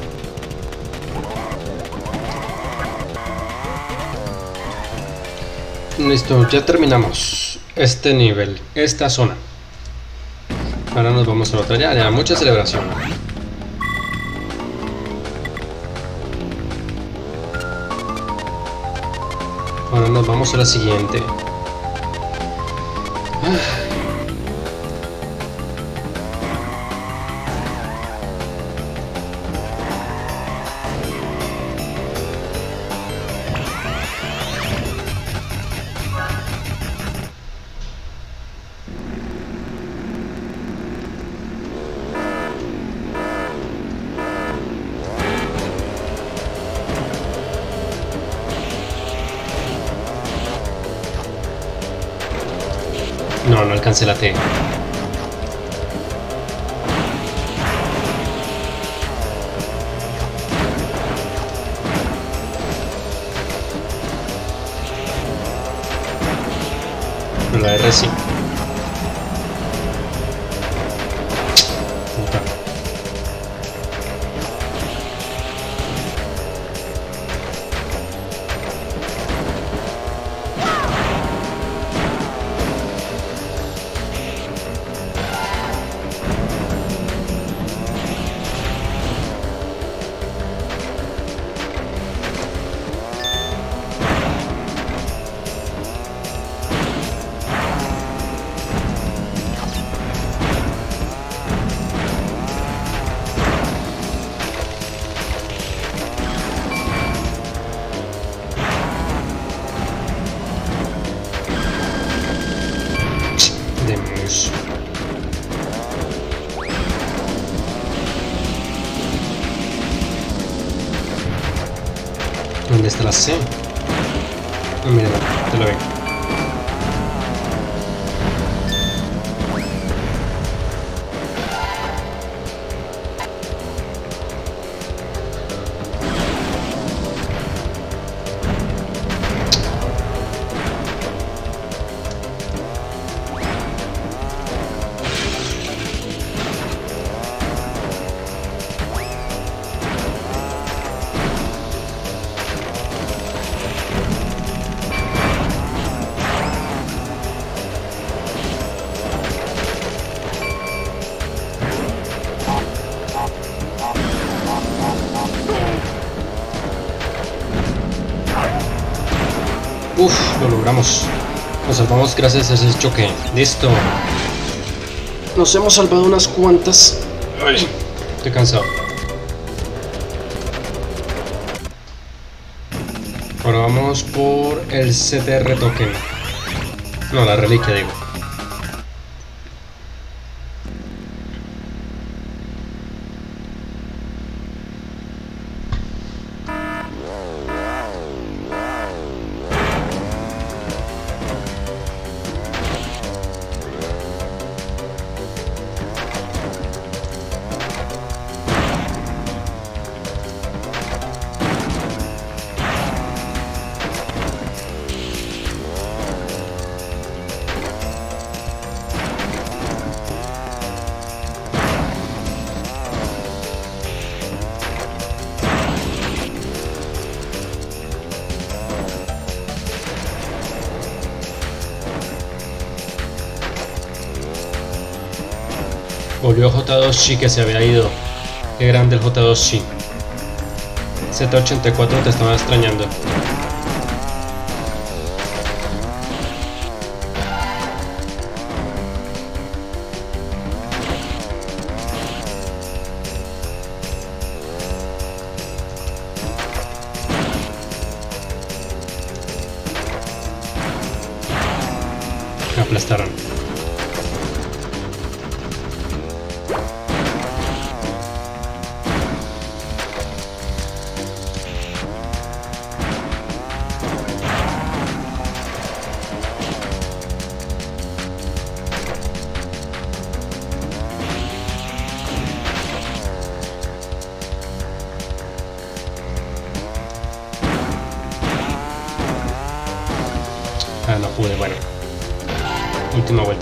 Speaker 1: Listo, ya terminamos este nivel, esta zona. Ahora nos vamos a la otra. Ya, ya, mucha celebración. Ahora nos vamos a la siguiente. Ah. No, no alcancé la T. Pero la R sí. Puta. Demonios. ¿Dónde está la C? Ah, mira, te la veo. Uf, lo logramos. Nos salvamos gracias a ese choque. Listo. Nos hemos salvado unas cuantas. Ay, estoy cansado. Ahora vamos por el C T R token. No, la reliquia digo. Volvió J dos Chi que se había ido. Qué grande el J dos Chi. Z ochenta y cuatro te estaba extrañando. Me aplastaron. Ah, no pude, bueno. Última vuelta.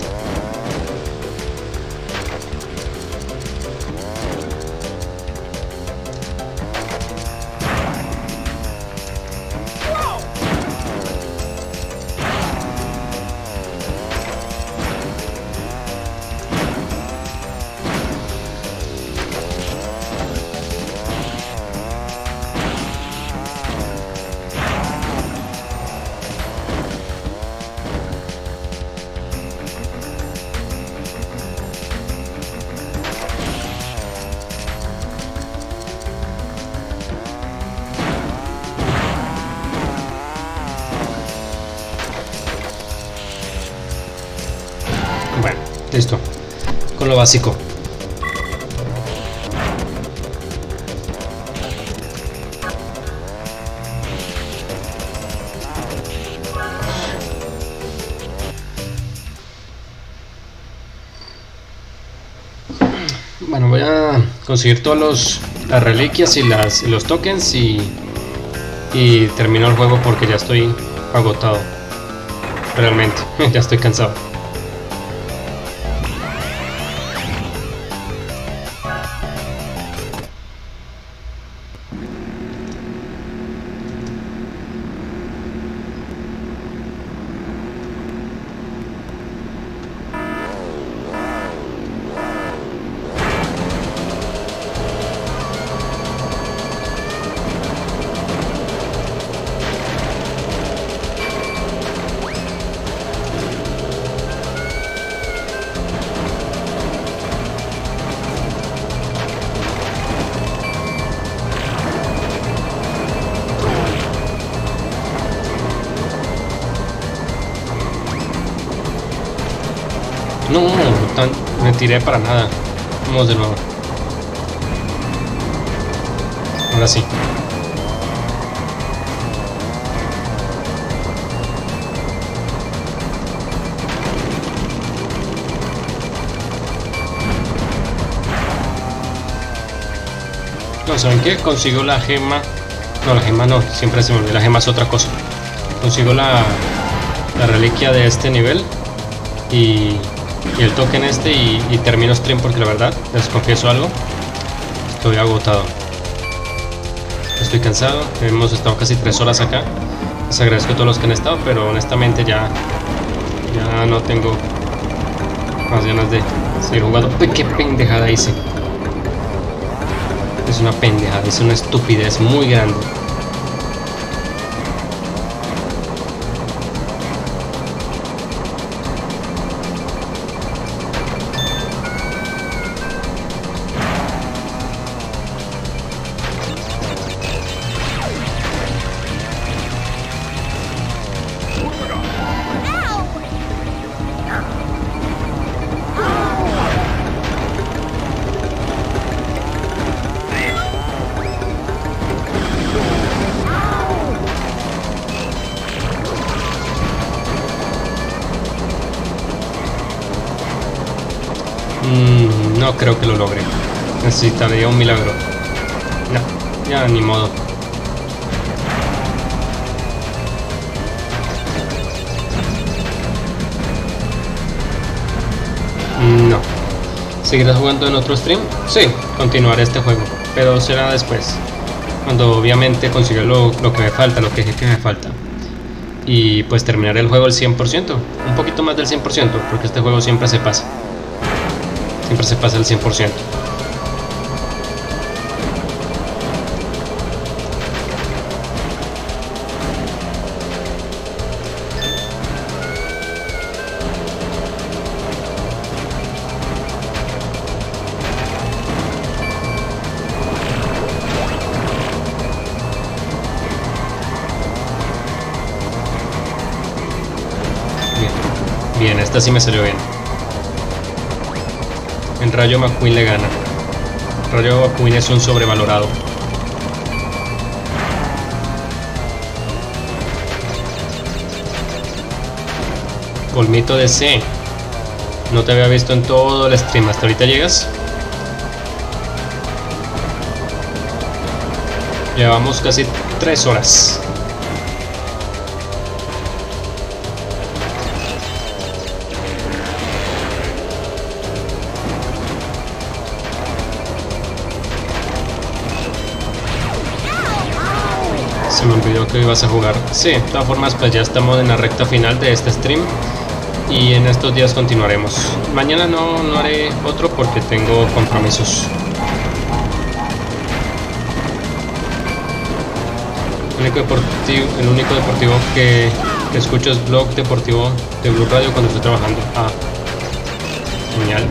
Speaker 1: Bueno, listo. Con lo básico. Bueno, voy a conseguir todos los las reliquias y las y los tokens y y termino el juego porque ya estoy agotado. Realmente, ya estoy cansado. No, tan, me tiré para nada. Vamos de nuevo. Ahora sí. No, ¿saben qué? Consigo la gema. No, la gema no, siempre se me olvida. La gema es otra cosa. Consigo la, la reliquia de este nivel. Y... y el token este y, y termino stream porque la verdad, les confieso algo, estoy agotado, estoy cansado, hemos estado casi tres horas acá, les agradezco a todos los que han estado, pero honestamente ya ya no tengo más ganas de seguir jugando. Uy, qué pendejada hice, es una pendejada, es una estupidez muy grande. Mm, no creo que lo logre. Necesitaría un milagro. No, ya ni modo. No. ¿Seguirás jugando en otro stream? Sí, continuaré este juego, pero será después. Cuando obviamente consiga lo, lo que me falta, lo que es que me falta. Y pues terminaré el juego al cien por ciento. Un poquito más del cien por ciento, porque este juego siempre se pasa. Siempre se pasa al cien por ciento. Bien, esta sí me salió bien. En Rayo McQueen le gana. Rayo McQueen es un sobrevalorado. Colmito de C. No te había visto en todo el stream. ¿Hasta ahorita llegas? Llevamos casi tres horas. Se me olvidó que ibas a jugar. Sí, de todas formas pues ya estamos en la recta final de este stream. Y en estos días continuaremos. Mañana no, no haré otro porque tengo compromisos. El único deportivo, el único deportivo que, que escucho es Blog Deportivo de Blue Radio cuando estoy trabajando. Ah, genial.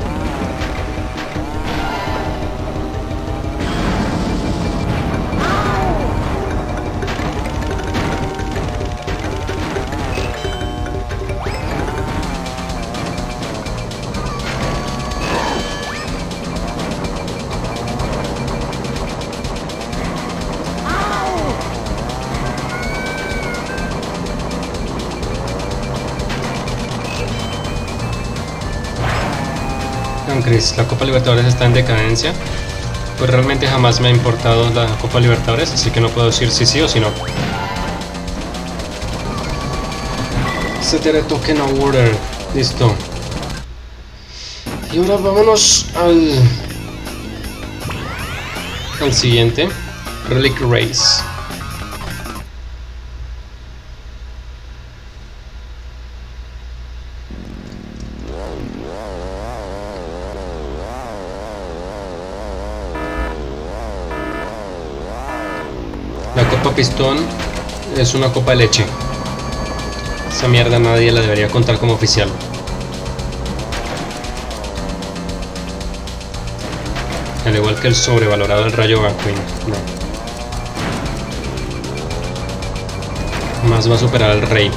Speaker 1: Chris, la Copa Libertadores está en decadencia. Pues realmente jamás me ha importado la Copa Libertadores, así que no puedo decir si sí o si no. Se te token order. Listo. Y ahora vámonos al al siguiente, Relic Race. La Copa Pistón es una copa de leche. Esa mierda nadie la debería contar como oficial. Al igual que el sobrevalorado del Rayo McQueen. No. Más va a superar al Rey.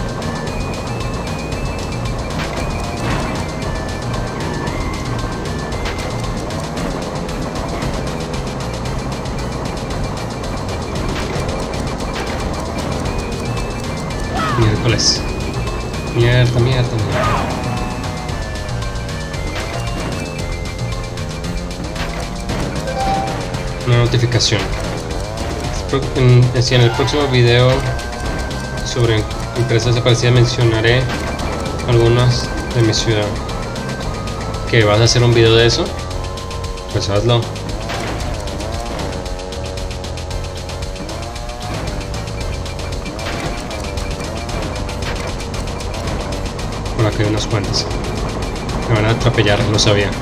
Speaker 1: Miércoles. Mierda, mierda, mierda. Una notificación. En, si en el próximo video sobre empresas desaparecidas mencionaré algunas de mi ciudad. ¿Que vas a hacer un video de eso? Pues hazlo. Por aquí hay unas cuantas. Me van a atropellar, no sabía.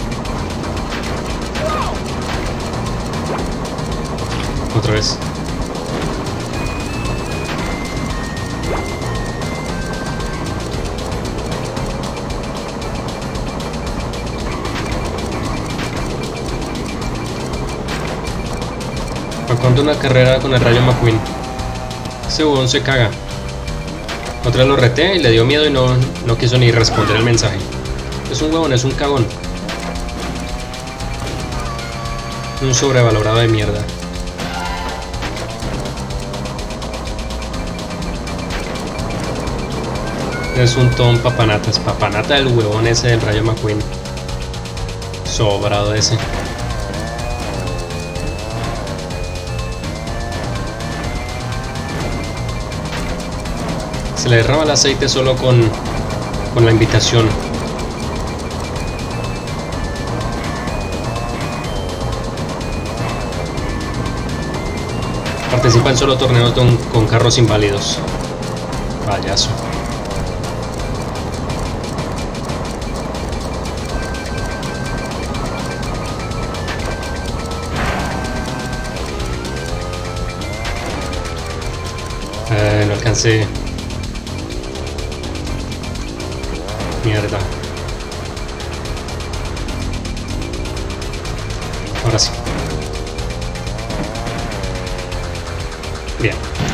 Speaker 1: Otra vez. ¿A cuánto una carrera con el Rayo McQueen? Ese huevón se caga. Otra vez lo reté y le dio miedo y no, no quiso ni responder el mensaje. Es un huevón, es un cagón. Un sobrevalorado de mierda. Es un ton papanatas, papanata del huevón ese del Rayo McQueen. Sobrado ese. Se le derrama el aceite solo con, con la invitación. Participa en solo torneos con, con carros inválidos. Payaso. Eh, no alcancé. Mierda. Ahora sí. Bien.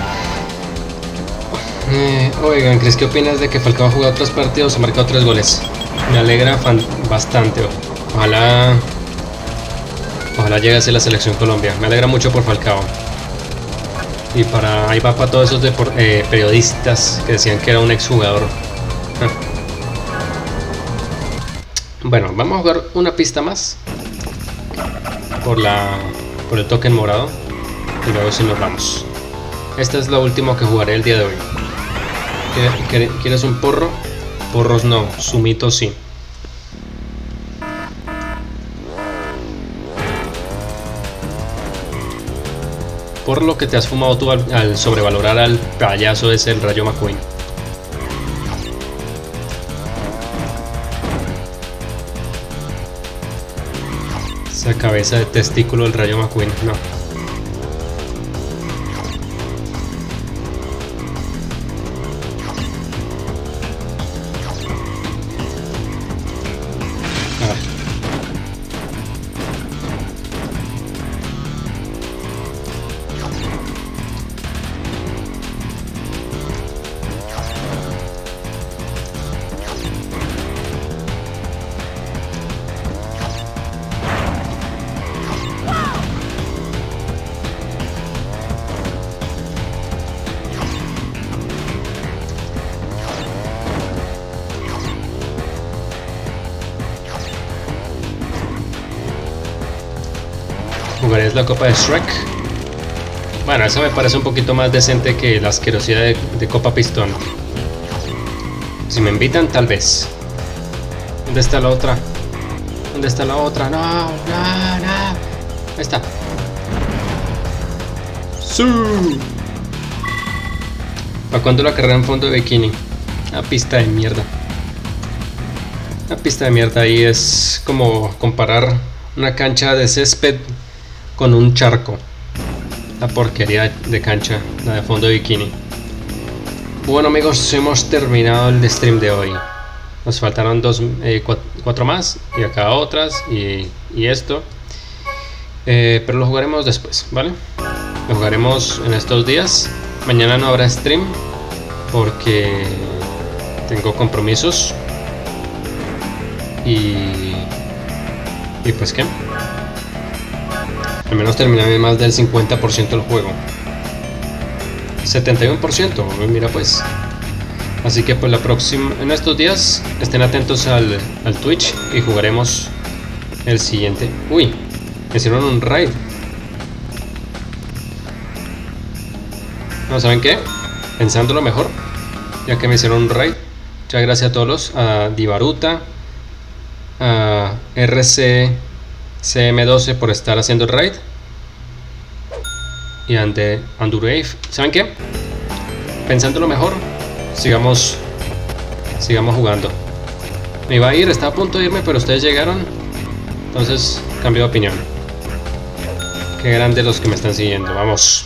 Speaker 1: Eh, oigan, ¿crees qué opinas de que Falcao ha jugado otros partidos y ha marcado tres goles? Me alegra bastante. Ojalá Ojalá llegue a ser la selección Colombia. Me alegra mucho por Falcao. Y para ahí va para todos esos depor eh, periodistas que decían que era un exjugador. Ah. Bueno, vamos a jugar una pista más por la por el token morado y luego si nos vamos. Esta es la última que jugaré el día de hoy. ¿Quieres un porro? Porros no, sumitos sí. Por lo que te has fumado tú al, al sobrevalorar al payaso ese, el Rayo McQueen. Esa cabeza de testículo del Rayo McQueen, no. Jugaré la Copa de Shrek. Bueno, esa me parece un poquito más decente que la asquerosidad de, de Copa Pistón. Si me invitan, tal vez. ¿Dónde está la otra? ¿Dónde está la otra? No, no, no. Ahí está. ¡Sí! ¿Para cuándo la carrera en fondo de bikini? Una pista de mierda. Una pista de mierda ahí es como comparar una cancha de césped con un charco. La porquería de cancha, la de fondo de bikini. Bueno amigos, hemos terminado el stream de hoy. Nos faltaron dos, eh, cuatro, cuatro más y acá otras y, y esto. Eh, pero lo jugaremos después, ¿vale? Lo jugaremos en estos días. Mañana no habrá stream porque tengo compromisos. Y... Y pues qué. Al menos terminé más del cincuenta por ciento del juego. setenta y uno por ciento, mira pues. Así que pues la próxima, en estos días estén atentos al, al Twitch y jugaremos el siguiente. Uy, me hicieron un raid. No, ¿saben qué? Pensándolo mejor, ya que me hicieron un raid. Muchas gracias a todos, a Divaruta, a R C C M doce por estar haciendo el raid y ante Andurave. ¿Saben qué? Pensándolo mejor, sigamos sigamos jugando. Me iba a ir, estaba a punto de irme, pero ustedes llegaron, entonces cambio de opinión. Qué grande los que me están siguiendo. Vamos.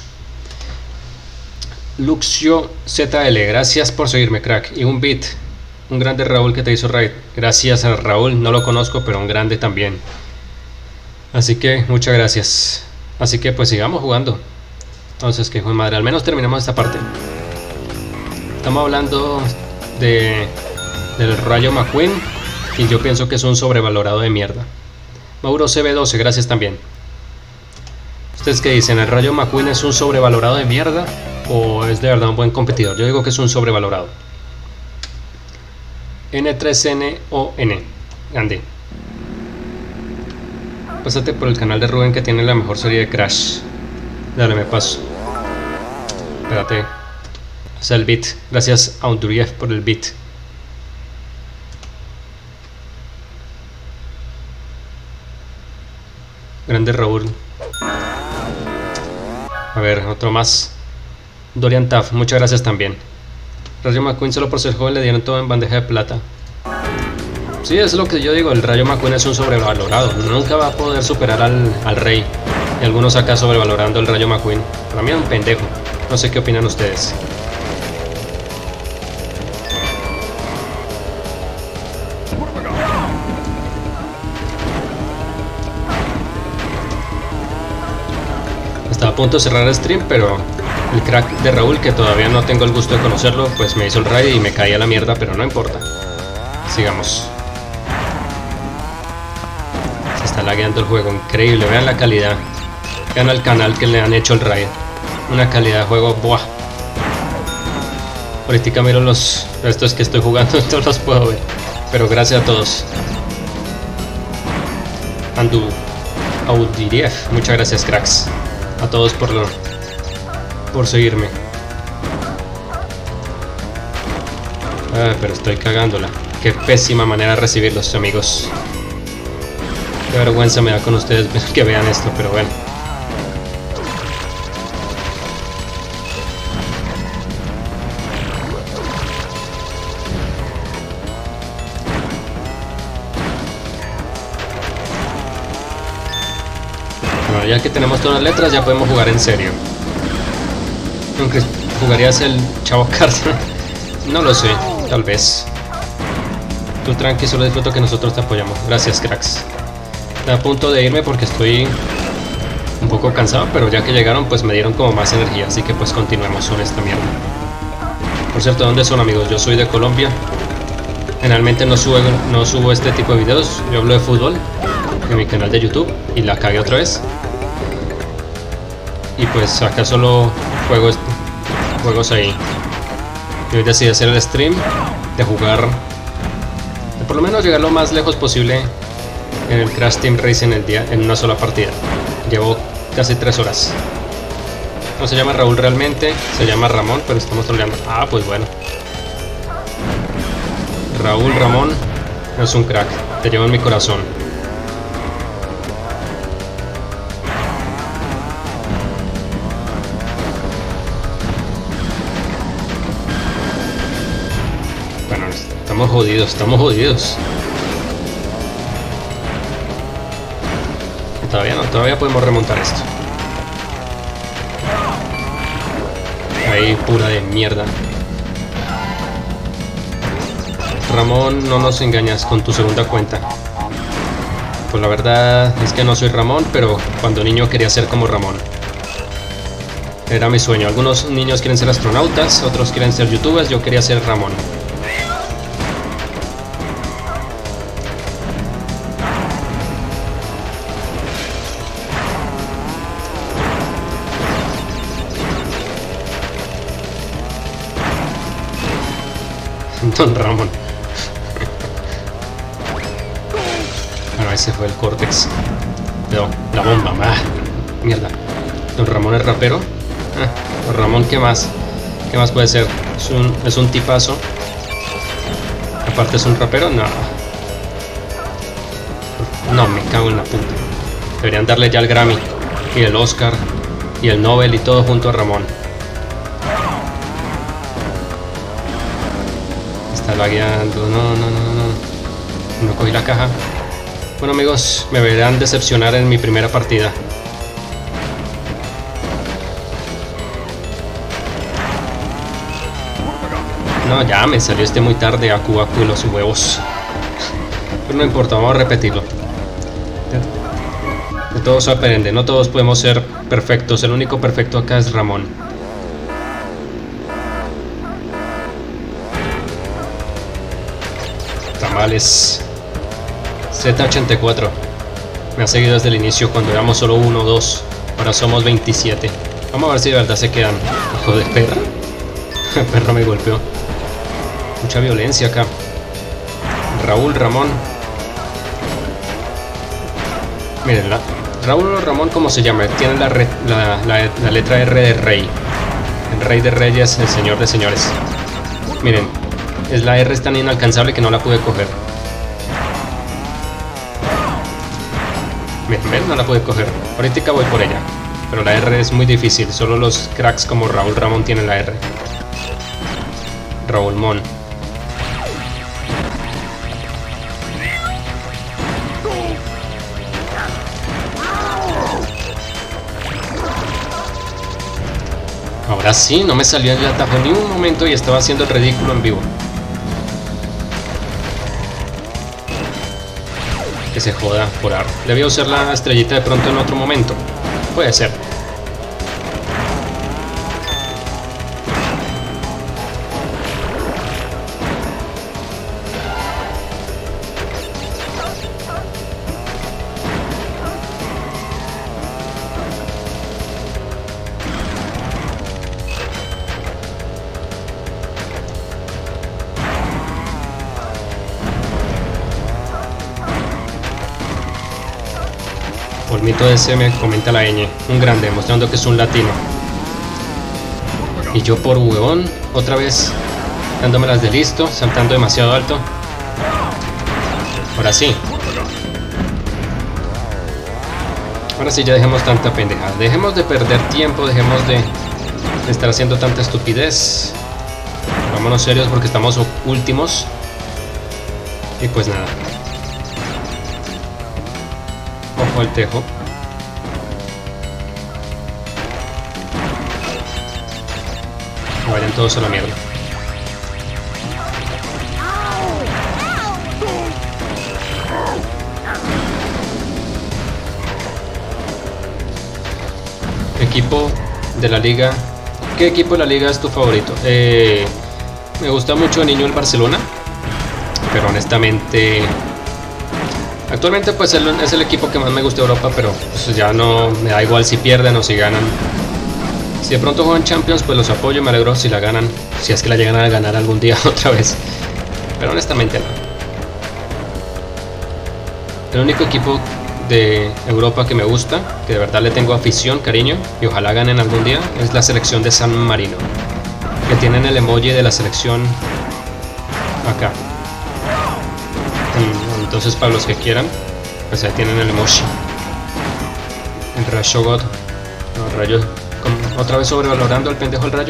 Speaker 1: Luxio Z L, gracias por seguirme, crack. Y un beat, un grande Raúl que te hizo raid. Gracias a Raúl, no lo conozco, pero un grande también. Así que muchas gracias. Así que pues sigamos jugando. Entonces, que fue madre, al menos terminamos esta parte. Estamos hablando de del Rayo McQueen y yo pienso que es un sobrevalorado de mierda. Mauro C B doce, gracias también. ¿Ustedes qué dicen? ¿El Rayo McQueen es un sobrevalorado de mierda o es de verdad un buen competidor? Yo digo que es un sobrevalorado. N tres N O N, grande. pásate por el canal de Rubén que tiene la mejor serie de Crash. Dale, me paso. Espérate. O sea, el beat. Gracias a Unduriev por el beat. Grande Raúl. A ver, otro más. Dorian Taff, muchas gracias también. Rayo McQueen solo por ser joven le dieron todo en bandeja de plata. Sí, es lo que yo digo, el Rayo McQueen es un sobrevalorado. Nunca va a poder superar al, al Rey. Y algunos acá sobrevalorando el Rayo McQueen. Para mí es un pendejo. No sé qué opinan ustedes. Estaba a punto de cerrar el stream, pero el crack de Raúl, que todavía no tengo el gusto de conocerlo, pues me hizo el raid y me caí a la mierda, pero no importa. Sigamos. Se está lagueando el juego, increíble, vean la calidad. Vean al canal que le han hecho el raid. Una calidad de juego, buah. Ahorita miro los restos que estoy jugando, no los puedo ver. Pero gracias a todos. Andu Audiev, muchas gracias, cracks. A todos por lo por seguirme. Ah, pero estoy cagándola. Qué pésima manera de recibirlos, amigos. Qué vergüenza me da con ustedes que vean esto, pero bueno. Bueno, ya que tenemos todas las letras, ya podemos jugar en serio. Aunque jugarías el Chavo Cárcel. No lo sé, tal vez. Tú tranqui, solo disfruto que nosotros te apoyamos. Gracias, cracks. Estoy a punto de irme porque estoy un poco cansado, pero ya que llegaron pues me dieron como más energía, así que pues continuemos con esta mierda. Por cierto, ¿dónde son, amigos? Yo soy de Colombia. Generalmente no subo, no subo este tipo de videos. Yo hablo de fútbol en mi canal de YouTube y la cagué otra vez. Y pues acá solo juego juegos ahí. Y hoy decidí hacer el stream de jugar, de por lo menos llegar lo más lejos posible en el Crash Team Racing el día, en una sola partida. Llevo casi tres horas. No se llama Raúl realmente, se llama Ramón, pero estamos troleando. Ah, pues bueno. Raúl Ramón es un crack, te llevo en mi corazón. Bueno, estamos jodidos, estamos jodidos. Todavía no, todavía podemos remontar esto. Ahí, pura de mierda. Ramón, no nos engañas con tu segunda cuenta. Pues la verdad es que no soy Ramón, pero cuando niño quería ser como Ramón. Era mi sueño. Algunos niños quieren ser astronautas, otros quieren ser youtubers, yo quería ser Ramón. Don Ramón. Bueno, ese fue el Cortex. Pero la bomba, ah, mierda. Don Ramón es rapero. Ah, Don Ramón, ¿qué más? ¿Qué más puede ser? Es un, es un tipazo. Aparte es un rapero, no. No, me cago en la puta. Deberían darle ya el Grammy y el Oscar y el Nobel y todo junto a Ramón. Está lagueando, no, no, no, no. No cogí la caja. Bueno, amigos, me verán decepcionar en mi primera partida. No, ya me salió este muy tarde, Aku Aku y los huevos. Pero no importa, vamos a repetirlo. De todos se aprende, no todos podemos ser perfectos. El único perfecto acá es Ramón. Tamales. Z ochenta y cuatro. Me ha seguido desde el inicio cuando éramos solo uno o dos. Ahora somos veintisiete. Vamos a ver si de verdad se quedan. Hijo de perra. El perro me golpeó. Mucha violencia acá. Raúl Ramón. Miren, la, Raúl Ramón, ¿cómo se llama? Tiene la, re, la, la, la letra R de rey. El rey de reyes, el señor de señores. Miren, es la R es tan inalcanzable que no la pude coger. Miren, ven, no la pude coger. Ahorita voy por ella. Pero la R es muy difícil. Solo los cracks como Raúl Ramón tienen la R. Raúl Mon. Ahora sí, no me salió el atajo ni un momento y estaba haciendo el ridículo en vivo. Que se joda por ar. Debía usar la estrellita de pronto en otro momento. Puede ser. Polmito ese me comenta la ñ, un grande, mostrando que es un latino. Y yo por huevón, otra vez dándomelas de listo, saltando demasiado alto. Ahora sí. Ahora sí ya dejemos tanta pendejada. Dejemos de perder tiempo, dejemos de, de estar haciendo tanta estupidez. Vámonos serios porque estamos últimos. Y pues nada. Ojo al tejo. Vayan todos a la mierda. Equipo de la liga. ¿Qué equipo de la liga es tu favorito? Eh, me gusta mucho de niño el Barcelona, pero honestamente actualmente pues es el equipo que más me gusta de Europa, pero pues ya no me da igual si pierden o si ganan. Si de pronto juegan Champions pues los apoyo, me alegro si la ganan, si es que la llegan a ganar algún día otra vez, pero honestamente no. El único equipo de Europa que me gusta, que de verdad le tengo afición, cariño, y ojalá ganen algún día, es la selección de San Marino, que tienen el emoji de la selección acá. Entonces para los que quieran, pues ahí tienen el emoji. El Rayo God. No, el Rayo. Con, otra vez sobrevalorando al pendejo el Rayo.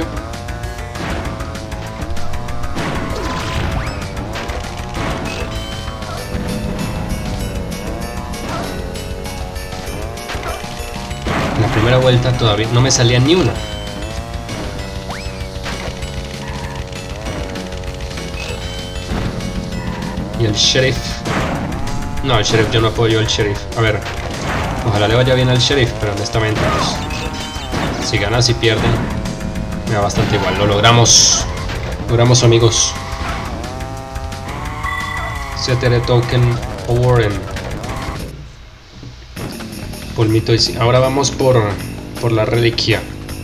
Speaker 1: En la primera vuelta todavía no me salía ni una. Y el Sheriff. No, el Sheriff, yo no apoyo al Sheriff. A ver, ojalá le vaya bien al Sheriff, pero honestamente, pues, si gana, si pierden, me da bastante igual. Lo logramos. Logramos, amigos. C T R Token Warren. Polmito y sí. Ahora vamos por, por la reliquia.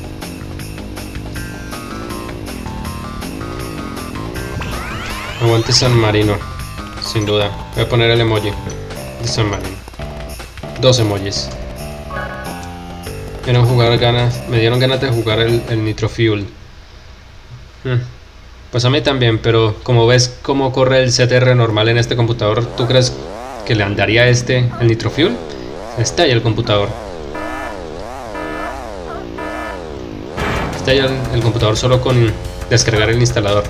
Speaker 1: Aguante San Marino. Sin duda. Voy a poner el emoji de San Marino. Dos emojis. Me dieron, jugar ganas, me dieron ganas de jugar el, el Nitro Fuel. Hmm. Pues a mí también, pero como ves cómo corre el C T R normal en este computador, ¿tú crees que le andaría este el Nitro Fuel? Está ahí el computador. Está ahí el, el computador solo con descargar el instalador.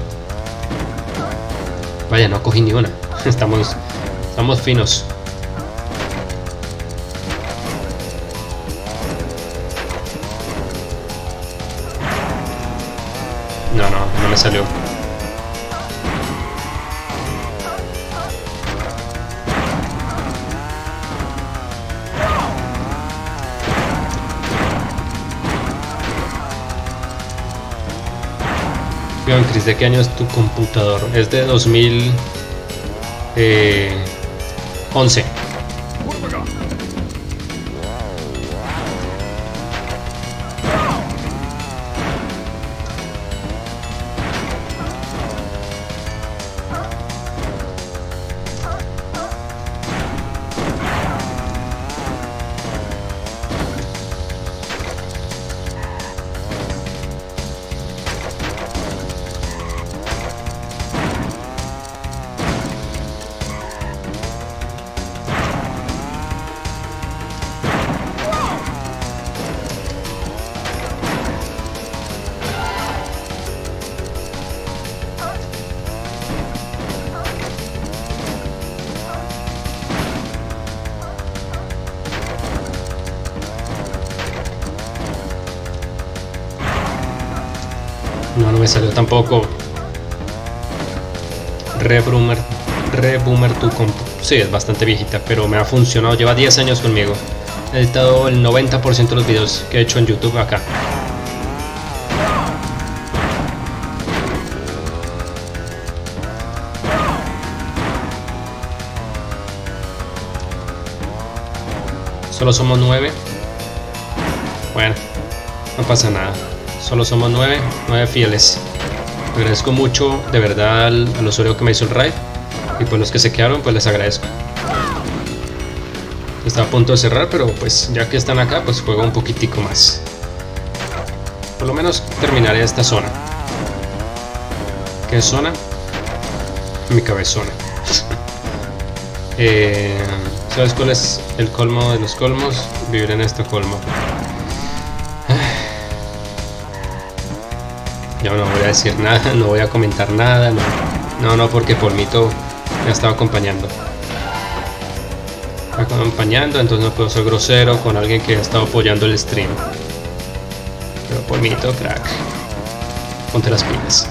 Speaker 1: Vaya, no cogí ni una. Estamos, estamos finos. No, no, no me salió. Bien, Chris, ¿de qué año es tu computador? Es de dos mil once. no me salió tampoco. Reboomer, Reboomer tu compu. Sí, es bastante viejita, pero me ha funcionado. Lleva diez años conmigo. He editado el noventa por ciento de los videos que he hecho en YouTube acá. Solo somos nueve. Bueno, no pasa nada. Solo somos nueve, nueve fieles. Agradezco mucho, de verdad, al, al usuario que me hizo el raid. Y pues los que se quedaron, pues les agradezco. Estaba a punto de cerrar, pero pues ya que están acá, pues juego un poquitico más. Por lo menos terminaré esta zona. ¿Qué zona? Mi cabezona. eh, ¿Sabes cuál es el colmo de los colmos? Vivir en este colmo. Yo no voy a decir nada, no voy a comentar nada, no, no, no porque Polmito me ha estado acompañando. Acompañando, entonces no puedo ser grosero con alguien que ha estado apoyando el stream. Pero Polmito, crack, ponte las pilas.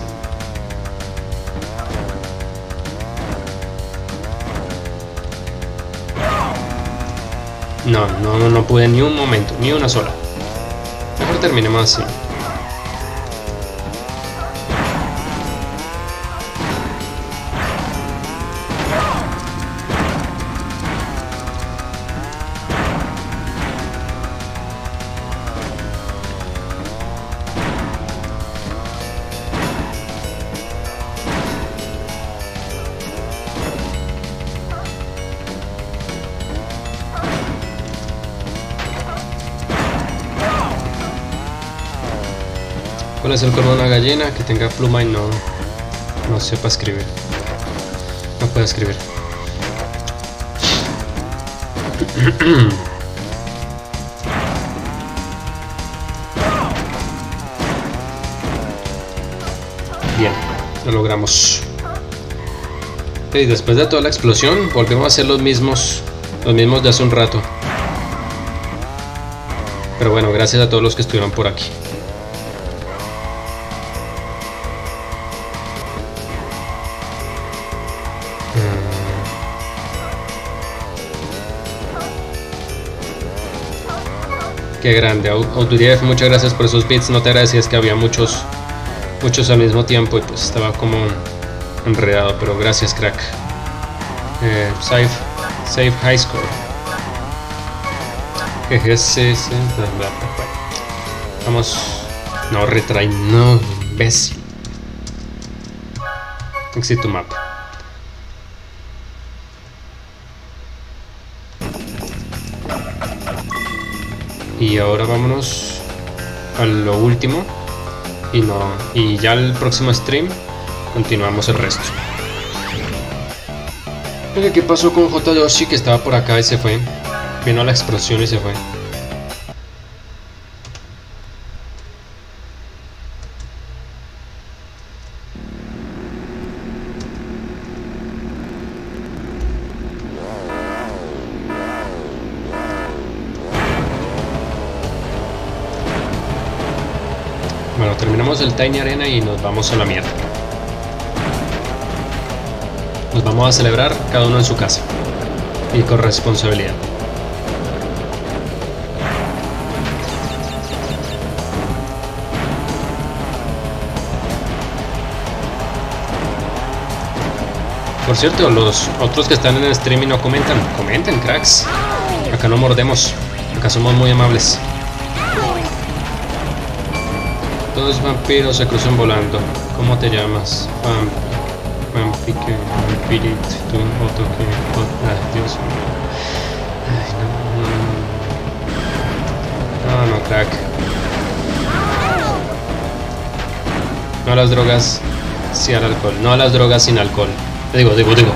Speaker 1: No, no, no, no pude ni un momento, ni una sola. Mejor terminemos así. ¿Cuál es el colmo de una gallina? Que tenga pluma y no, no sepa escribir. No puede escribir. Bien, lo logramos. Y después de toda la explosión, volvemos a hacer los mismos, los mismos de hace un rato. Pero bueno, gracias a todos los que estuvieron por aquí. Qué grande, Auturiev, muchas gracias por esos bits. No te agradecías que había muchos muchos al mismo tiempo y pues estaba como enredado, pero gracias, crack. Eh, save, save high score. Jeje, vamos. No, retry, no, imbécil. Exit to map. Y ahora vámonos a lo último y no y ya el próximo stream continuamos el resto. Oye, ¿qué pasó con J. Yoshi que estaba por acá y se fue? Vino a la explosión y se fue. Bueno, terminamos el Tiny Arena y nos vamos a la mierda. Nos vamos a celebrar cada uno en su casa y con responsabilidad. Por cierto, los otros que están en el stream y no comentan, comenten, cracks. Acá no mordemos, acá somos muy amables. Todos vampiros se cruzan volando. ¿Cómo te llamas? Vamp, Vampique, Vampirit, tú, otro que... Ay, Dios mío. Ay, no, no, no. No, no, crack. No a las drogas, sí al alcohol. No a las drogas sin alcohol. Digo, digo, digo.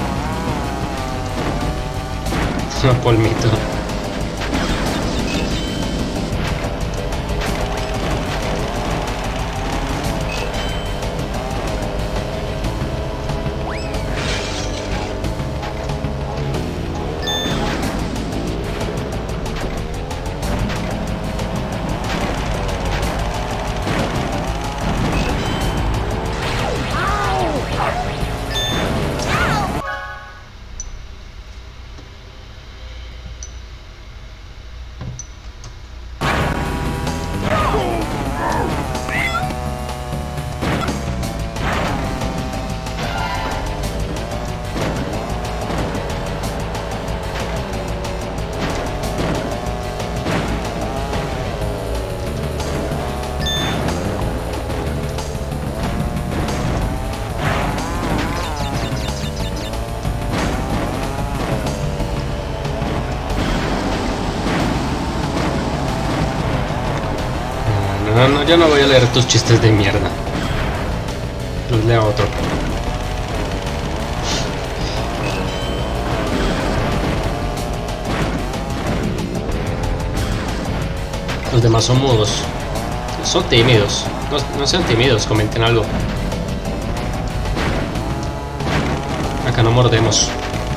Speaker 1: No, Polmito. no, no, yo no voy a leer tus chistes de mierda. Los leo a otro. Los demás son mudos. Son tímidos. No, no sean tímidos, comenten algo. Acá no mordemos.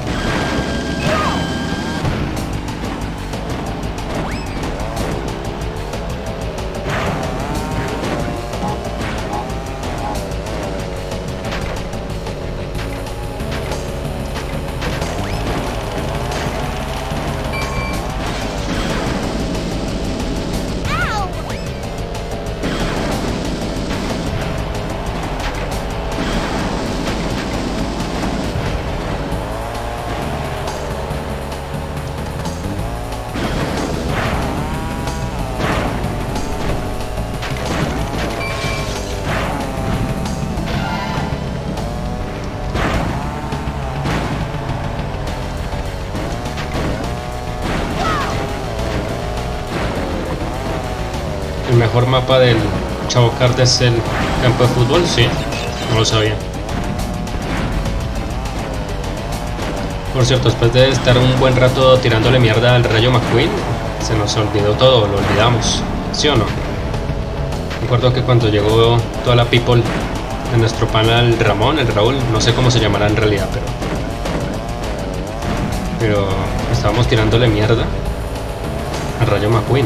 Speaker 1: El mejor mapa del Chavo Kart es el campo de fútbol, sí, no lo sabía. Por cierto, después de estar un buen rato tirándole mierda al Rayo McQueen, se nos olvidó todo, lo olvidamos, ¿sí o no? Recuerdo que cuando llegó toda la people de nuestro pana el Ramón, el Raúl, no sé cómo se llamará en realidad, pero... Pero estábamos tirándole mierda al Rayo McQueen.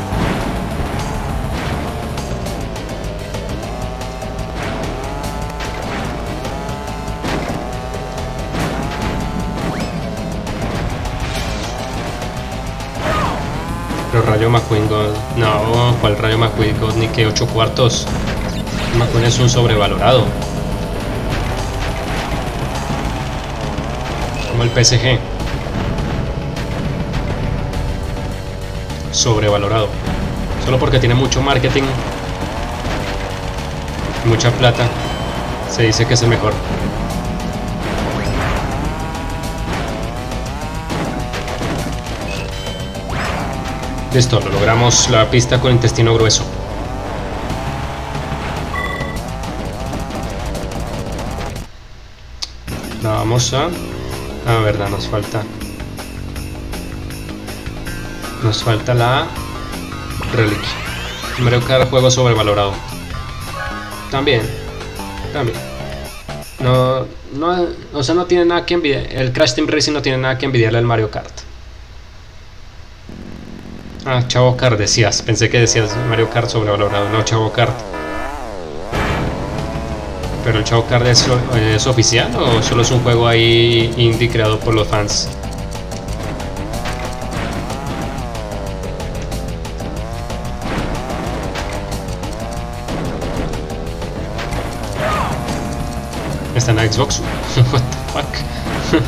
Speaker 1: Pero Rayo McQueen God, no, ¿cuál Rayo McQueen God? Ni que ocho cuartos. McQueen es un sobrevalorado. Como el P S G. Sobrevalorado. Solo porque tiene mucho marketing, mucha plata, se dice que es el mejor. Listo, lo logramos la pista con intestino grueso. La vamos a... Ah, verdad, nos falta... Nos falta la... Reliquia. Mario Kart, juego sobrevalorado. También. También. No, no... O sea, no tiene nada que envidiar... El Crash Team Racing no tiene nada que envidiarle al Mario Kart. Ah, Chavo Kart decías, pensé que decías Mario Kart sobrevalorado, no Chavo Kart. ¿Pero el Chavo Kart es, es oficial o solo es un juego ahí indie creado por los fans? ¿Está en la Xbox? What the fuck?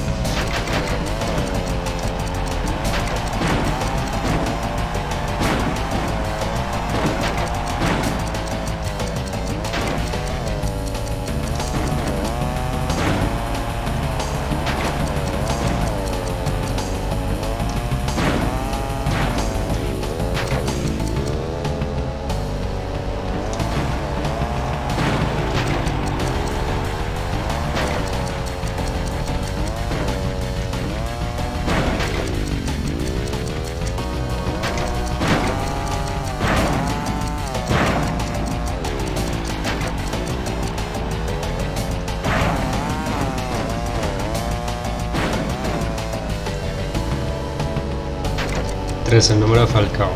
Speaker 1: tres, el número de Falcao.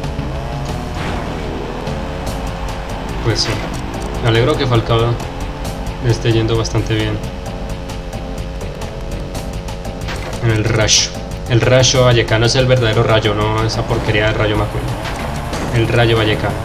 Speaker 1: Pues sí, me alegro que Falcao le esté yendo bastante bien en el Rayo. El Rayo Vallecano es el verdadero Rayo, no esa porquería de Rayo McQueen. El Rayo Vallecano.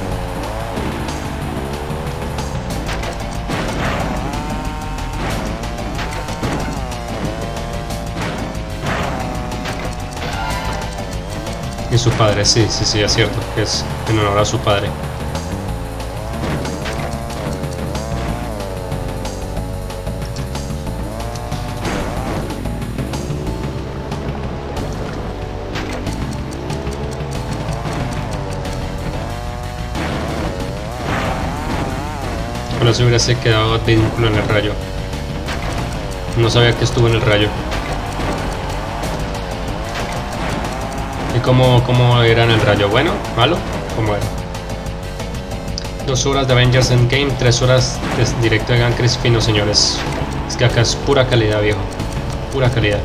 Speaker 1: Y su padre, sí, sí, sí, es cierto, que es en honor a su padre. se hubiese quedado vínculo en el rayo. No sabía que estuvo en el rayo. ¿Y cómo, cómo era en el rayo? ¿Bueno? ¿Malo? ¿Cómo era? Dos horas de Avengers Endgame, tres horas de directo de Gancris Fino, señores. Es que acá es pura calidad, viejo. Pura calidad.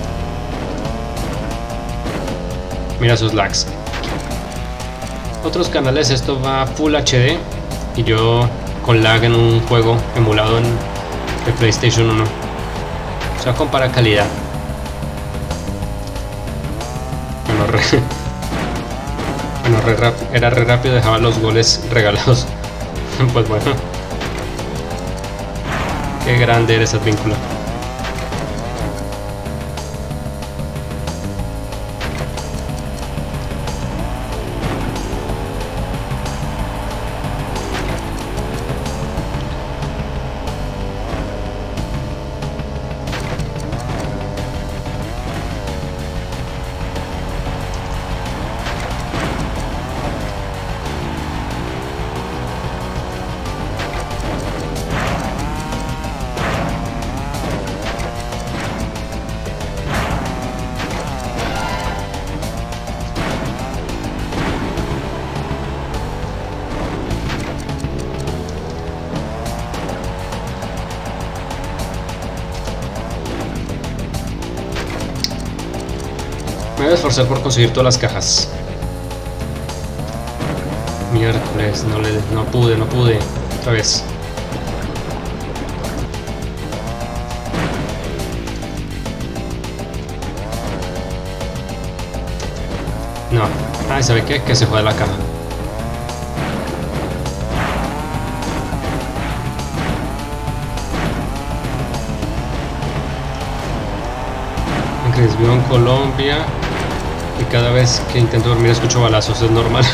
Speaker 1: Mira sus lags. Otros canales esto va Full H D y yo con lag en un juego emulado en de PlayStation uno. O sea, compara calidad. Bueno, re, bueno re rap, era re rápido, dejaba los goles regalados. Pues bueno. Qué grande eres, Advíncula. Me voy a esforzar por conseguir todas las cajas. Miércoles, no, le, no pude, no pude. Otra vez. No. Ay, ¿sabe qué? Que se jode la caja. Vivo en Colombia y cada vez que intento dormir escucho balazos, es normal.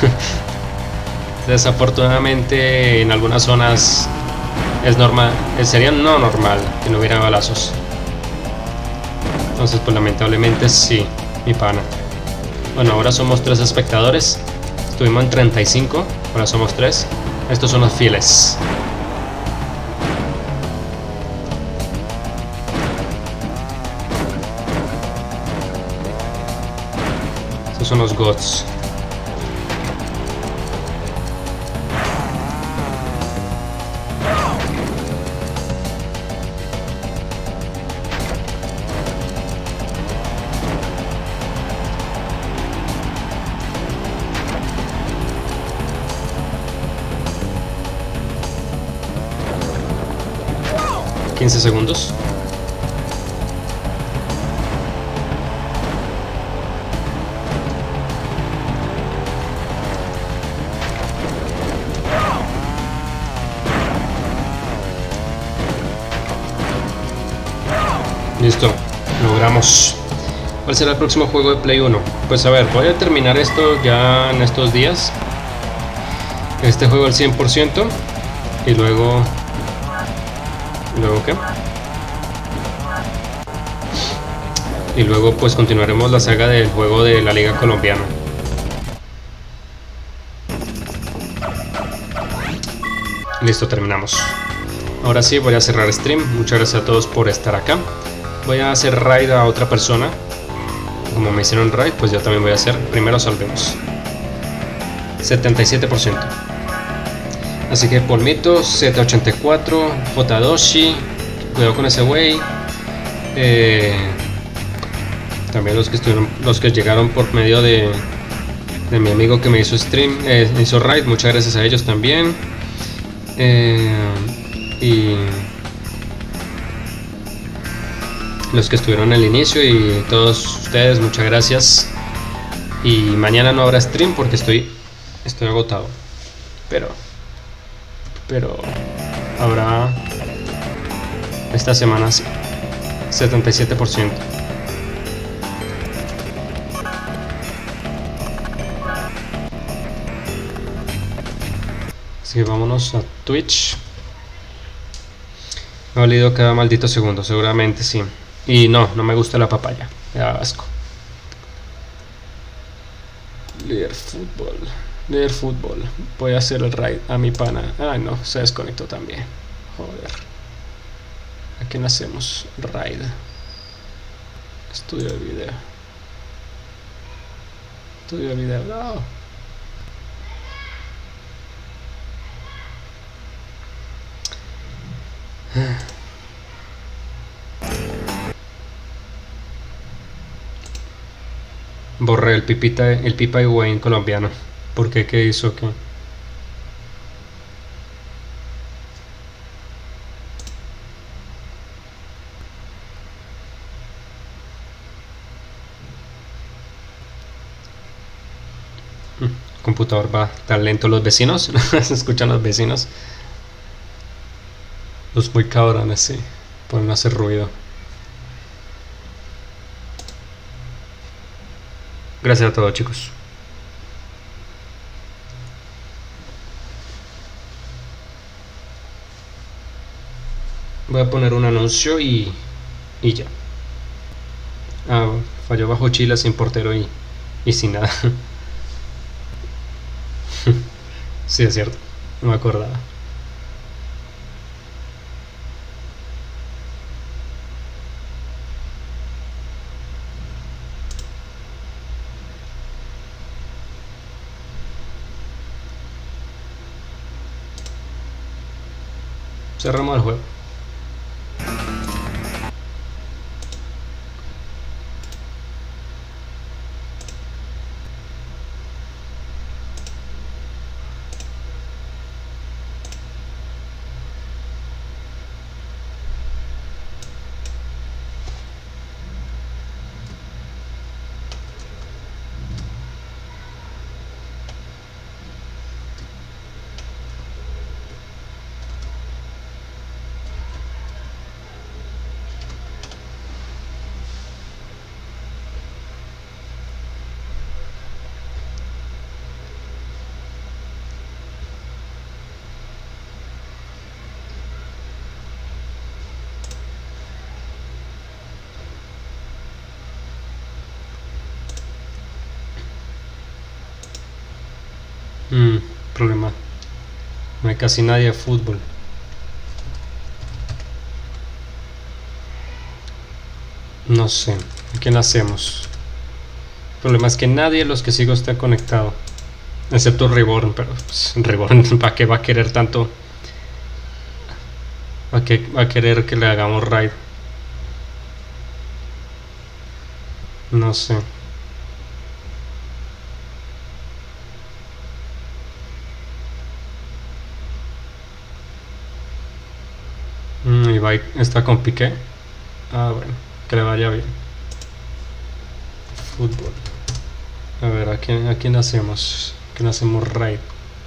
Speaker 1: Desafortunadamente en algunas zonas es normal, sería no normal que no hubiera balazos. Entonces pues lamentablemente sí, mi pana. Bueno, ahora somos tres espectadores, estuvimos en treinta y cinco, ahora somos tres. Estos son los fieles. Son los gods. quince segundos. Listo, logramos. ¿Cuál será el próximo juego de Play uno? Pues a ver, voy a terminar esto ya en estos días. Este juego al cien por ciento. Y luego... ¿Luego qué? Y luego pues continuaremos la saga del juego de la Liga Colombiana. Listo, terminamos. Ahora sí, voy a cerrar stream. Muchas gracias a todos por estar acá. Voy a hacer raid a otra persona. Como me hicieron raid, pues yo también voy a hacer. Primero salvemos. setenta y siete por ciento. Así que Polmito, Z ochenta y cuatro, Fotadoshi, cuidado con ese güey. Eh, también los que estuvieron, los que llegaron por medio de, de mi amigo que me hizo stream, eh, me hizo raid. Muchas gracias a ellos también. Eh, y los que estuvieron al inicio y todos ustedes, muchas gracias. Y mañana no habrá stream porque estoy estoy agotado, pero pero habrá esta semana sí, setenta y siete por ciento. Así que vámonos a Twitch. Me ha olido cada maldito segundo, seguramente sí. Y no, no me gusta la papaya, me da asco. Leer fútbol, leer fútbol. Voy a hacer el raid a mi pana. Ay no, se desconectó también. Joder. ¿A quién hacemos? Raid. Estudio de video. Estudio de video. No. Borré el pipita, el pipa de Wayne colombiano. ¿Por qué? ¿Qué hizo? ¿Qué? Computador va tan lento. Los vecinos, se escuchan los vecinos. Los muy cabrones, sí. Pueden hacer ruido. Gracias a todos, chicos. Voy a poner un anuncio y, y ya. Ah, falló bajo Chile sin portero y, y sin nada. Sí, es cierto. No me acordaba. Cerramos el juego. Mm, problema. No hay casi nadie de fútbol. No sé. ¿A quién hacemos? El problema es que nadie de los que sigo está conectado. Excepto Reborn, pero pues, Reborn, ¿para qué va a querer tanto? ¿Para qué va a querer que le hagamos raid? No sé. Mm, Ibai está con Piqué. Ah, bueno, que le vaya bien. Fútbol. A ver, ¿a quién, a quién hacemos? ¿A quién hacemos raid?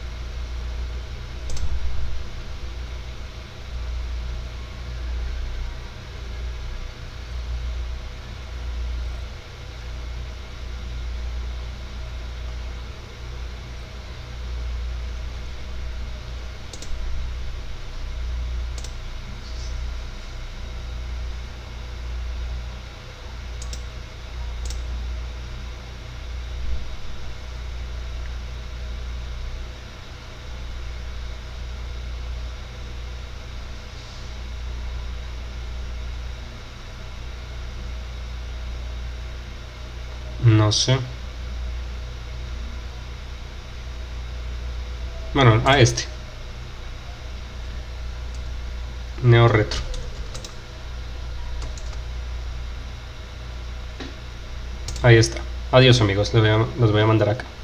Speaker 1: No sé. Bueno, a este. Neo Retro. Ahí está. Adiós, amigos. Los voy a, los voy a mandar acá.